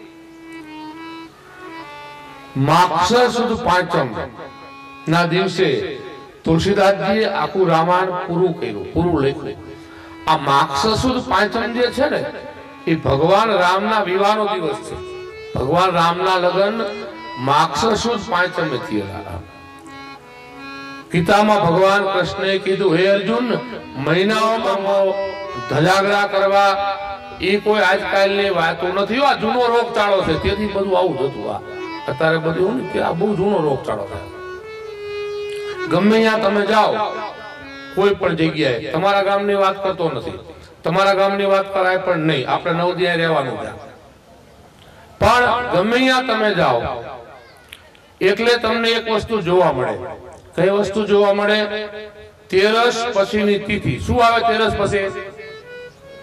માગસર સુદ પાંચમ ના દિવસે તુલસીદાસજીએ આખું રામાયણ પૂરું કર્યું, પૂરું લખ્યું. આ માગસર સુદ પાંચમ જે છે ને એ ભગવાન રામના વિવાહનો દિવસ છે. ભગવાન રામના લગ્ન માગસર સુદ પાંચમે થયેલા. ગીતામાં ભગવાન કૃષ્ણએ કીધું, હે અર્જુન, મહિનાઓમાં ધજાગરા કરવા એ કોઈ આજકાલની વાતો નથી. આ જૂનો રોગચાળો છે, તેથી બધું આવું જ હતું. આ અત્યારે બધું કે આ બહુ જૂનો રોગચાળો છે. ગમે ત્યાં તમે જાઓ, કોઈ પણ જગ્યાએ, તમારા ગામની વાત કરતો નથી, તમારા ગામની વાત કરાય પણ નહીં, આપણે નવદિયા રહેવાનું છે. પણ ગમે ત્યાં તમે જાઓ એટલે તમને એક વસ્તુ જોવા મળે. કઈ વસ્તુ જોવા મળે? તેરસ પછીની તિથિ. શું આવે તેરસ પછી?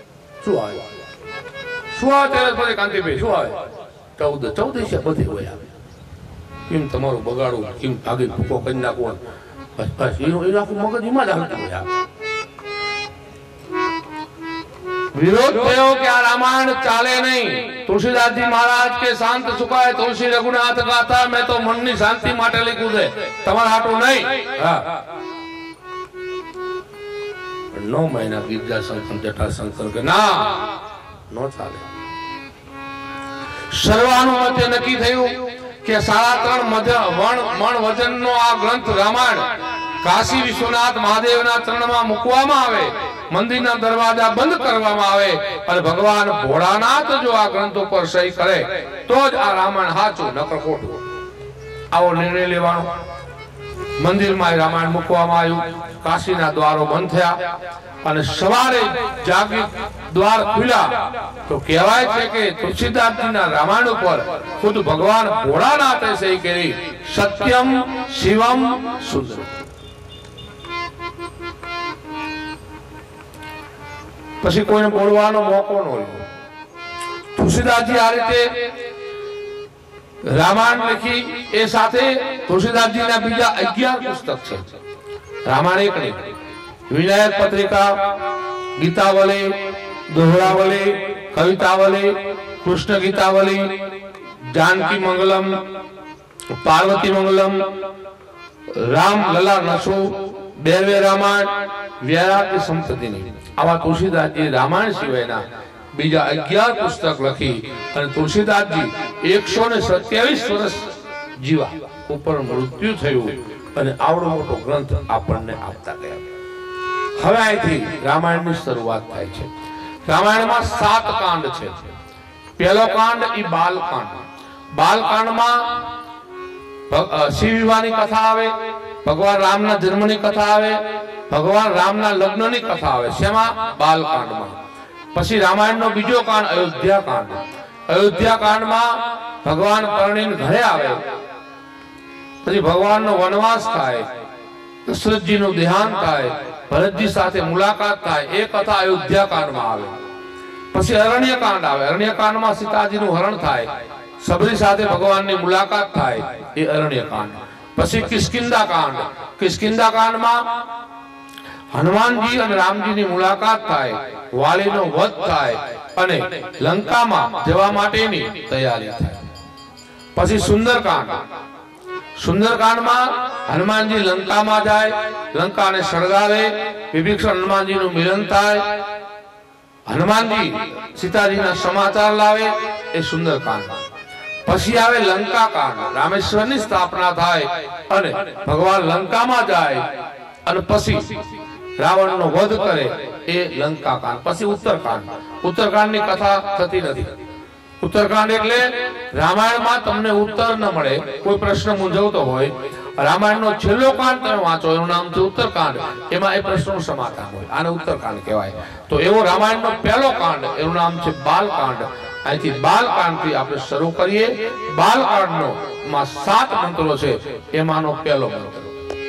શું આવે શું આવે ત્યારે પછી કાંતિભાઈ શું આવે ચૌદ ચૌદશ બધી હોય આવે કેમ તમારું બગાડવું કેમ ભાગી ભૂકો કરી નાખવો બસ બસ એનું એનું આખું મગજ એમાં જ હાલતું હોય આવે વિરોધ થયો કે આ રામાયણ ચાલે નહીં તુલસીદાસજી મહારાજ કે શાંત સુખાય તુલસી રઘુનાથ ગાથા મેં તો મનની શાંતિ માટે લખ્યું છે તમારા હાટું નહીં હા નો મહિના ગીરજા શંકર જટા શંકર કે ના નો ચાલે સર્વાનુમતે નક્કી થયું કે સાડા ત્રણ મધ્ય વણ મણ વજનનો આ ગ્રંથ રામાયણ કાશી વિશ્વનાથ મહાદેવના ચરણમાં મૂકવામાં આવે મંદિરના દરવાજા બંધ કરવામાં આવે અને ભગવાન ભોળાનાથ જો આ ગ્રંથ ઉપર સહી કરે તો જ આ રામાયણ સાચું નકર ખોટું આવો નિર્ણય લેવાનો મંદિરમાં રામાયણ મૂકવામાં આવ્યું કાશીના દ્વારો બંધ થયા અને સવારે જાગી દ્વાર ખુલ્યા તો કહેવાય છે કે તુલસીદાસજીના રામાયણ ઉપર ખુદ ભગવાન ભોળાનાથે સહી કરી સત્યમ શિવમ સુંદર પછી કોઈને બોલવાનો મોકો ન મળ્યો તુલસીદાસજી આ રીતે રામાયણ લખી એ સાથે તુલસીદાસજીના બીજા અગિયાર પુસ્તક છે રામાયણ એક નહીં વિનાયક પત્રિકા ગીતાવલી દોહરાવલી કવિતાવલી કૃષ્ણ ગીતાવલી જાનકી મંગલમ પાર્વતી મંગલમ રામ લલા નસુ બેરવે રામાયણ વ્યારાગ્ય સંપત્તિની આવા તુલસીદાસજી રામાયણ સિવાયના બીજા અગિયાર પુસ્તક લખી અને તુલસીદાસજી એકસો ને સત્યાવીસ વર્ષ જીવા ઉપર મૃત્યુ થયું અને આવડો મોટો ગ્રંથ આપણને આપતા ગયા હવે અહીંથી રામાયણની શરૂઆત થાય છે રામાયણમાં સાત કાંડ છે પહેલો કાંડ એ બાલકાંડ બાલકાંડમાં શિવ વિવાહની કથા આવે ભગવાન રામના જન્મની કથા આવે ભગવાન રામના લગ્નની કથા આવે શેમાં બાલકાંડમાં પછી રામાયણનો બીજો કાંડ અયોધ્યા કાંડ અયોધ્યા કાંડમાં ભગવાન પરણીને ઘરે આવે પછી ભગવાનનો વનવાસ થાય દશરથજીનું દેહાંત થાય ભરતજી સાથે મુલાકાત થાય એ કથા અયોધ્યા કાંડમાં આવે પછી અરણ્ય કાંડ આવે અરણ્ય કાંડમાં સીતાજીનું હરણ થાય સબરી સાથે ભગવાનની મુલાકાત થાય એ અરણ્ય કાંડ પછી કિષ્કિંધા કાંડ કિષ્કિંધા કાંડમાં હનુમાનજી અને રામજીની મુલાકાત થાય વાલીનો વધ થાય અને લંકામાં જવા માટેની તૈયારી થાય પછી સુંદરકાંડ સુંદરકાંડમાં હનુમાનજી લંકામાં જાય લંકાને સળગાવે વિભીષણ હનુમાનજીનું મિલન થાય હનુમાનજી સીતાજીના સમાચાર લાવે એ સુંદરકાંડ પછી આવે લંકા કાંડ રામેશ્વરની સ્થાપના થાય અને ભગવાન લંકામાં જાય અને પછી રાવણનો વધ કરે એ લંકા કાંડ પછી ઉત્તરકાંડ ઉત્તરકાંડની કથા થતી નથી ઉત્તરકાંડ એટલે રામાયણમાં તમને ઉત્તર ન મળે કોઈ પ્રશ્ન મૂંઝવતો હોય રામાયણનો છેલ્લો કાંડ તમે વાંચો એનું નામ છે ઉત્તરકાંડ એમાં એ પ્રશ્નનું સમાધાન હોય આને ઉત્તરકાંડ કહેવાય તો એવો રામાયણનો પહેલો કાંડ એનું નામ છે બાલકાંડ અહીંથી બાલકાંડથી આપણે શરૂ કરીએ બાલકાંડનો માં સાત મંત્રો છે એમાંનો પહેલો મંત્ર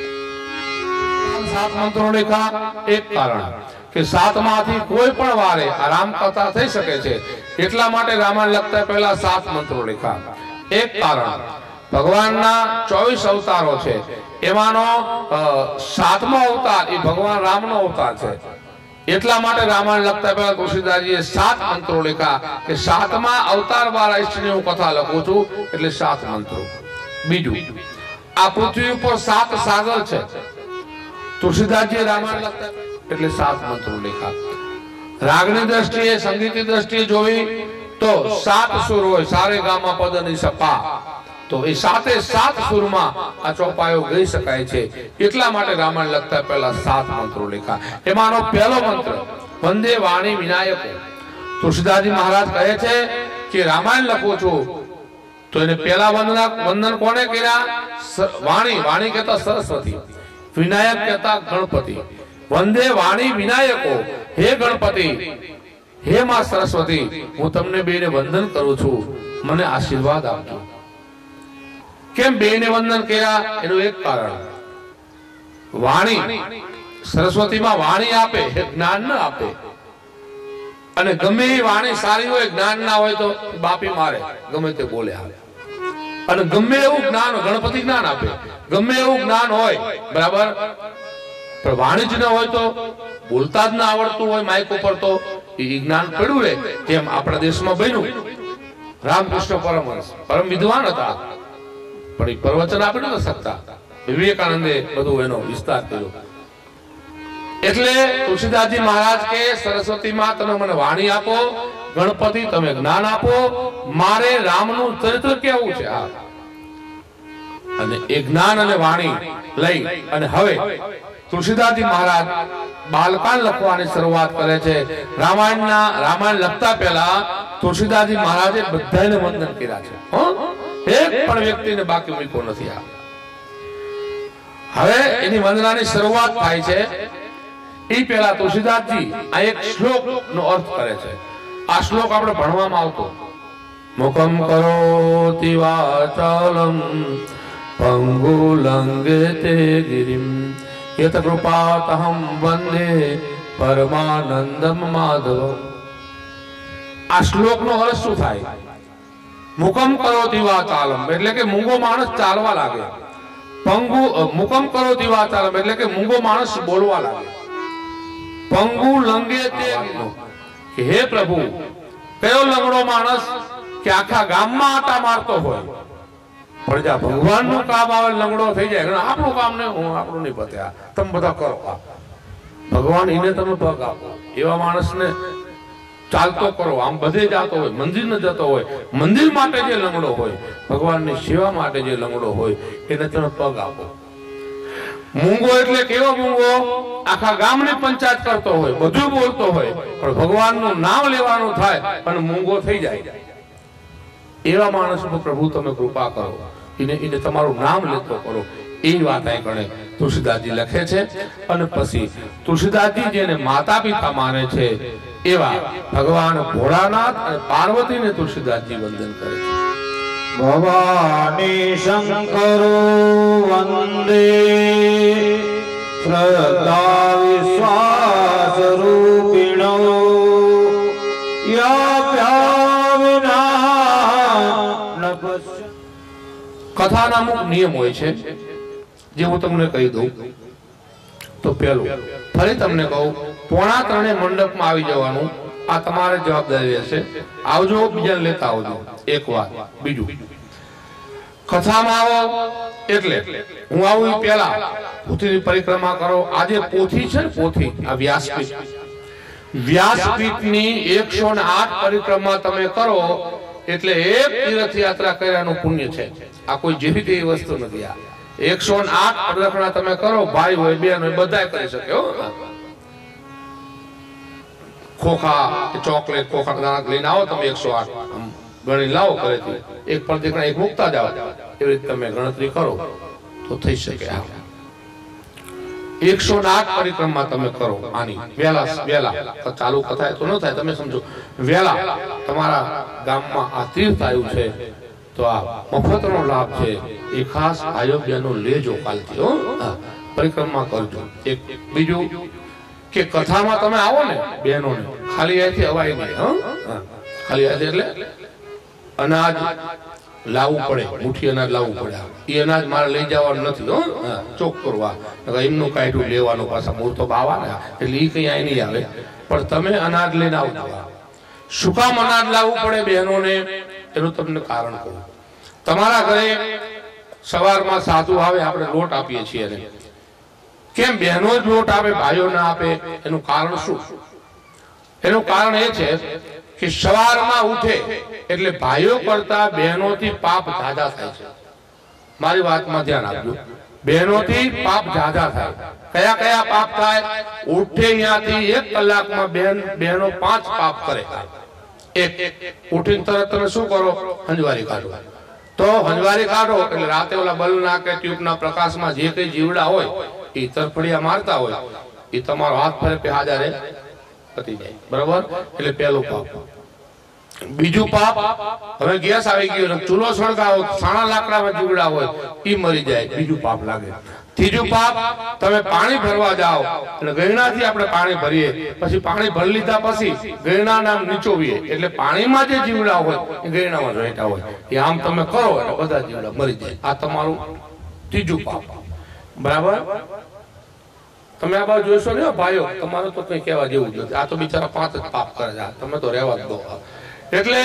સાત મંત્રો લેખા એક કારણ કે સાતમાંથી કોઈ પણ વારે આ રામકથા થઈ શકે છે એટલા માટે રામાયણ લખતા પહેલા સાત મંત્રો લેખા એક કારણ ભગવાનના ચોવીસ અવતારો છે એમાંનો સાતમો અવતાર એ ભગવાન રામનો અવતાર છે એટલા માટે રામાયણ લખતા પહેલા તુલસીદાસજીએ સાત મંત્રો લેખા કે સાતમા અવતાર વાળા ઈષ્ટની હું કથા લખું છું એટલે સાત મંત્રો બીજું આ પૃથ્વી ઉપર સાત સાગર છે તુલસીદાસજીએ રામાયણ લખતા એટલે સાત મંત્રો લેખા રાગની દ્રષ્ટિએ સંગીતની દ્રષ્ટિએ જોવી તો સાત સુર હોય સારે ગામા પદ ની સપા તો એ સાતે સાત સુરમાં આ ચોપાયો ગઈ શકાય છે એટલા માટે રામાયણ લખતા પહેલા સાત મંત્રો લેખા એમાંનો પહેલો મંત્ર વંદે વાણી વિનાયક તુલસીદાસજી મહારાજ કહે છે કે રામાયણ લખું છું તો એને પહેલા વંદના વંદન કોને કર્યા વાણી વાણી કહેતા સરસ્વતી વિનાયક કહેતા ગણપતિ વંદે વાણી વિનાયકો હે ગણપતિ હે માં સરસ્વતી હું તમને બેને વંદન કરું છું મને આશીર્વાદ આપજો કેમ બેને વંદન કર્યા એનું એક કારણ વાણી સરસ્વતીમાં વાણી આપે એ જ્ઞાન ન આપે અને ગમે એ વાણી સારી હોય, જ્ઞાન ના હોય તો બાપી મારે, ગમે તે બોલે આવે. અને ગમે એવું જ્ઞાન, ગણપતિ જ્ઞાન આપે, ગમે એવું જ્ઞાન હોય, બરાબર, પણ વાણી જ ન હોય તો, બોલતા જ ના આવડતું હોય માઇક ઉપર, તો એ જ્ઞાન પડ્યું રહે. જેમ આપણા દેશમાં બન્યું, રામકૃષ્ણ પરમહંસ પરમ વિદ્વાન હતા, પણ એ પ્રવચન આપી ન શકતા. વિવેકાનંદે બધું એનો વિસ્તાર કર્યો. એટલે તુલસીદાસજી મહારાજ કે સરસ્વતી માં તમે મને વાણી આપો, ગણપતિ તમે જ્ઞાન આપો, મારે રામનું ચરિત્ર કેવું છે આ. અને એ જ્ઞાન અને વાણી લઈ અને હવે તુલસીદાસજી મહારાજ બાલકાંડ લખવાની શરૂઆત કરે છે. રામાયણના રામાયણ લખતા પહેલા તુલસીદાસજી મહારાજે બધાને વંદન કર્યા છે. એક પણ વ્યક્તિને બાકી મૂક્યો નથી. આ હવે એની વંદનાની શરૂઆત થાય છે. એ પહેલા તુલસીદાસજી આ એક શ્લોક નો અર્થ કરે છે. આ શ્લોક આપણે ભણવામાં આવતો. મુખમ કરોતિ વાચાલમ પંગુ લંઘેતે ગિરિમ યત કૃપાતહં વંદે પરમાનંદમ માધવ. આ શ્લોક નો અર્થ શું થાય? મુખમ કરોતિ વાચાલમ એટલે કે મૂંગો માણસ ચાલવા લાગે. પંગુ મુખમ કરોતિ વાચાલમ એટલે કે મૂંગો માણસ બોલવા લાગે. પંગુ લંઘે તે કે હે પ્રભુ, કયો લંગડો માણસ કે આખા ગામમાં આટા મારતો હોય, પણ જ્યાં ભગવાનનું કામ આવે લંગડો થઈ જાય. આપણું કામ નહીં, હું આપણું નહીં પત્યા, તમે બધા કરો. ભગવાન એને તમે પગ આપો. એવા માણસને ચાલતો કરો. આમ બધે જતો હોય, મંદિર ન જતો હોય, મંદિર માટે જે લંગડો હોય, ભગવાનની સેવા માટે જે લંગડો હોય, એને તમે પગ આપો. મૂંગો એટલે કેવો મૂંગો? આખા ગામની પંચાયત કરતો હોય, બધું બોલતો હોય, પણ ભગવાનનું નામ લેવાનું થાય અને મૂંગો થઈ જાય. એવા માણસ પર પ્રભુ તમે કૃપા કરો, એને એને તમારું નામ લેતો કરો. એ વાત અહીં ગણે તુલસીદાસજી લખે છે. અને પછી તુલસીદાસજી જેને માતા પિતા માને છે એવા ભગવાન ભોળાનાથ અને પાર્વતીને તુલસીદાસજી વંદન કરે છે. ભવાની શંકરો વંદે શ્રદ્ધા વિશ્વાસ રૂપિણો યા વિના ન પશ્ય. કથાના અમુક નિયમ હોય છે જે હું તમને કહી દઉં. તો પેલું ફરી તમને કહું, પોણા ત્રણે મંડપમાં આવી જવાનું. આ તમારે જવાબદારી રહેશે. આવજો, બીજાને લેતા આવજો. એક વાત. બીજું, કથામાં આવો એટલે હું આવું પેલા પોથીની પરિક્રમા કરો. આજે પોથી છે ને, પોથી આ વ્યાસપીઠ, વ્યાસપીઠની એકસો ને આઠ પરિક્રમા તમે કરો એટલે એક તીર્થયાત્રા કર્યાનું પુણ્ય છે. આ કોઈ જેવી તેવી વસ્તુ નથી. આ એકસો ને આઠ પ્રદક્ષિણા તમે કરો, ભાઈ હોય બેન હોય બધા કરી શકે. ખોખા ચોકલેટ ખોખા દાણા લઈને આવો તમે, એકસો આઠ ગણી લાવો ઘરેથી, એક પ્રદક્ષિણા એક મુકતા જાઓ. એવી રીતે તમે ગણતરી કરો તો થઈ શકે. એકસો ને આઠ પરિક્રમા તમે કરો. આની વેલા વેલા ચાલુ કથા તો ન થાય, તમે સમજો. વેલા તમારા ગામમાં આ તીર્થ આવ્યું છે તો આ મફતનો લાભ છે. એ ખાસ આયોગ્યનો લેજો કાલથી. હો, પરિક્રમા કરજો. એક બીજું કે કથામાં તમે આવો ને બહેનોને, ખાલી અહીંથી અવાય નહીં. હા, ખાલી અહીંથી એટલે અનાજ લાવવું પડે, મુઠ્ઠી અનાજ લાવવું પડે. એ અનાજ મારે લઈ જવાનું નથી. હો, ચોક કરવા એમનું કાઢ્યું લેવાનું, પાછા મૂર્તો બાવા ને એટલે એ કઈ અહીં નહીં આવે. પણ તમે અનાજ લઈને આવજો. શું કામ અનાજ લાવવું પડે બહેનોને? એનું તમને કારણ કહું. તમારા ઘરે સવારમાં સાધુ આવે, આપણે લોટ આપીએ છીએ એને. કેમ બહેનો જ લોટ આપે, ભાઈઓ ના આપે? એનું કારણ શું? એનું કારણ એ છે કે સવારમાં ઉઠે એટલે ભાઈઓ કરતા બહેનોથી પાપ જાજા થાય છે. મારી વાતમાં ધ્યાન આપજો. બહેનોથી પાપ જાજા થાય. કયા કયા પાપ થાય? ઉઠે અહીંયાથી એક કલાકમાં બેન બહેનો પાંચ પાપ કરે. એક ઉઠીને તરત તમે શું કરો? હંજવારી કાઢો. તો હંજવારી કાઢો એટલે રાતે ઓલા બલ્બના કે ટ્યુબના પ્રકાશમાં જે કઈ જીવડા હોય એ તરફડિયા મારતા હોય, એ તમારો હાથ ફરે પે હાજર પતી જાય. બરાબર? એટલે પહેલું પાપ. બીજું પાપ, હવે ગેસ આવી ગયો ને ચૂલો સળગાવો, સાણા લાકડામાં જીવડા હોય એ મરી જાય, બીજું પાપ લાગે. ત્રીજું પાપ, તમે પાણી ભરવા જાઓ એટલે ગયણાથી આપણે પાણી ભરીએ, પછી પાણી ભરી લીધા પછી ગયણાના નીચોવીએ એટલે પાણીમાં જે જીવડા હોય એ ગયણામાં રહેતા હોય, એ આમ તમે કરો એટલે બધા જીવડા મરી જાય. આ તમારું ત્રીજું પાપ. બરાબર? તમે આ બાજુ જોઈશો ને ભાઈઓ, તમારું તો કઈ કહેવા જેવું જ નથી. આ તો બિચારા પાંચ જ પાપ કરે છે, તમે તો રહેવા જ દો. એટલે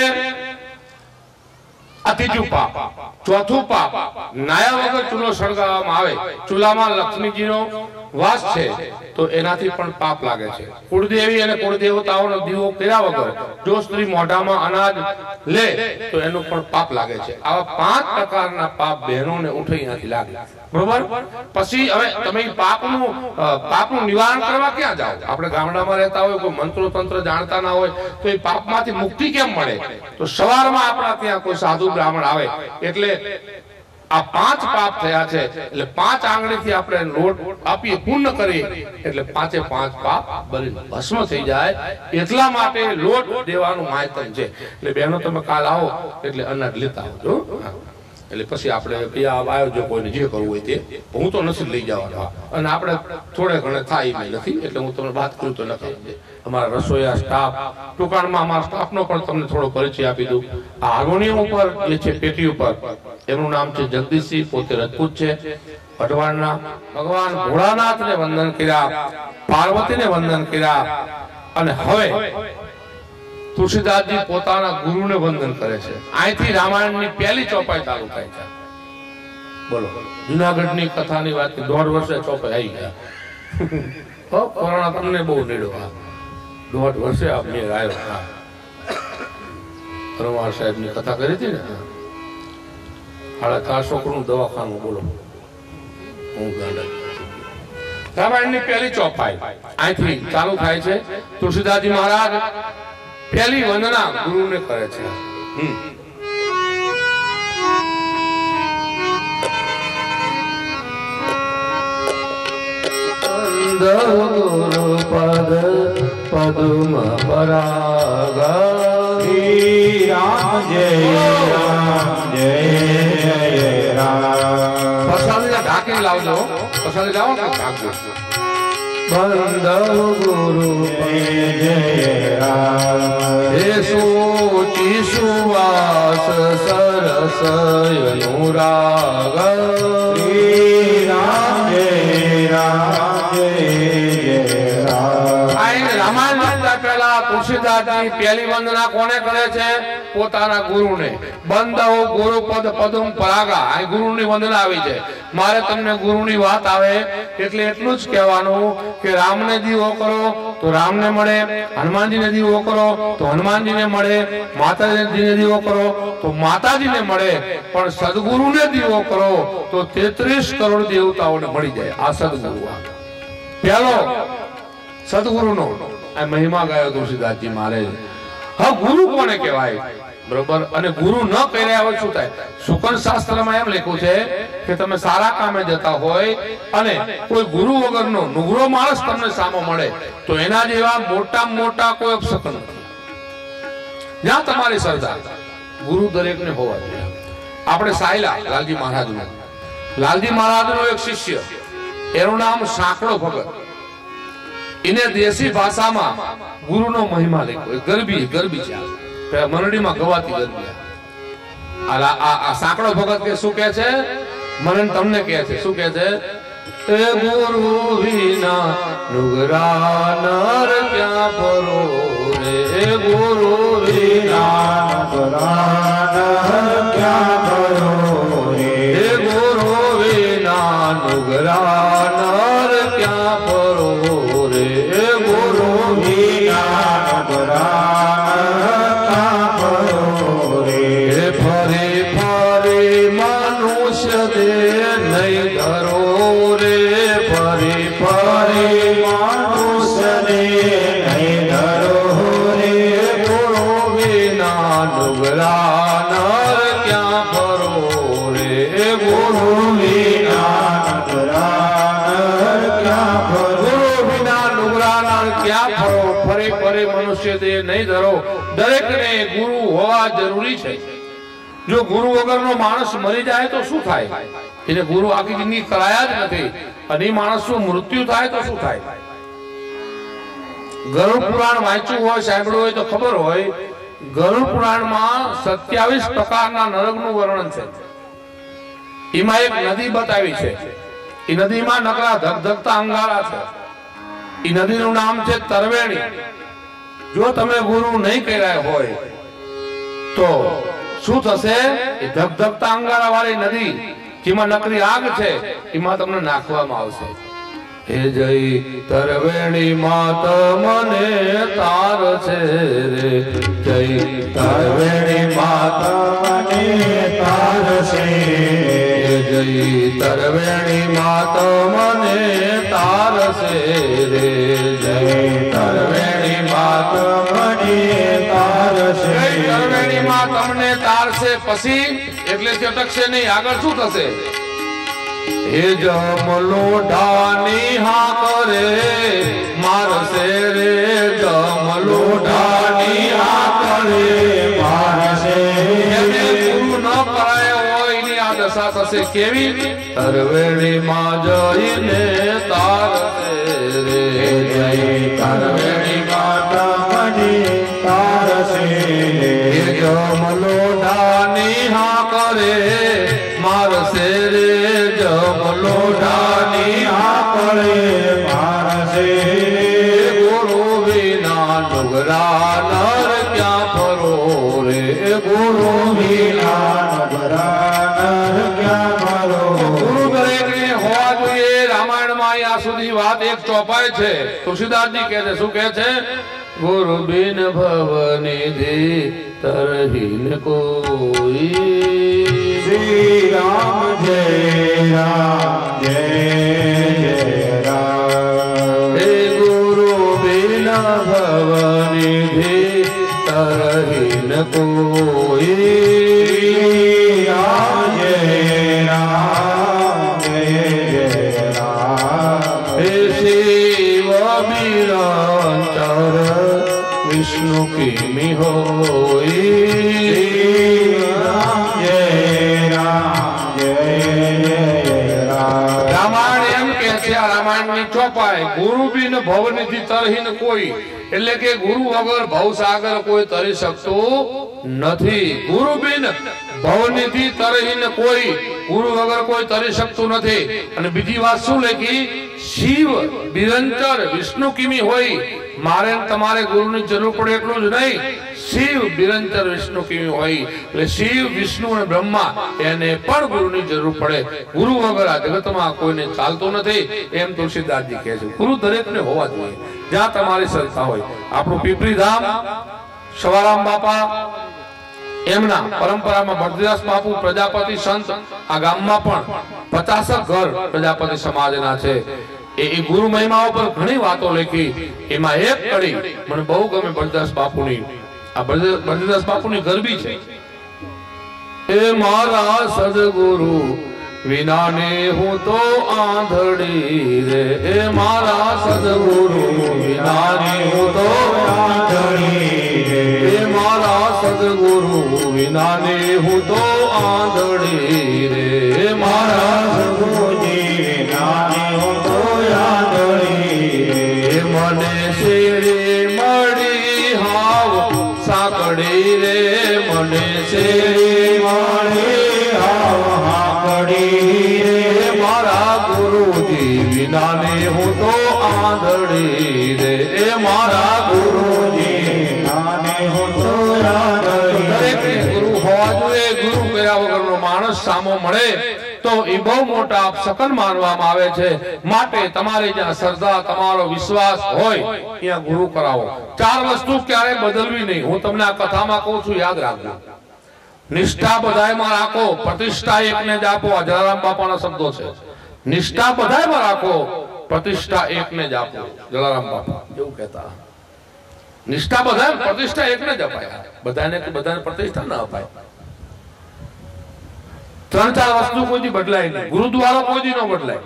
આ ત્રીજું પાપ. ચોથું પાપ, નાયા વગર ચૂલો સળગાવવામાં આવે, ચૂલામાં લક્ષ્મીજીનો વાસ છે તો એનાથી પણ પાપ લાગે છે. કુળદેવી અને કુળદેવતાઓનો દીવો કર્યા વગર જો સ્ત્રી મોઢામાં અનાજ લે તો એનું પણ પાપ લાગે છે. આવા પાંચ પ્રકારના પાપ બહેનોને ઉઠી અહીંયાથી લાગે. બરોબર? પછી હવે તમે પાપનું પાપનું નિવારણ કરવા ક્યાં જાઓ? આપણે ગામડામાં રહેતા હોય, કોઈ મંત્રો તંત્ર જાણતા ના હોય તો એ પાપમાંથી મુક્તિ કેમ મળે? તો સવારમાં આપણા ત્યાં કોઈ સાધુ બ્રાહ્મણ આવે એટલે આ પાંચ પાપ થયા છે એટલે પાંચ આંગળીથી આપણે લોટ આપીએ, પૂર્ણ કરીએ એટલે પાંચે પાંચ પાપ બળી ભસ્મ થઈ જાય. એટલા માટે લોટ દેવાનું માયતમ છે. એટલે બહેનો તમે કાલ આવો એટલે અનાજ લેતા આવજો. એટલે પછી આપણે આયોજકોને જે કરવું હોય તે, હું તો નથી લઈ જવાનો, અને આપણે થોડે ઘણે થાય નથી એટલે હું તમને વાત કરું તો નથી. અમારા રસોઈયા સ્ટાફ, દુકાનમાં અમારા સ્ટાફનો પણ તમને થોડો પરિચય આપી દઉં. આ હાર્મોનિયમ ઉપર જે છે પેટી ઉપર, એનું નામ છે જગદીશસિંહ, પોતે રજપૂત છે, અઢવાડના. ભગવાન ભોળાનાથને વંદન કર્યા, પાર્વતીને વંદન કર્યા, અને હવે તુલસીદાસજી પોતાના ગુરુને વંદન કરે છે. અહીંથી રામાયણની પહેલી ચોપાઈ ચાલુ થાય છે. બોલો, જુનાગઢની કથાની વાત, દોઢ વર્ષે ચોપાઈ આવી ગયા. કોરોના તમને બહુ નીડો. દોઢ વર્ષે આ મેં આવ્યો. રમાર સાહેબ ની કથા કરી હતી ને, સાડા ચારસો કરોડ દવાખાનું. બોલો, હું ગાંડા. રામાયણની પહેલી ચોપાઈ અહીંથી ચાલુ થાય છે. તુલસીદાસજી મહારાજ પહેલી વંદના ગુરુને કરે છે. હમ ગુરુ પદ પદમ પરાગ, શ્રી રામ જય રામ જય રામ. પ્રસાદી ઢાંકી લાવજો, પ્રસાદી લાવો ને ઢાંકજો. બંધ ગુરુ જય રામ, હે સોચી સુવાસ સરસ અનુરાગ, શ્રી રામ જય રામ જય રામ. રામાયણ પહેલા તુલસીદાસજી પહેલી વંદના કોને કરે છે? પોતાના ગુરુને. બંધો ગુરુ પદ પદમ પરાગા, આ ગુરુની વંદના આવી છે. મારે તમને ગુરુની વાત આવે એટલે એટલું જ કહેવાનું કે રામને દીવો કરો તો રામને મળે, હનુમાનજીને દીવો કરો તો હનુમાનજીને મળે, માતાજીને દીવો કરો તો માતાજીને મળે, પણ સદગુરુને દીવો કરો તો તેત્રીસ કરોડ દેવતાઓને મળી જાય. આ સદગુરુ પહેલો સદગુરુનો આ મહિમા ગાયો તુલસીદાસજી મહારાજ. હા, ગુરુ કોને કહેવાય? બરોબર. અને ગુરુ ન કર્યા હોય શું થાય? શુકન શાસ્ત્રમાં એમ લખ્યું છે કે તમે સારા કામે જતા હોય અને કોઈ ગુરુ વગરનો નુગરો માણસ તમને સામો મળે તો એના જેવા મોટા મોટા કોઈ અપશકન નથી. જ્યાં તમારી શ્રદ્ધા, ગુરુ દરેકને હોવા જોઈએ. આપણે સાયલા લાલજી મહારાજનો, લાલજી મહારાજનો એક શિષ્ય, એનું નામ સાંકડો ભગત. એને દેશી ભાષામાં ગુરુનો મહિમા લખ્યો. ગરબી ગરબી છે, મંડળીમાં ગવાતી ગરબી. આ સાંકડો ભગત કે શું કે છે? મને તમને કે છે, શું કે છે? એ ગુરુ વિના નુગરા નર ક્યાં પરો રે, એ ગુરુ વિના નુગરા નર ક્યાં પરો રે, એ ગુરુ વિના નુગરા નર ક્યાં પરો રે, એ ગુરુ વિના નુગરા ક્યાં પરો રે. ફરે ફરે મનુષ્ય દે નહીં ધરો રે, ફરે ફરે મનુષ્ય દે નહીં ધરો રે, ગુરુ વિના નુગરા નર ક્યાં ફરો રે, ગુરુ વિના નુગરા નર ક્યાં ફરો, ગુરુ વિના નુગરા નર ક્યાં ફરો. ફરે ફરે મનુષ્ય મનુષ્ય દેહ નહીં ધરો. દરેકને ગુરુ હોવા જરૂરી છે. જો ગુરુ વગરનો માણસ મરી જાય તો શું થાય? એને ગુરુ આખી જિંદગી કરાયા જ નથી અને એ માણસનું મૃત્યુ થાય તો શું થાય? ગરુડ પુરાણ વાંચ્યું હોય, સાંભળ્યું હોય તો ખબર હોય, ગરુડ પુરાણમાં સત્યાવીસ પ્રકારના નરકનું વર્ણન છે. એમાં એક નદી બતાવી છે. એ નદીમાં નકરા ધગધગતા અંગારા છે. એ નદીનું નામ છે તરવેણી. જો તમે ગુરુ નહીં કર્યા હોય તો શું થશે? એ ધગધગતા અંગારા વાળી નદી જેમાં નકરી આગ છે એમાં તમને નાખવામાં આવશે. હે જય તરવેણી માત મને તાર છે રે, જય તરવેણી માત મને તાર છે, જય તરવેણી માત મને તાર છે રે, જય તરવેણી માત મને તાર છે. તરવેણી માં તમને તાર છે પછી એટલે કે અટકશે નહીં. આગળ શું થશે? હે જમલોઢાની હા કરે મારશે રે, જમલોઢાની હા કરે મારશે. ગુરુ ન કરાય હોય એની આ દશા થશે. કેવી? તરવેણી માં જઈને તારશે રે, જય તરવેણી માતા મને તારશે. હે જમલોઢાની હા કરે મારશે રે, જમલોઢાની હા કરે મારશે. ગુરુ વિના નુગરા નર ક્યાં ફરો રે, ગુરુ વિના નુગરા નર ક્યાં ફરો. ગુરુ દરેકને હોવા જોઈએ. રામાયણમાં અહીંયા સુધી વાત એક ચોપાય છે. તુલસીદાસજી કહે છે, શું કહે છે? ગુરુ બિન ભવનિધિ તરહીન કોઈ. શ્રી રામ જય રામ જય જય રામ. હે ગુરુ બિના ભવનિધિ તરહીન કોઈ. રામ જય રામ જય જય રામ. હે શિવ બિરંચર વિષ્ણુ કિમી હોઈ. રામ જય રામ જય જય રામ. રામાયણ એમ કે છે, આ રામાયણની ચોપાઈ, ગુરુ બિન ભવનિધિ તરહીન કોઈ. એટલે કે ગુરુ વગર ભવસાગર કોઈ તરી શકતું નથી. ગુરુ બિન ભવનિધિ તરહીન કોઈ, ગુરુ વગર કોઈ તરી શકતું નથી. અને બીજી વાત શું લખી? શિવ બિરંચર વિષ્ણુ કિમી હોય. મારે તમારે ગુરુની જરૂર પડે એટલું જ નહીં, શિવ બિરંચર વિષ્ણુ કિમી હોય. એટલે શિવ વિષ્ણુ અને બ્રહ્મા એને પણ ગુરુની જરૂર પડે. ગુરુ વગર આ જગતમાં કોઈને ચાલતું નથી. એમ તુલસીદાસજી કહે છે. ગુરુ દરેકને હોવા જોઈએ જ્યાં તમારી શ્રદ્ધા હોય. આપણું પીપળી ધામ સવારામ બાપા એમના પરંપરામાં ભરતદાસ બાપુ પ્રજાપતિ સંત આ ગામમાં પણ પચાસક ઘર પ્રજાપતિ સમાજના છે. એ ગુરુ મહિમા ઉપર ઘણી વાતો લખી. એમાં એક કડી મને બહુ ગમે ભરતદાસ બાપુની. આ ભરતદાસ બાપુની ગરબી છે. એ મારા સદગુરુ વિનાને હું તો આંધળી રે, એ મારા સદગુરુ વિનાને હું તો આંધળી રે, એ મારા સદગુરુ વિનાને હું તો આંધળી રે, એ મારા સદગુરુજી વિનાને હું તો આંધળી રે. મને શેરે મળી હાવ સાંકડી રે, મને શેરે મળી હાવ સાંકડી રે, મારા ગુરુજી વિનાને હું તો આંધળી રે, એ મારા ગુરુજી વિનાને હું તો આંધળી. દરેક ગુરુ હોવા જોઈએ. ગુરુ કર્યા વગરનો માણસ સામો મળે તો એ બહુ મોટા અપશકન માનવામાં આવે છે. માટે તમારી જ્યાં શ્રદ્ધા, તમારો વિશ્વાસ હોય ત્યાં ગુરુ કરાવો. ચાર વસ્તુ ક્યારે બદલવી નહીં. હું તમને આ કથામાં કહું છું, યાદ રાખજો. નિષ્ઠા બધાયમાં રાખો, પ્રતિષ્ઠા એકને જ આપો. આ જલારામ બાપાના શબ્દો છે. નિષ્ઠા બધાયમાં રાખો, પ્રતિષ્ઠા એકને જ આપો. જલારામ બાપા એવું કહેતા. નિષ્ઠા બધાય, પ્રતિષ્ઠા એકને જ અપાય. બધાને બધાને પ્રતિષ્ઠા ના અપાય. ત્રણ ચાર વસ્તુ કોઈ બદલાય નહીં. ગુરુદ્વારો કોઈ ન બદલાય.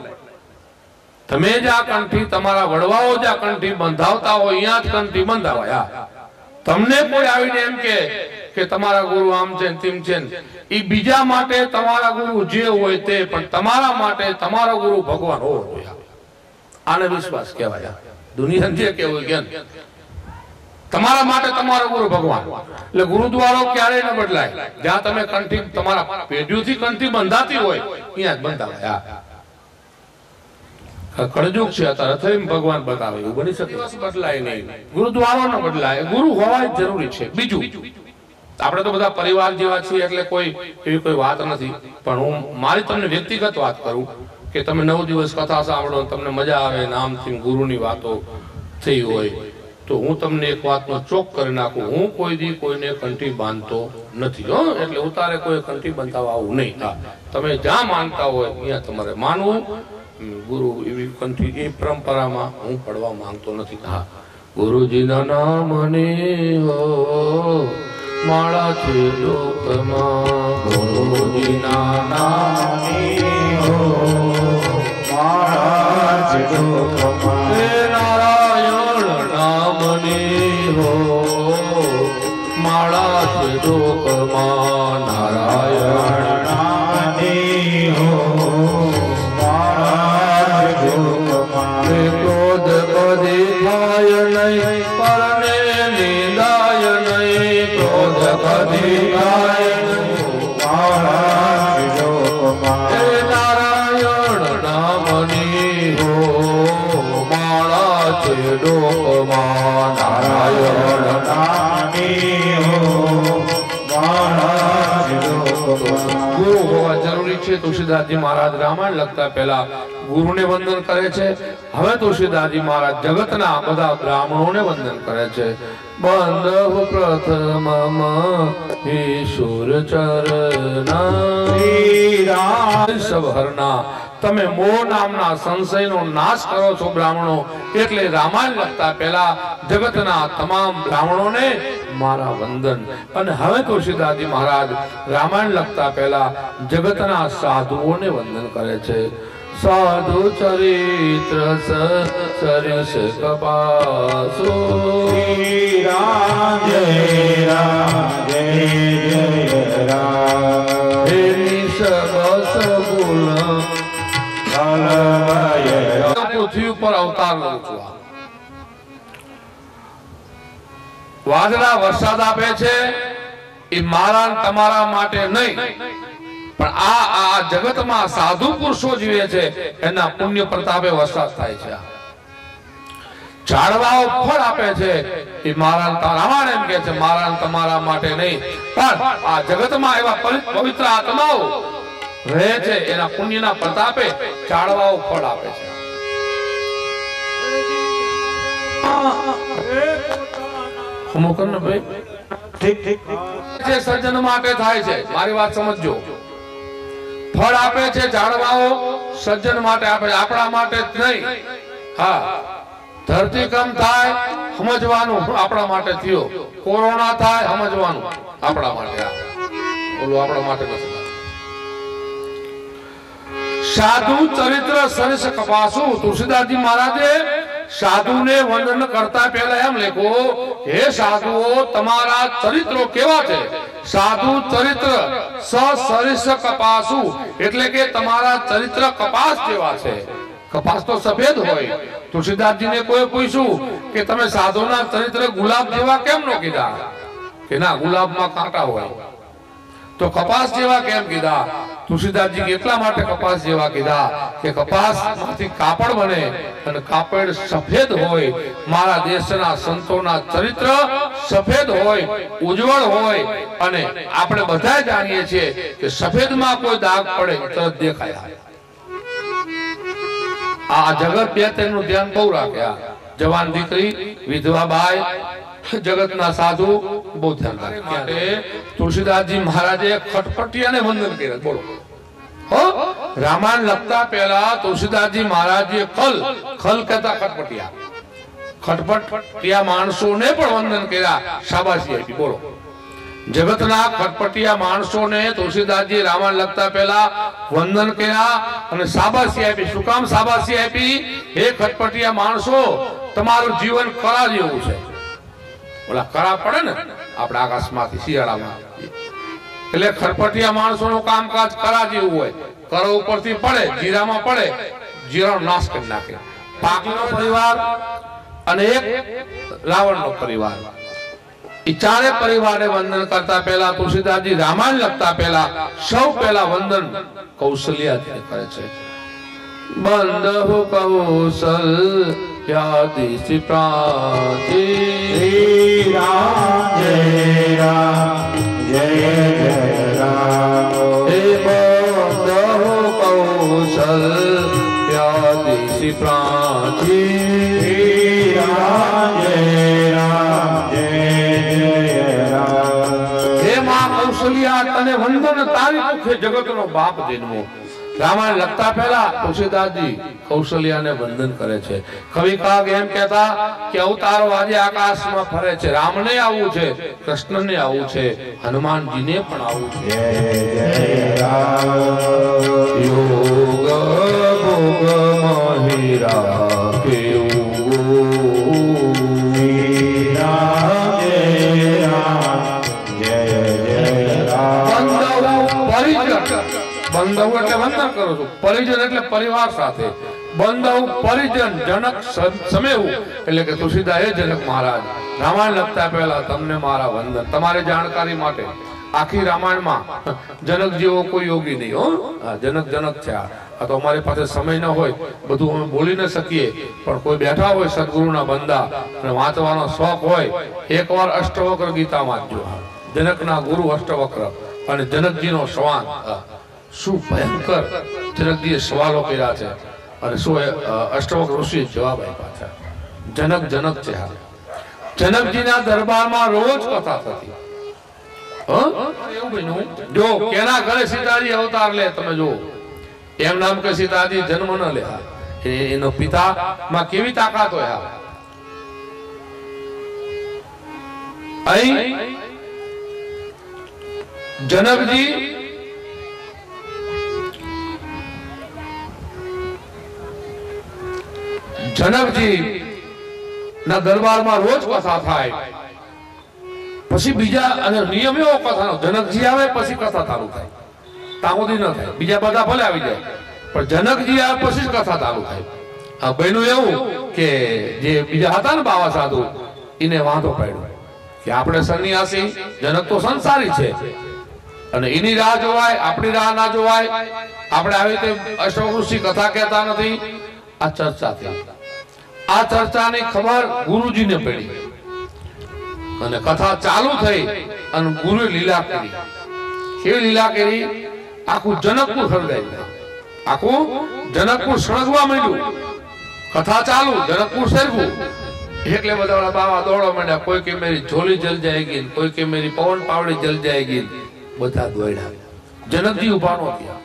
તમે જ આ કંઠી, તમારા વડવાઓ જ આ કંઠી બંધાવતા હોય, અહીંયા જ કંઠી બંધાવાય. તમને કોઈ આવીને એમ કે કે તમારા ગુરુ આમ છે ને તેમ છે ને, એ બીજા માટે તમારા ગુરુ જે હોય તે, પણ તમારા માટે તમારો ગુરુ ભગવાન હોવો જોઈએ. આને વિશ્વાસ કહેવાય. દુનિયા જે કેવું કે તમારા માટે તમારો ગુરુ ભગવાન. એટલે ગુરુદ્વારો ક્યારેય ન બદલાય. જ્યાં તમે કંઠી તમારા પેઢીઓથી કંઠી બંધાતી હોય ત્યાં જ બંધાવાય. કળજુગ છે અત્યારે અથડીને ભગવાન બતાવે એવું બની શકે? બદલાય નહીં, ગુરુદ્વારો ન બદલાય. ગુરુ હોવા જ જરૂરી છે. બીજું, આપણે તો બધા પરિવાર જેવા છીએ એટલે કોઈ એવી કોઈ વાત નથી, પણ હું મારી તમને વ્યક્તિગત વાત કરું કે તમે નવ દિવસ કથા સાંભળો, તમને મજા આવે, નામથી ગુરુની વાતો થઈ હોય, તો હું તમને એક વાતનો ચોક કરી નાખું, હું કોઈ દી કોઈને કંઠી બાંધતો નથી. હો, એટલે ઉતારે કોઈ કંઠી બંધાવા આવું નહીં. હા, તમે જ્યાં માનતા હોય ત્યાં તમારે માનવું. ગુરુ એવી કંઠી એ પરંપરામાં હું પડવા માંગતો નથી. હા, ગુરુજીના નામની હો માળા છે લોકમાં, ગુરુજીના નામની હો માળા છે લોકમાં. હે નારાયણ નામની હો માળા છે લોકમાં, નારાયણ નામની હો માળા છે લોકમાં. ક્રોધ કદી થાય નહીં, પરને નિંદાય નહીં, ક્રોધ કદી થાય નહીં, માળા છે લોકમાં. હે નારાયણ નામની હો માળા છે લોકમાં, નારાયણ નામની હો માળા છે લોકમાં. ગુરુ હોવા જરૂરી છે. તુલસીદાસજી મહારાજ રામાયણ લખતા પહેલા ગુરુને વંદન કરે છે. હવે તુલસીદાસજી મહારાજ જગતના બધા બ્રાહ્મણોને વંદન કરે છે. બંધ પ્રથમ ઈશ્વર ચરણા સભરના તમે મોહ નામના સંશયનો નાશ કરો છો બ્રાહ્મણો. એટલે રામાયણ લખતા પહેલા જગતના તમામ બ્રાહ્મણોને મારા વંદન. અને હવે તુલસીદાસજી મહારાજ રામાયણ લખતા પહેલા જગતના સાધુઓને વંદન કરે છે. સાધુ ચરિત્ર સરિસ કપાસો, રામ જય રામ જય જય રામ. હે નિસબસ ગુણ કલમય પૃથ્વી ઉપર અવતાર લઉં છું. વાદળા વરસાદ આપે છે એ મારા ને તમારા માટે નહીં, પણ આ આ જગતમાં સાધુ પુરુષો જીવે છે એના પુણ્ય પ્રતાપે વરસાદ થાય છે. ઝાડવાઓ ફળ આપે છે એ મારા ને તમારા, રામાયણ એમ કે છે મારા ને તમારા માટે નહીં, પણ આ જગતમાં એવા પવિત્ર આત્માઓ રહે છે એના પુણ્યના પ્રતાપે ઝાડવાઓ ફળ આપે છે. મુકન ભાઈ ઠીક ઠીક જે સર્જન માટે થાય છે, મારી વાત સમજજો. ફળ આપે છે ઝાડવાઓ સર્જન માટે આપે છે, આપણા માટે જ નહીં. હા, ધરતીકંપ થાય સમજવાનું આપણા માટે થયો, કોરોના થાય સમજવાનું આપણા માટે, ઓલું આપણા માટે નથી. સાધુ ચરિત્ર સરિસ કપાસુ. તુલસીદાસજી મહારાજે સાધુને વંદન કરતા પહેલા એમ લખો, હે સાધુઓ તમારા ચરિત્રો કેવા છે? સાધુ ચરિત્ર સરિસ કપાસુ એટલે કે તમારા ચરિત્ર કપાસ જેવા છે. કપાસ તો સફેદ હોય. તુલસીદાસજીને કોઈ પૂછ્યું કે તમે સાધુના ચરિત્ર ગુલાબ જેવા કેમ ન કીધા? કે ના, ગુલાબમાં કાંટા હોય. તો કપાસ જેવા કેમ કીધા? તુલસીદાસજી એટલા માટે કપાસ જેવા કીધા કે કપાસમાંથી કાપડ બને અને કાપડ સફેદ હોય. મારા દેશના સંતોના ચરિત્ર સફેદ હોય, ઉજ્જવળ હોય, અને આપણે બધા જાણીએ છીએ કે સફેદમાં કોઈ દાગ પડે તરત દેખાય. આ જગત બે તેનું ધ્યાન બહુ રાખે. જવાન દીકરી, વિધવા બાઈ, જગતના સાધુ બહુ ધ્યાન રાખે. તુલસીદાસજી મહારાજે ખટપટિયાને વંદન કર્યા. બોલો, હો, રામાયણ લખતા પહેલા તુલસીદાસજી મહારાજે ખલ ખલ કહેતા ખટપટિયા, ખટપટિયા માણસોને પણ વંદન કર્યા, શાબાશી આપી. બોલો, જગતના ખટપટિયા માણસોને તુલસીદાસજી રામાયણ લખતા પહેલા વંદન કર્યા અને શાબાશી આપી. શું કામ શાબાશી આપી? હે ખટપટિયા માણસો, તમારું જીવન કળા જેવું છે. ઓલા કરા પડે ને આપણે આકાશમાંથી શિયાળામાં, એટલે ખરપટિયા માણસોનું કામકાજ કરા જેવું હોય. કરો ઉપરથી પડે, જીરામાં પડે, જીરાનો નાશ કરી નાખે. પાકનો પરિવાર અને એક રાવણનો પરિવાર, એ ચારે પરિવારે વંદન કરતા પહેલા તુલસીદાસજી રામાયણ લખતા પહેલા સૌ પહેલા વંદન કૌશલ્યાજીને કરે છે. બંદહુ કૌશલ્યાદિ પ્રાચી શ્રી રામ જય રામ જય જય રામ. હે બંદહુ કૌશલ્યાદિ પ્રાચી શ્રી રામ જય રામ જય જય રામ. હે માં કૌશલ્યા, તને વંદન, તારી મુખે જગતનો બાપ જન્મો. રામાયણ લખતા પહેલા તુલસીદાસજી કૌશલ્યાને વંદન કરે છે. કવિ કાગ એમ કહેતા કે અવતારો આજે આકાશમાં ફરે છે. રામને આવું છે, કૃષ્ણને આવું છે, હનુમાનજીને પણ આવું છે. જય જય રામ. યોગ ભોગ મહિરા કેવું. શ્રી રામ જય રામ જય જય રામ. બંધવ એટલે વંદન કરું છું, પરિજન એટલે પરિવાર સાથે. બંધવ પરિજન જનક સમેવું એટલે કે તુલસીદાસ હે જનક મહારાજ, રામાયણ લખતા પહેલા તમને મારા વંદન. તમારી જાણકારી માટે આખી રામાયણમાં જનક જેવો કોઈ યોગી નહીં. હો, જનક જનક છે. આ તો અમારી પાસે સમય ન હોય, બધું અમે બોલી ન શકીએ, પણ કોઈ બેઠા હોય સદગુરુના બંદા અને વાંચવાનો શોખ હોય, એકવાર અષ્ટવક્ર ગીતા વાંચજો. જનકના ગુરુ અષ્ટવક્ર અને જનકજીનો સવાલ, શું ભયંકર જનકજીએ સવાલો કર્યા છે અને શું અષ્ટવક્ર ઋષિએ જવાબ આપ્યા છે. જનક જનક છે. હા, જનકજીના દરબારમાં રોજ કથા થતી. એવું બન્યું, જો કેના ઘરે સીતાજી અવતાર લે, તમે જો એમ નામ કે સીતાજી જન્મ ન લે, એનો પિતા માં કેવી તાકાત હોય. અહીં જનકજી જનકજી ના દરબારમાં રોજ કથા થાય. પછી બીજા અને નિયમ એવો કથાનો, જનકજી આવે પછી કથા ચાલુ થાય, તામોદી ન થાય. બીજા બધા ભલે આવી જાય, પણ જનકજી આવે પછી જ કથા ચાલુ થાય. આ બન્યું એવું કે જે બીજા હતા ને બાવા સાધુ, એને વાંધો પડ્યો કે આપણે સન્યાસી, જનક તો સંસારી છે અને એની રાહ જોવાય, આપણી રાહ ના જોવાય. આપણે આવી રીતે અષ્ટવૃષિ કથા કહેતા નથી. આ ચર્ચા થઈ. આ ચર્ચાની ખબર ગુરુજીને પડી અને કથા ચાલુ થઈ અને ગુરુએ લીલા કરી. કેવી લીલા કરી? આખું જનકપુર સળગાઈ ગયું. આખું જનકપુર સળગવા માંડ્યું. કથા ચાલુ, જનકપુર સળગવું. એટલે બધા બાવા દોડવા માંડ્યા. કોઈ કે મેરી ઝોલી જલ જાયગી, કોઈ કે મેરી પવન પાવડી જલ જાયગી. બધા દોડ્યા. જનકજી ઉભા નો થયા.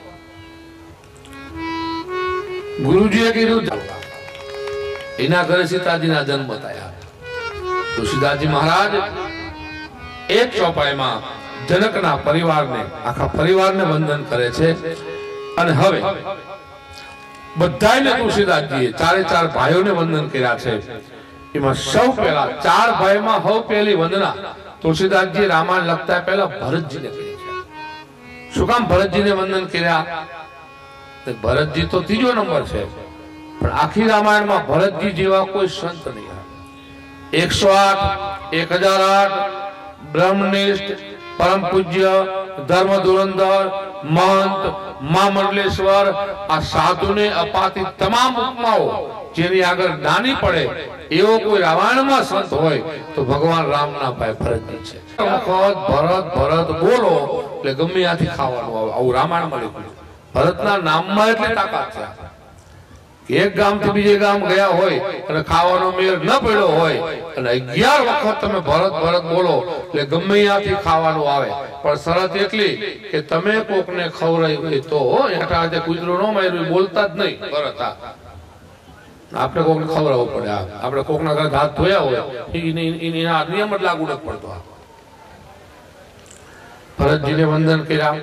ગુરુજીએ કીધું એના ઘરે સીતાજીના જન્મ થયા. તુલસીદાસજી મહારાજ એક ચોપાઈમાં જનકના પરિવારને, આખા પરિવારને વંદન કરે છે. અને હવે બધાને તુલસીદાસજીએ ચારે ચાર ભાઈઓને વંદન કર્યા છે. એમાં સૌ પહેલા ચાર ભાઈમાં સૌ પહેલી વંદના તુલસીદાસજી રામાયણ લખતા પહેલા ભરતજીને કરી છે. શું કામ ભરતજીને વંદન કર્યા? ભરતજી તો ત્રીજો નંબર છે, પણ આખી રામાયણમાં ભરતજી જેવા કોઈ સંત નહીં. એકસો આઠ, એક હજાર આઠ બ્રહ્મનિષ્ઠ, પરમ પૂજ્ય, ધર્મ ધુરંધર, મહંત, મહામંડલેશ્વર, આ સાધુને અપાતી તમામ ઉપમાઓ જેની આગળ નાની પડે એવો કોઈ રામાયણમાં સંત હોય તો ભગવાન રામના ભાઈ ભરતજી છે. ભરત ભરત બોલો એટલે ગમે ત્યાંથી ખાવાનું આવે. આવું રામાયણમાં લખ્યું. ભરતના નામમાં એટલે તાકાત છે. એક ગામ થી બીજે ગામ ગયા હોય અને ખાવાનો મેળ ન પડ્યો હોય અને અગિયાર વખત તમે ભરત ભરત બોલો એટલે ગમે ત્યાંથી ખાવાનું આવે. પણ શરત એટલી કે તમે કોકને ખવડાવી હોય તો. હેઠા કૂતરું ન માર્યું બોલતા જ નહીં ભરત. આપણે કોકને ખવડાવવું પડે. આપણે કોકના ઘરે હાથ ધોયા હોય એના નિયમ જ લાગુ નથી પડતો. ભરતજીને વંદન કર્યા,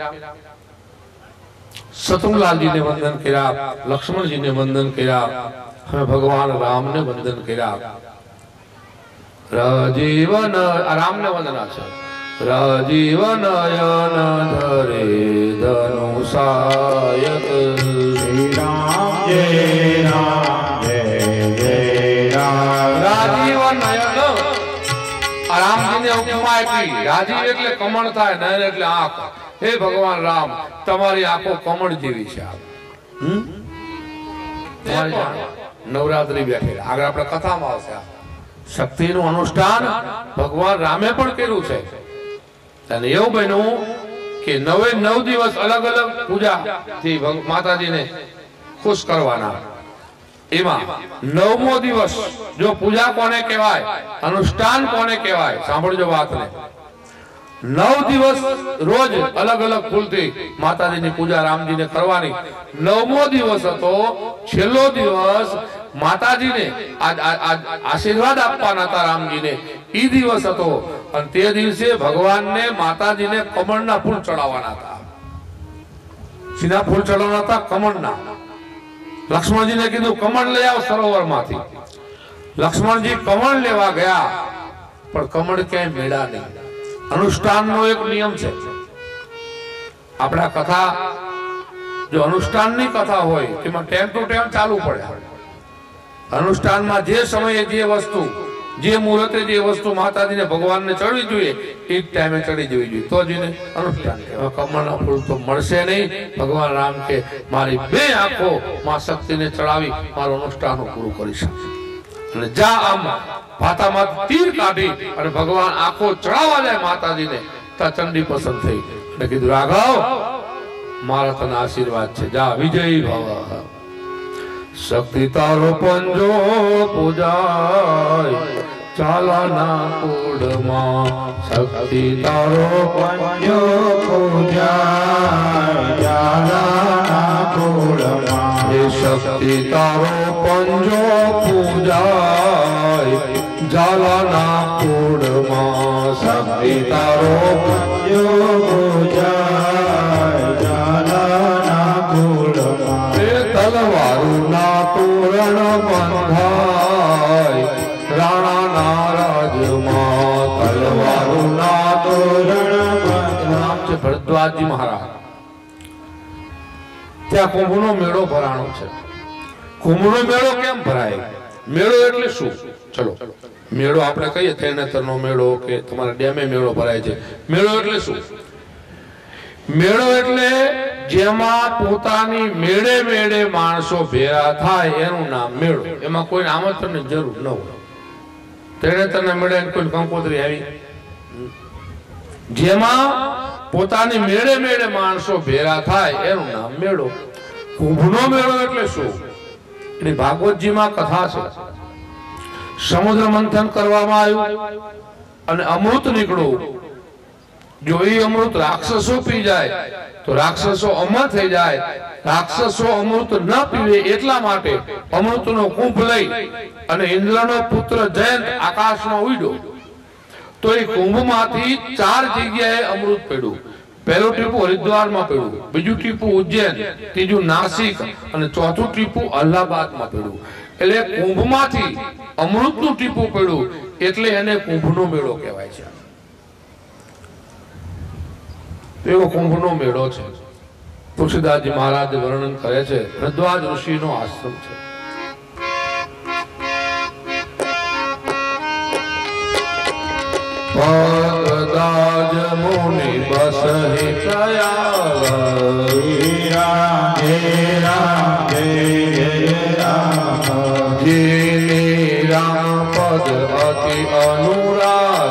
શત્રુલાલજીને વંદન કર્યા, લક્ષ્મણજીને વંદન કર્યા, હવે ભગવાન રામને વંદન કર્યા. રાજીવ રામને વંદના છે રાજીવ નયન ધરે ધનુષાયક શ્રી રામ જય રામ જય જય રામ રાજીવ નયન રામજીને ઉપમા આપી રાજીવ એટલે કમળ થાય નયન એટલે આંખ હે ભગવાન રામ તમારી આંખો કમળ જેવી છે હમ નવરાત્રી બેઠેલા આગળ આપણે કથામાં આવશે શક્તિનું અનુષ્ઠાન ભગવાન રામે પણ કર્યું છે અને એવું બન્યું કે નવે નવ દિવસ અલગ અલગ પૂજા થી માતાજીને ખુશ કરવાના એમાં નવમો દિવસ જો પૂજા કોને કહેવાય અનુષ્ઠાન કોને કહેવાય સાંભળજો વાતને નવ દિવસ રોજ અલગ અલગ ફૂલથી માતાજીની પૂજા રામજીને કરવાની નવમો દિવસ હતો છેલ્લો દિવસ માતાજીને આશીર્વાદ આપવાના હતા રામજીને ઈ દિવસ હતો અને તે દિવસે ભગવાનને માતાજીને કમળના ફૂલ ચડાવવાના હતા સીધા ફૂલ ચડાવવાના હતા કમળના લક્ષ્મણજીને કીધું કમળ લઈ આવો સરોવરમાંથી લક્ષ્મણજી કમળ લેવા ગયા પણ કમળ ક્યાંય મેળા નહીં અનુષ્ઠાનનો એક નિયમ છે આપણા કથા જો અનુષ્ઠાનની કથા હોય તેમાં ટાઈમ ટુ ટાઈમ ચાલુ પડે અનુષ્ઠાનમાં જે સમયે જે વસ્તુ જે મુહૂર્તે જે વસ્તુ માતાજીને ભગવાનને ચડવી જોઈએ એ જ ટાઈમે ચડી જવી જોઈએ તો જ એને અનુષ્ઠાન કહેવાય કમળના ફૂલ તો મળશે નહીં ભગવાન રામ કે મારી બે આંખો માં શક્તિને ચડાવી મારું અનુષ્ઠાન પૂરું કરી શકશે અને જા આમ ભાતામાં તીર કાઢી અને ભગવાન આંખો ચડાવવા જાય માતાજીને તા ચંડી પસંદ થઈ અને કીધું રાઘવ મારા તને આશીર્વાદ છે જા વિજયી ભવ શક્તિ તારો પંજો પૂજાય ચાલાના કુળમાં શક્તિ તારો પંજો પૂજાય ચાલાના કુળમાં હે શક્તિ તારો પંજો પૂજાય જાલાના કુળમાં શક્તિ તારો પંજો પૂજાય ચાલાના કુળમાં તલવારું ના તોરણ બંધાય રાણાના રાજમાં તલવારું ના તોરણ બંધાય છે ભરદ્વાજજી મહારાજ ત્યાં કુંભનો મેળો ભરાણો છે કુંભનો મેળો કેમ ભરાય મેળો એટલે શું ચલો મેળો આપણે કહીએ તરણેતરનો મેળો કે તમારા ડેમે મેળો ભરાય છે મેળો એટલે શું મેળો એટલે જેમાં પોતાની મેળે મેળે માણસો ભેગા થાય એનું નામ મેળો એમાં કોઈ આમંત્રણની જરૂર ન હોય તરણેતરના મેળે કોઈ કંકોત્રી આવી જેમાં પોતાની મેળે મેળે માણસો ભેગા થાય એનું નામ મેળો કુંભનો મેળો એટલે શું એની ભાગવતજીમાં કથા છે સમુદ્ર મંથન કરવામાં આવ્યું અને અમૃત નીકળ્યું જો એ અમૃત રાક્ષસો પી જાય તો રાક્ષસો અમર થઈ જાય રાક્ષસો અમૃત ન પીવે એટલા માટે અમૃતનો કુંભ લઈ અને ઇન્દ્રનો પુત્ર જયંત આકાશમાં ઉડ્યો તો એ કુંભમાંથી ચાર જગ્યાએ અમૃત પડ્યું પહેલું ટીપું હરિદ્વારમાં પડ્યું બીજું ટીપું ઉજ્જૈન ત્રીજું નાસિક અને ચોથું ટીપું અલ્હાબાદમાં પડ્યું એટલે કુંભમાંથી અમૃતનું ટીપું પડ્યું એટલે એને કુંભનો મેળો કહેવાય છે એવો કુંભનો મેળો છે તુલસીદાસજી મહારાજ વર્ણન કરે છે ભરદ્વાજ ઋષિનો આશ્રમ છે ભરદ્વાજ મુનિ બસહી કયા રામ જય રામ જય રામ જીની રામ પદ અતિ અનુરાગ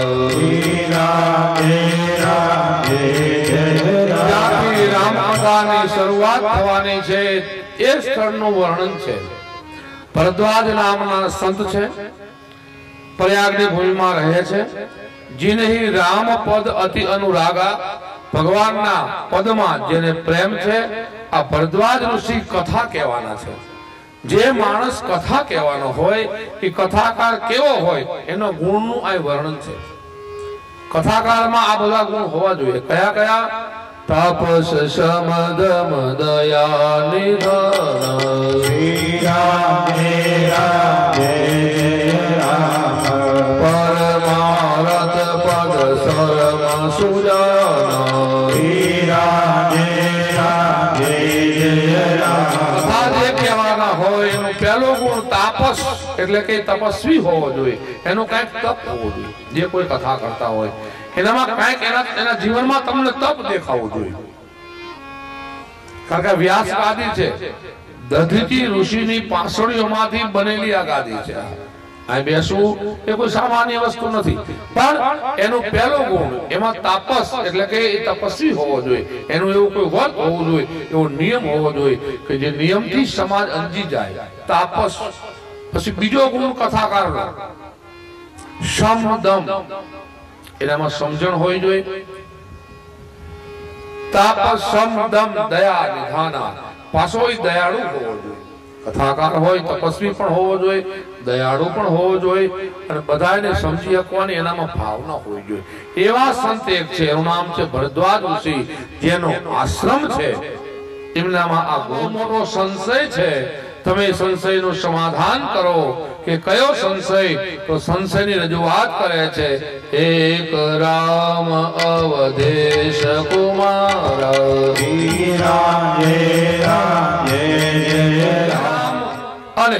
રામ જય રામ રામકથાની શરૂઆત થવાની છે એ સ્થળનું વર્ણન છે ભરદ્વાજ નામના સંત છે પ્રયાગની ભૂમિમાં રહે છે જીનહી રામ પદ અતિ અનુરાગા ભગવાનના પદમાં જેને પ્રેમ છે આ ભરદ્વાજ ઋષિ કથા કહેવાના છે જે માણસ કથા કહેવાનો હોય એ કથાકાર કેવો હોય એનો ગુણનું આ વર્ણન છે કથાકારમાં આ બધા ગુણ હોવા જોઈએ કયા કયા તાપસ સમદમ દયા નિધન શ્રી રામ જય રામ જય રામ તાપસ એટલે કે તપસ્વી હોવો જોઈએ, એનું કઈક તપ હોવું જોઈએ. જે કોઈ કથા કરતા હોય એનામાં કઈક એના એના જીવનમાં તમને તપ દેખાવું જોઈએ. કારણ કે વ્યાસ ગાદી છે, દધીચી ઋષિની પાંસળીઓમાંથી બનેલી આ ગાદી છે. અહીં બેસવું એ કોઈ સામાન્ય વસ્તુ નથી, પણ એનો પહેલો ગુણ એમાં તાપસ એટલે કે એ તપસ્વી હોવો જોઈએ. એનું એવું કોઈ વર્ત હોવું જોઈએ, એવો નિયમ હોવો જોઈએ કે જે નિયમથી સમાજ અંજી જાય. તાપસ. પછી બીજો ગુણ કથાકારનો સમદમ, એનામાં સમજણ હોવી જોઈએ. તાપસ સમદમ દયા નિધાના, પાછો દયાળુ હોવો જોઈએ. કથાકાર હોય તપસ્વી પણ હોવો જોઈએ, દયાળુ પણ હોવો જોઈએ, અને બધાને સમજી શકવાની એનામાં ભાવના હોવી જોઈએ. એવા સંત એક છે, એનું નામ છે ભરદ્વાજ ઋષિ, જેનો આશ્રમ છે. એમનામાં આ બહુ મોટો સંશય છે. તમે સંશયનું સમાધાન કરો કે કયો સંશય? તો સંશયની રજૂઆત કરે છે. એક રામ અવધેશ કુમાર, શ્રી રામ જય રામ જય જય રામ. અને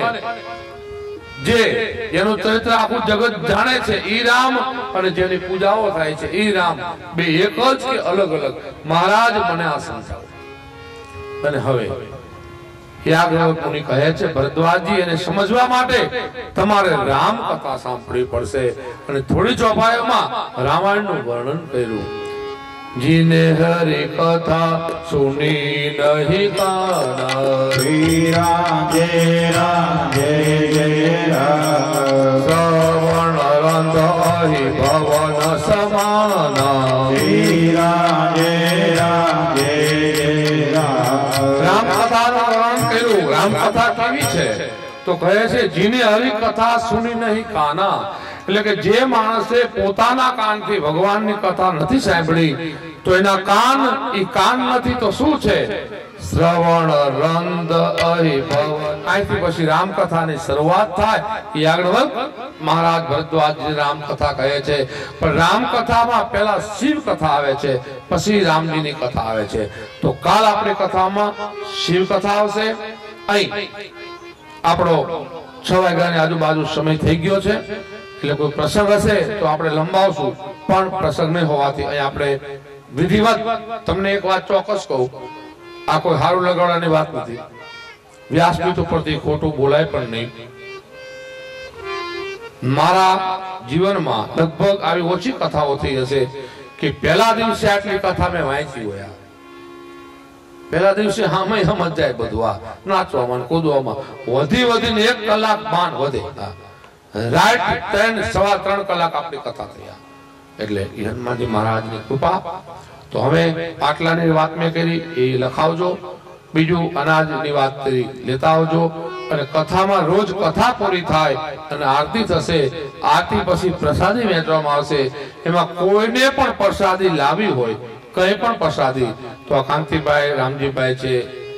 જે એનું ચરિત્ર આખું જગત જાણે છે ઈ રામ, અને જેની પૂજાઓ થાય છે ઈ રામ, બે એક જ કે અલગ અલગ? મહારાજ મને આ સમજાવો. અને હવે યાજ્ઞવલ્ક મુનિ કહે છે, ભરદ્વાજજી, એને સમજવા માટે તમારે રામ કથા સાંભળવી પડશે. અને થોડી ચોપાઈમાં રામાયણનું વર્ણન કર્યું. જીને હરિ કથા સુની નહીં કાના, શ્રી રામ જય રામ જય જય રામ. શ્રવણ રંધહિ ભવન સમાના, શ્રી રામ જય રામ જય જય રામ. રામ કથાનું વર્ણન કર્યું. રામ કથા કેવી છે? તો કહે છે, જીને હરિ કથા સુની નહીં કાના, એટલે કે જે માણસે પોતાના કાનથી ભગવાનની કથા નથી સાંભળી તો એના કાન ઈ કાન નથી તો શું છે? શ્રવણ રંદ અહિ ભવન. અહીંથી પછી રામકથાની શરૂઆત થાય. યાજ્ઞવલ્ક મહારાજ ભરદ્વાજ રામકથા કહે છે, પણ રામકથામાં પહેલા શિવ કથા આવે છે, પછી રામજીની કથા આવે છે. તો કાલ આપણી કથામાં શિવ કથા આવશે. અહીં આપણો છ વાગ્યાની આજુબાજુ સમય થઈ ગયો છે, એટલે કોઈ પ્રસંગ હશે તો આપણે લંબાવશું, પણ પ્રસંગ નહીં હોવાથી અહીં આપણે વિધિવત તમને એક વાત ચોક્કસ કહું, આ કોઈ હારું લગાડવાની વાત નથી. વ્યાસપીઠ ઉપરથી ખોટું બોલાય પણ નહીં. મારા જીવનમાં લગભગ આવી ઓછી કથાઓ થઈ હશે કે પહેલા દિવસે આટલી કથા મેં વાંચી હોય. પહેલા દિવસે હામે સમજ જાય બધું, આ નાચવામાં કૂદવામાં વધી વધીને એક કલાક બાન વધે. રાઈટ ત્રણ સવા ત્રણ કલાક આપણી કથા થયા. એટલે હનુમાનજી મહારાજની કૃપા. તો હવે પાટલાની વાત મેં કરી એ લખાવજો, બીજું અનાજની વાત કરી લેતા આવજો. અને કથામાં રોજ કથા પૂરી થાય અને આરતી થશે. આરતી પછી પ્રસાદી વહેંચવામાં આવશે. એમાં કોઈને પણ પ્રસાદી લાવી હોય, કઈ પણ પ્રસાદી, તો આ કાંતિભાઈ, રામજીભાઈ છે,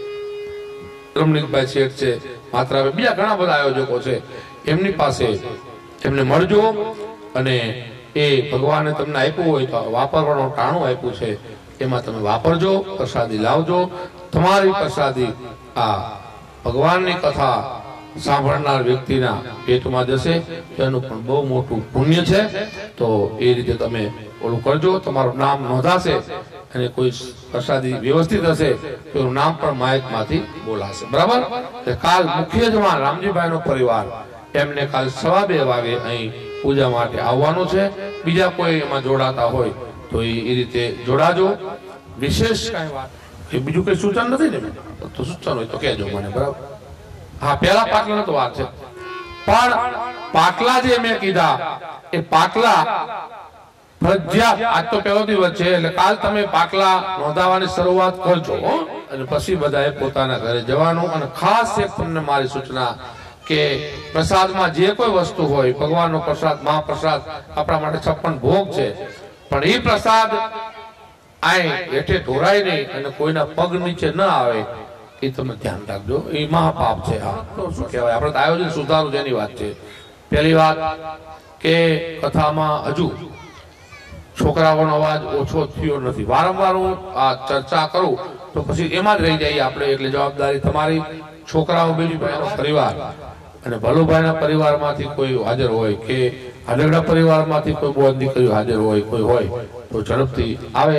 રમણીકભાઈ શેઠ છે, માત્ર બીજા ઘણા બધા આયોજકો છે, એમની પાસે એમને મળજો. અને એ ભગવાને તમને આપ્યું હોય તો વાપરવાનું ટાણું આપ્યું છે, એમાં તમે વાપરજો, પ્રસાદી લાવજો. તમારી પ્રસાદી આ ભગવાનની કથા સાંભળનાર વ્યક્તિના પેટમાં જશે, તેનું પણ બહુ મોટું પુણ્ય છે. તો એ રીતે તમે ઓલું કરજો, તમારું નામ નોંધાશે અને કોઈ પ્રસાદી વ્યવસ્થિત હશે તો એનું નામ પણ માઇકમાંથી બોલાશે. બરાબર? કાલ મુખ્ય જવાન રામજીભાઈનો પરિવાર એમને કાલ સવા બે વાગે અહીં પૂજા માટે આવવાનું છે. બીજા કોઈ એમાં જોડાતા હોય તો એ રીતે જોડાજો. વિશેષ કઈ વાત એ બીજું કઈ સૂચન નથી ને? તો સૂચન હોય તો કહેજો મને. બરાબર? હા, પેલા પાટલા તો વાત છે, પણ પાટલા જે મેં કીધા એ પાટલા ફરજિયાત આજ તો પહેલો દિવસ છે, એટલે કાલ તમે પાટલા નોંધાવવાની શરૂઆત કરજો. અને પછી બધાએ પોતાના ઘરે જવાનું. અને ખાસ એક તમને મારી સૂચના કે પ્રસાદમાં જે કોઈ વસ્તુ હોય, ભગવાનનો પ્રસાદ, મહાપ્રસાદ આપણા માટે છપ્પન ભોગ છે, પણ એ પ્રસાદ આય હેઠે ઢોરાય નહીં અને કોઈના પગ નીચે ન આવે, એ તમે ધ્યાન રાખજો. એ મહાપાપ છે. હા, તો શું કહેવાય, આપણે આયોજન સુધારું જેની વાત છે. પહેલી વાત કે કથામાં હજુ છોકરાઓનો અવાજ ઓછો થયો નથી. વારંવાર હું આ ચર્ચા કરું તો પછી એમાં જ રહી જઈએ આપણે, એટલે જવાબદારી તમારી. છોકરાઓ, બીજું પરિવાર, અને ભલુભાઈના પરિવારમાંથી કોઈ હાજર હોય કે હાજરડા પરિવારમાંથી કોઈ બોન દીકરી હાજર હોય કોઈ હોય તો ઝડપથી આવે.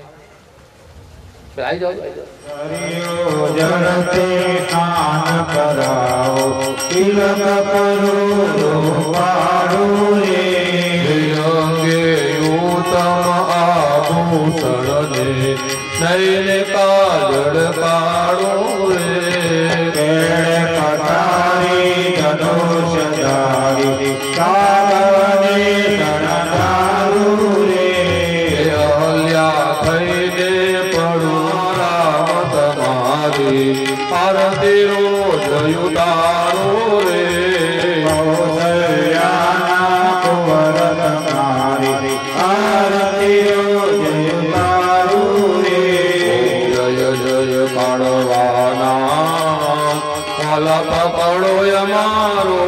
આવી જાઓ. જરતે સ્નાન કરાવો તિલક કરો વાળો રે અંગે ઉત્તમ આભૂષણ ને નયને કાજળ કાળો રે કેળ કટારી ધનુષ ધારી કાગને શણગારું રે અહલ્યા થઈને પડું રામ તમારી આરતી રોજ ઉતારો રે કૌશલ્યાના કુંવર તમારી આરતી રોજ ઉતારું રે જય જય કાળવાના કાલા પકડો અમારો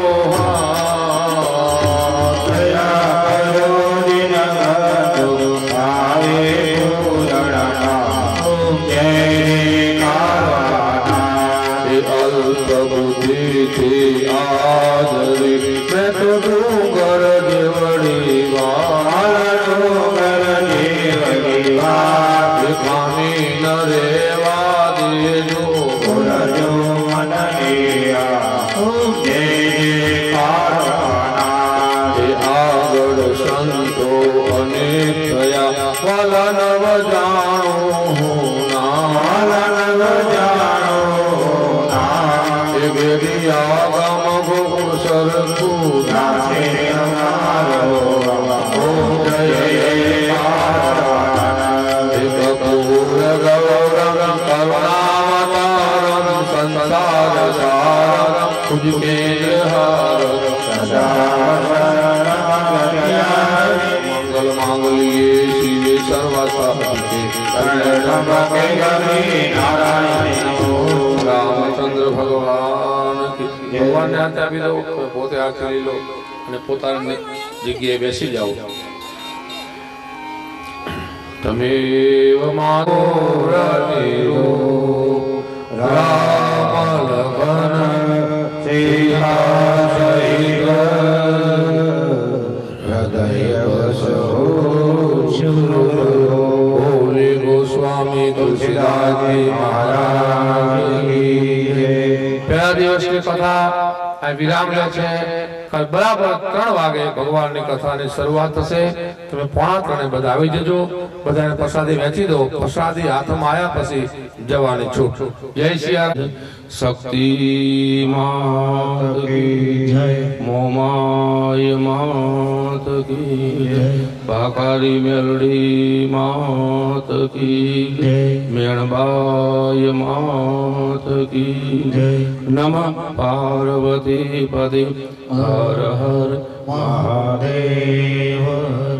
દયા કરો દિન ગતો આવે પૂરણના જય કાળવાના એ અલ્પ બુદ્ધિથી આદરી મેં તો ડુંગર જેવડી વાત ડુંગર જેવડી વાત ખામી ન રેવા દેજો પુરજો મનલિયા જય જય કાળવાના એ આગળ સંતો અનેક થયા વાલા નવ જાણો ના નવ જાણો ના એ ગેડિયા ગામ ગોકુળ સરખું નાથે અમારો ઓ જય જય કાળવાના એ કપૂર ગૌરમ કરુણાવતારમ સંસાર સારમ તુજ કેન્દ્ર હારમ મંગલ માંગલ્યે શિવે સર્વસાધિકે રામચંદ્ર ભગવાન ભગવાનને હાથ આપી દો, પોતે હાથ લઈ લો અને પોતાની જગ્યાએ બેસી જાઓ. તમેવ માતો રતિરો રામ લખન સીતા સહિત હૃદય વસો બોલે ગોસ્વામી તુલસીદાસજી મહારાજ કી જય. પહેલા દિવસની કથા આ વિરામ લે છે. કાલ બરાબર ત્રણ વાગે ભગવાનની કથાની શરૂઆત થશે. તમે પોણા ત્રણે બધા આવી જજો. બધાને પ્રસાદી વહેંચી દો. પ્રસાદી હાથમાં આવ્યા પછી જવાની છૂટ. જય શ્રી શક્તિ માત કી જય, મોમાય માત કી જય, ભાકારી મેલડી માત કી જય, મેણબાય માત કી જય, નમઃ પાર્વતી પદે હર હર મહાદેવ.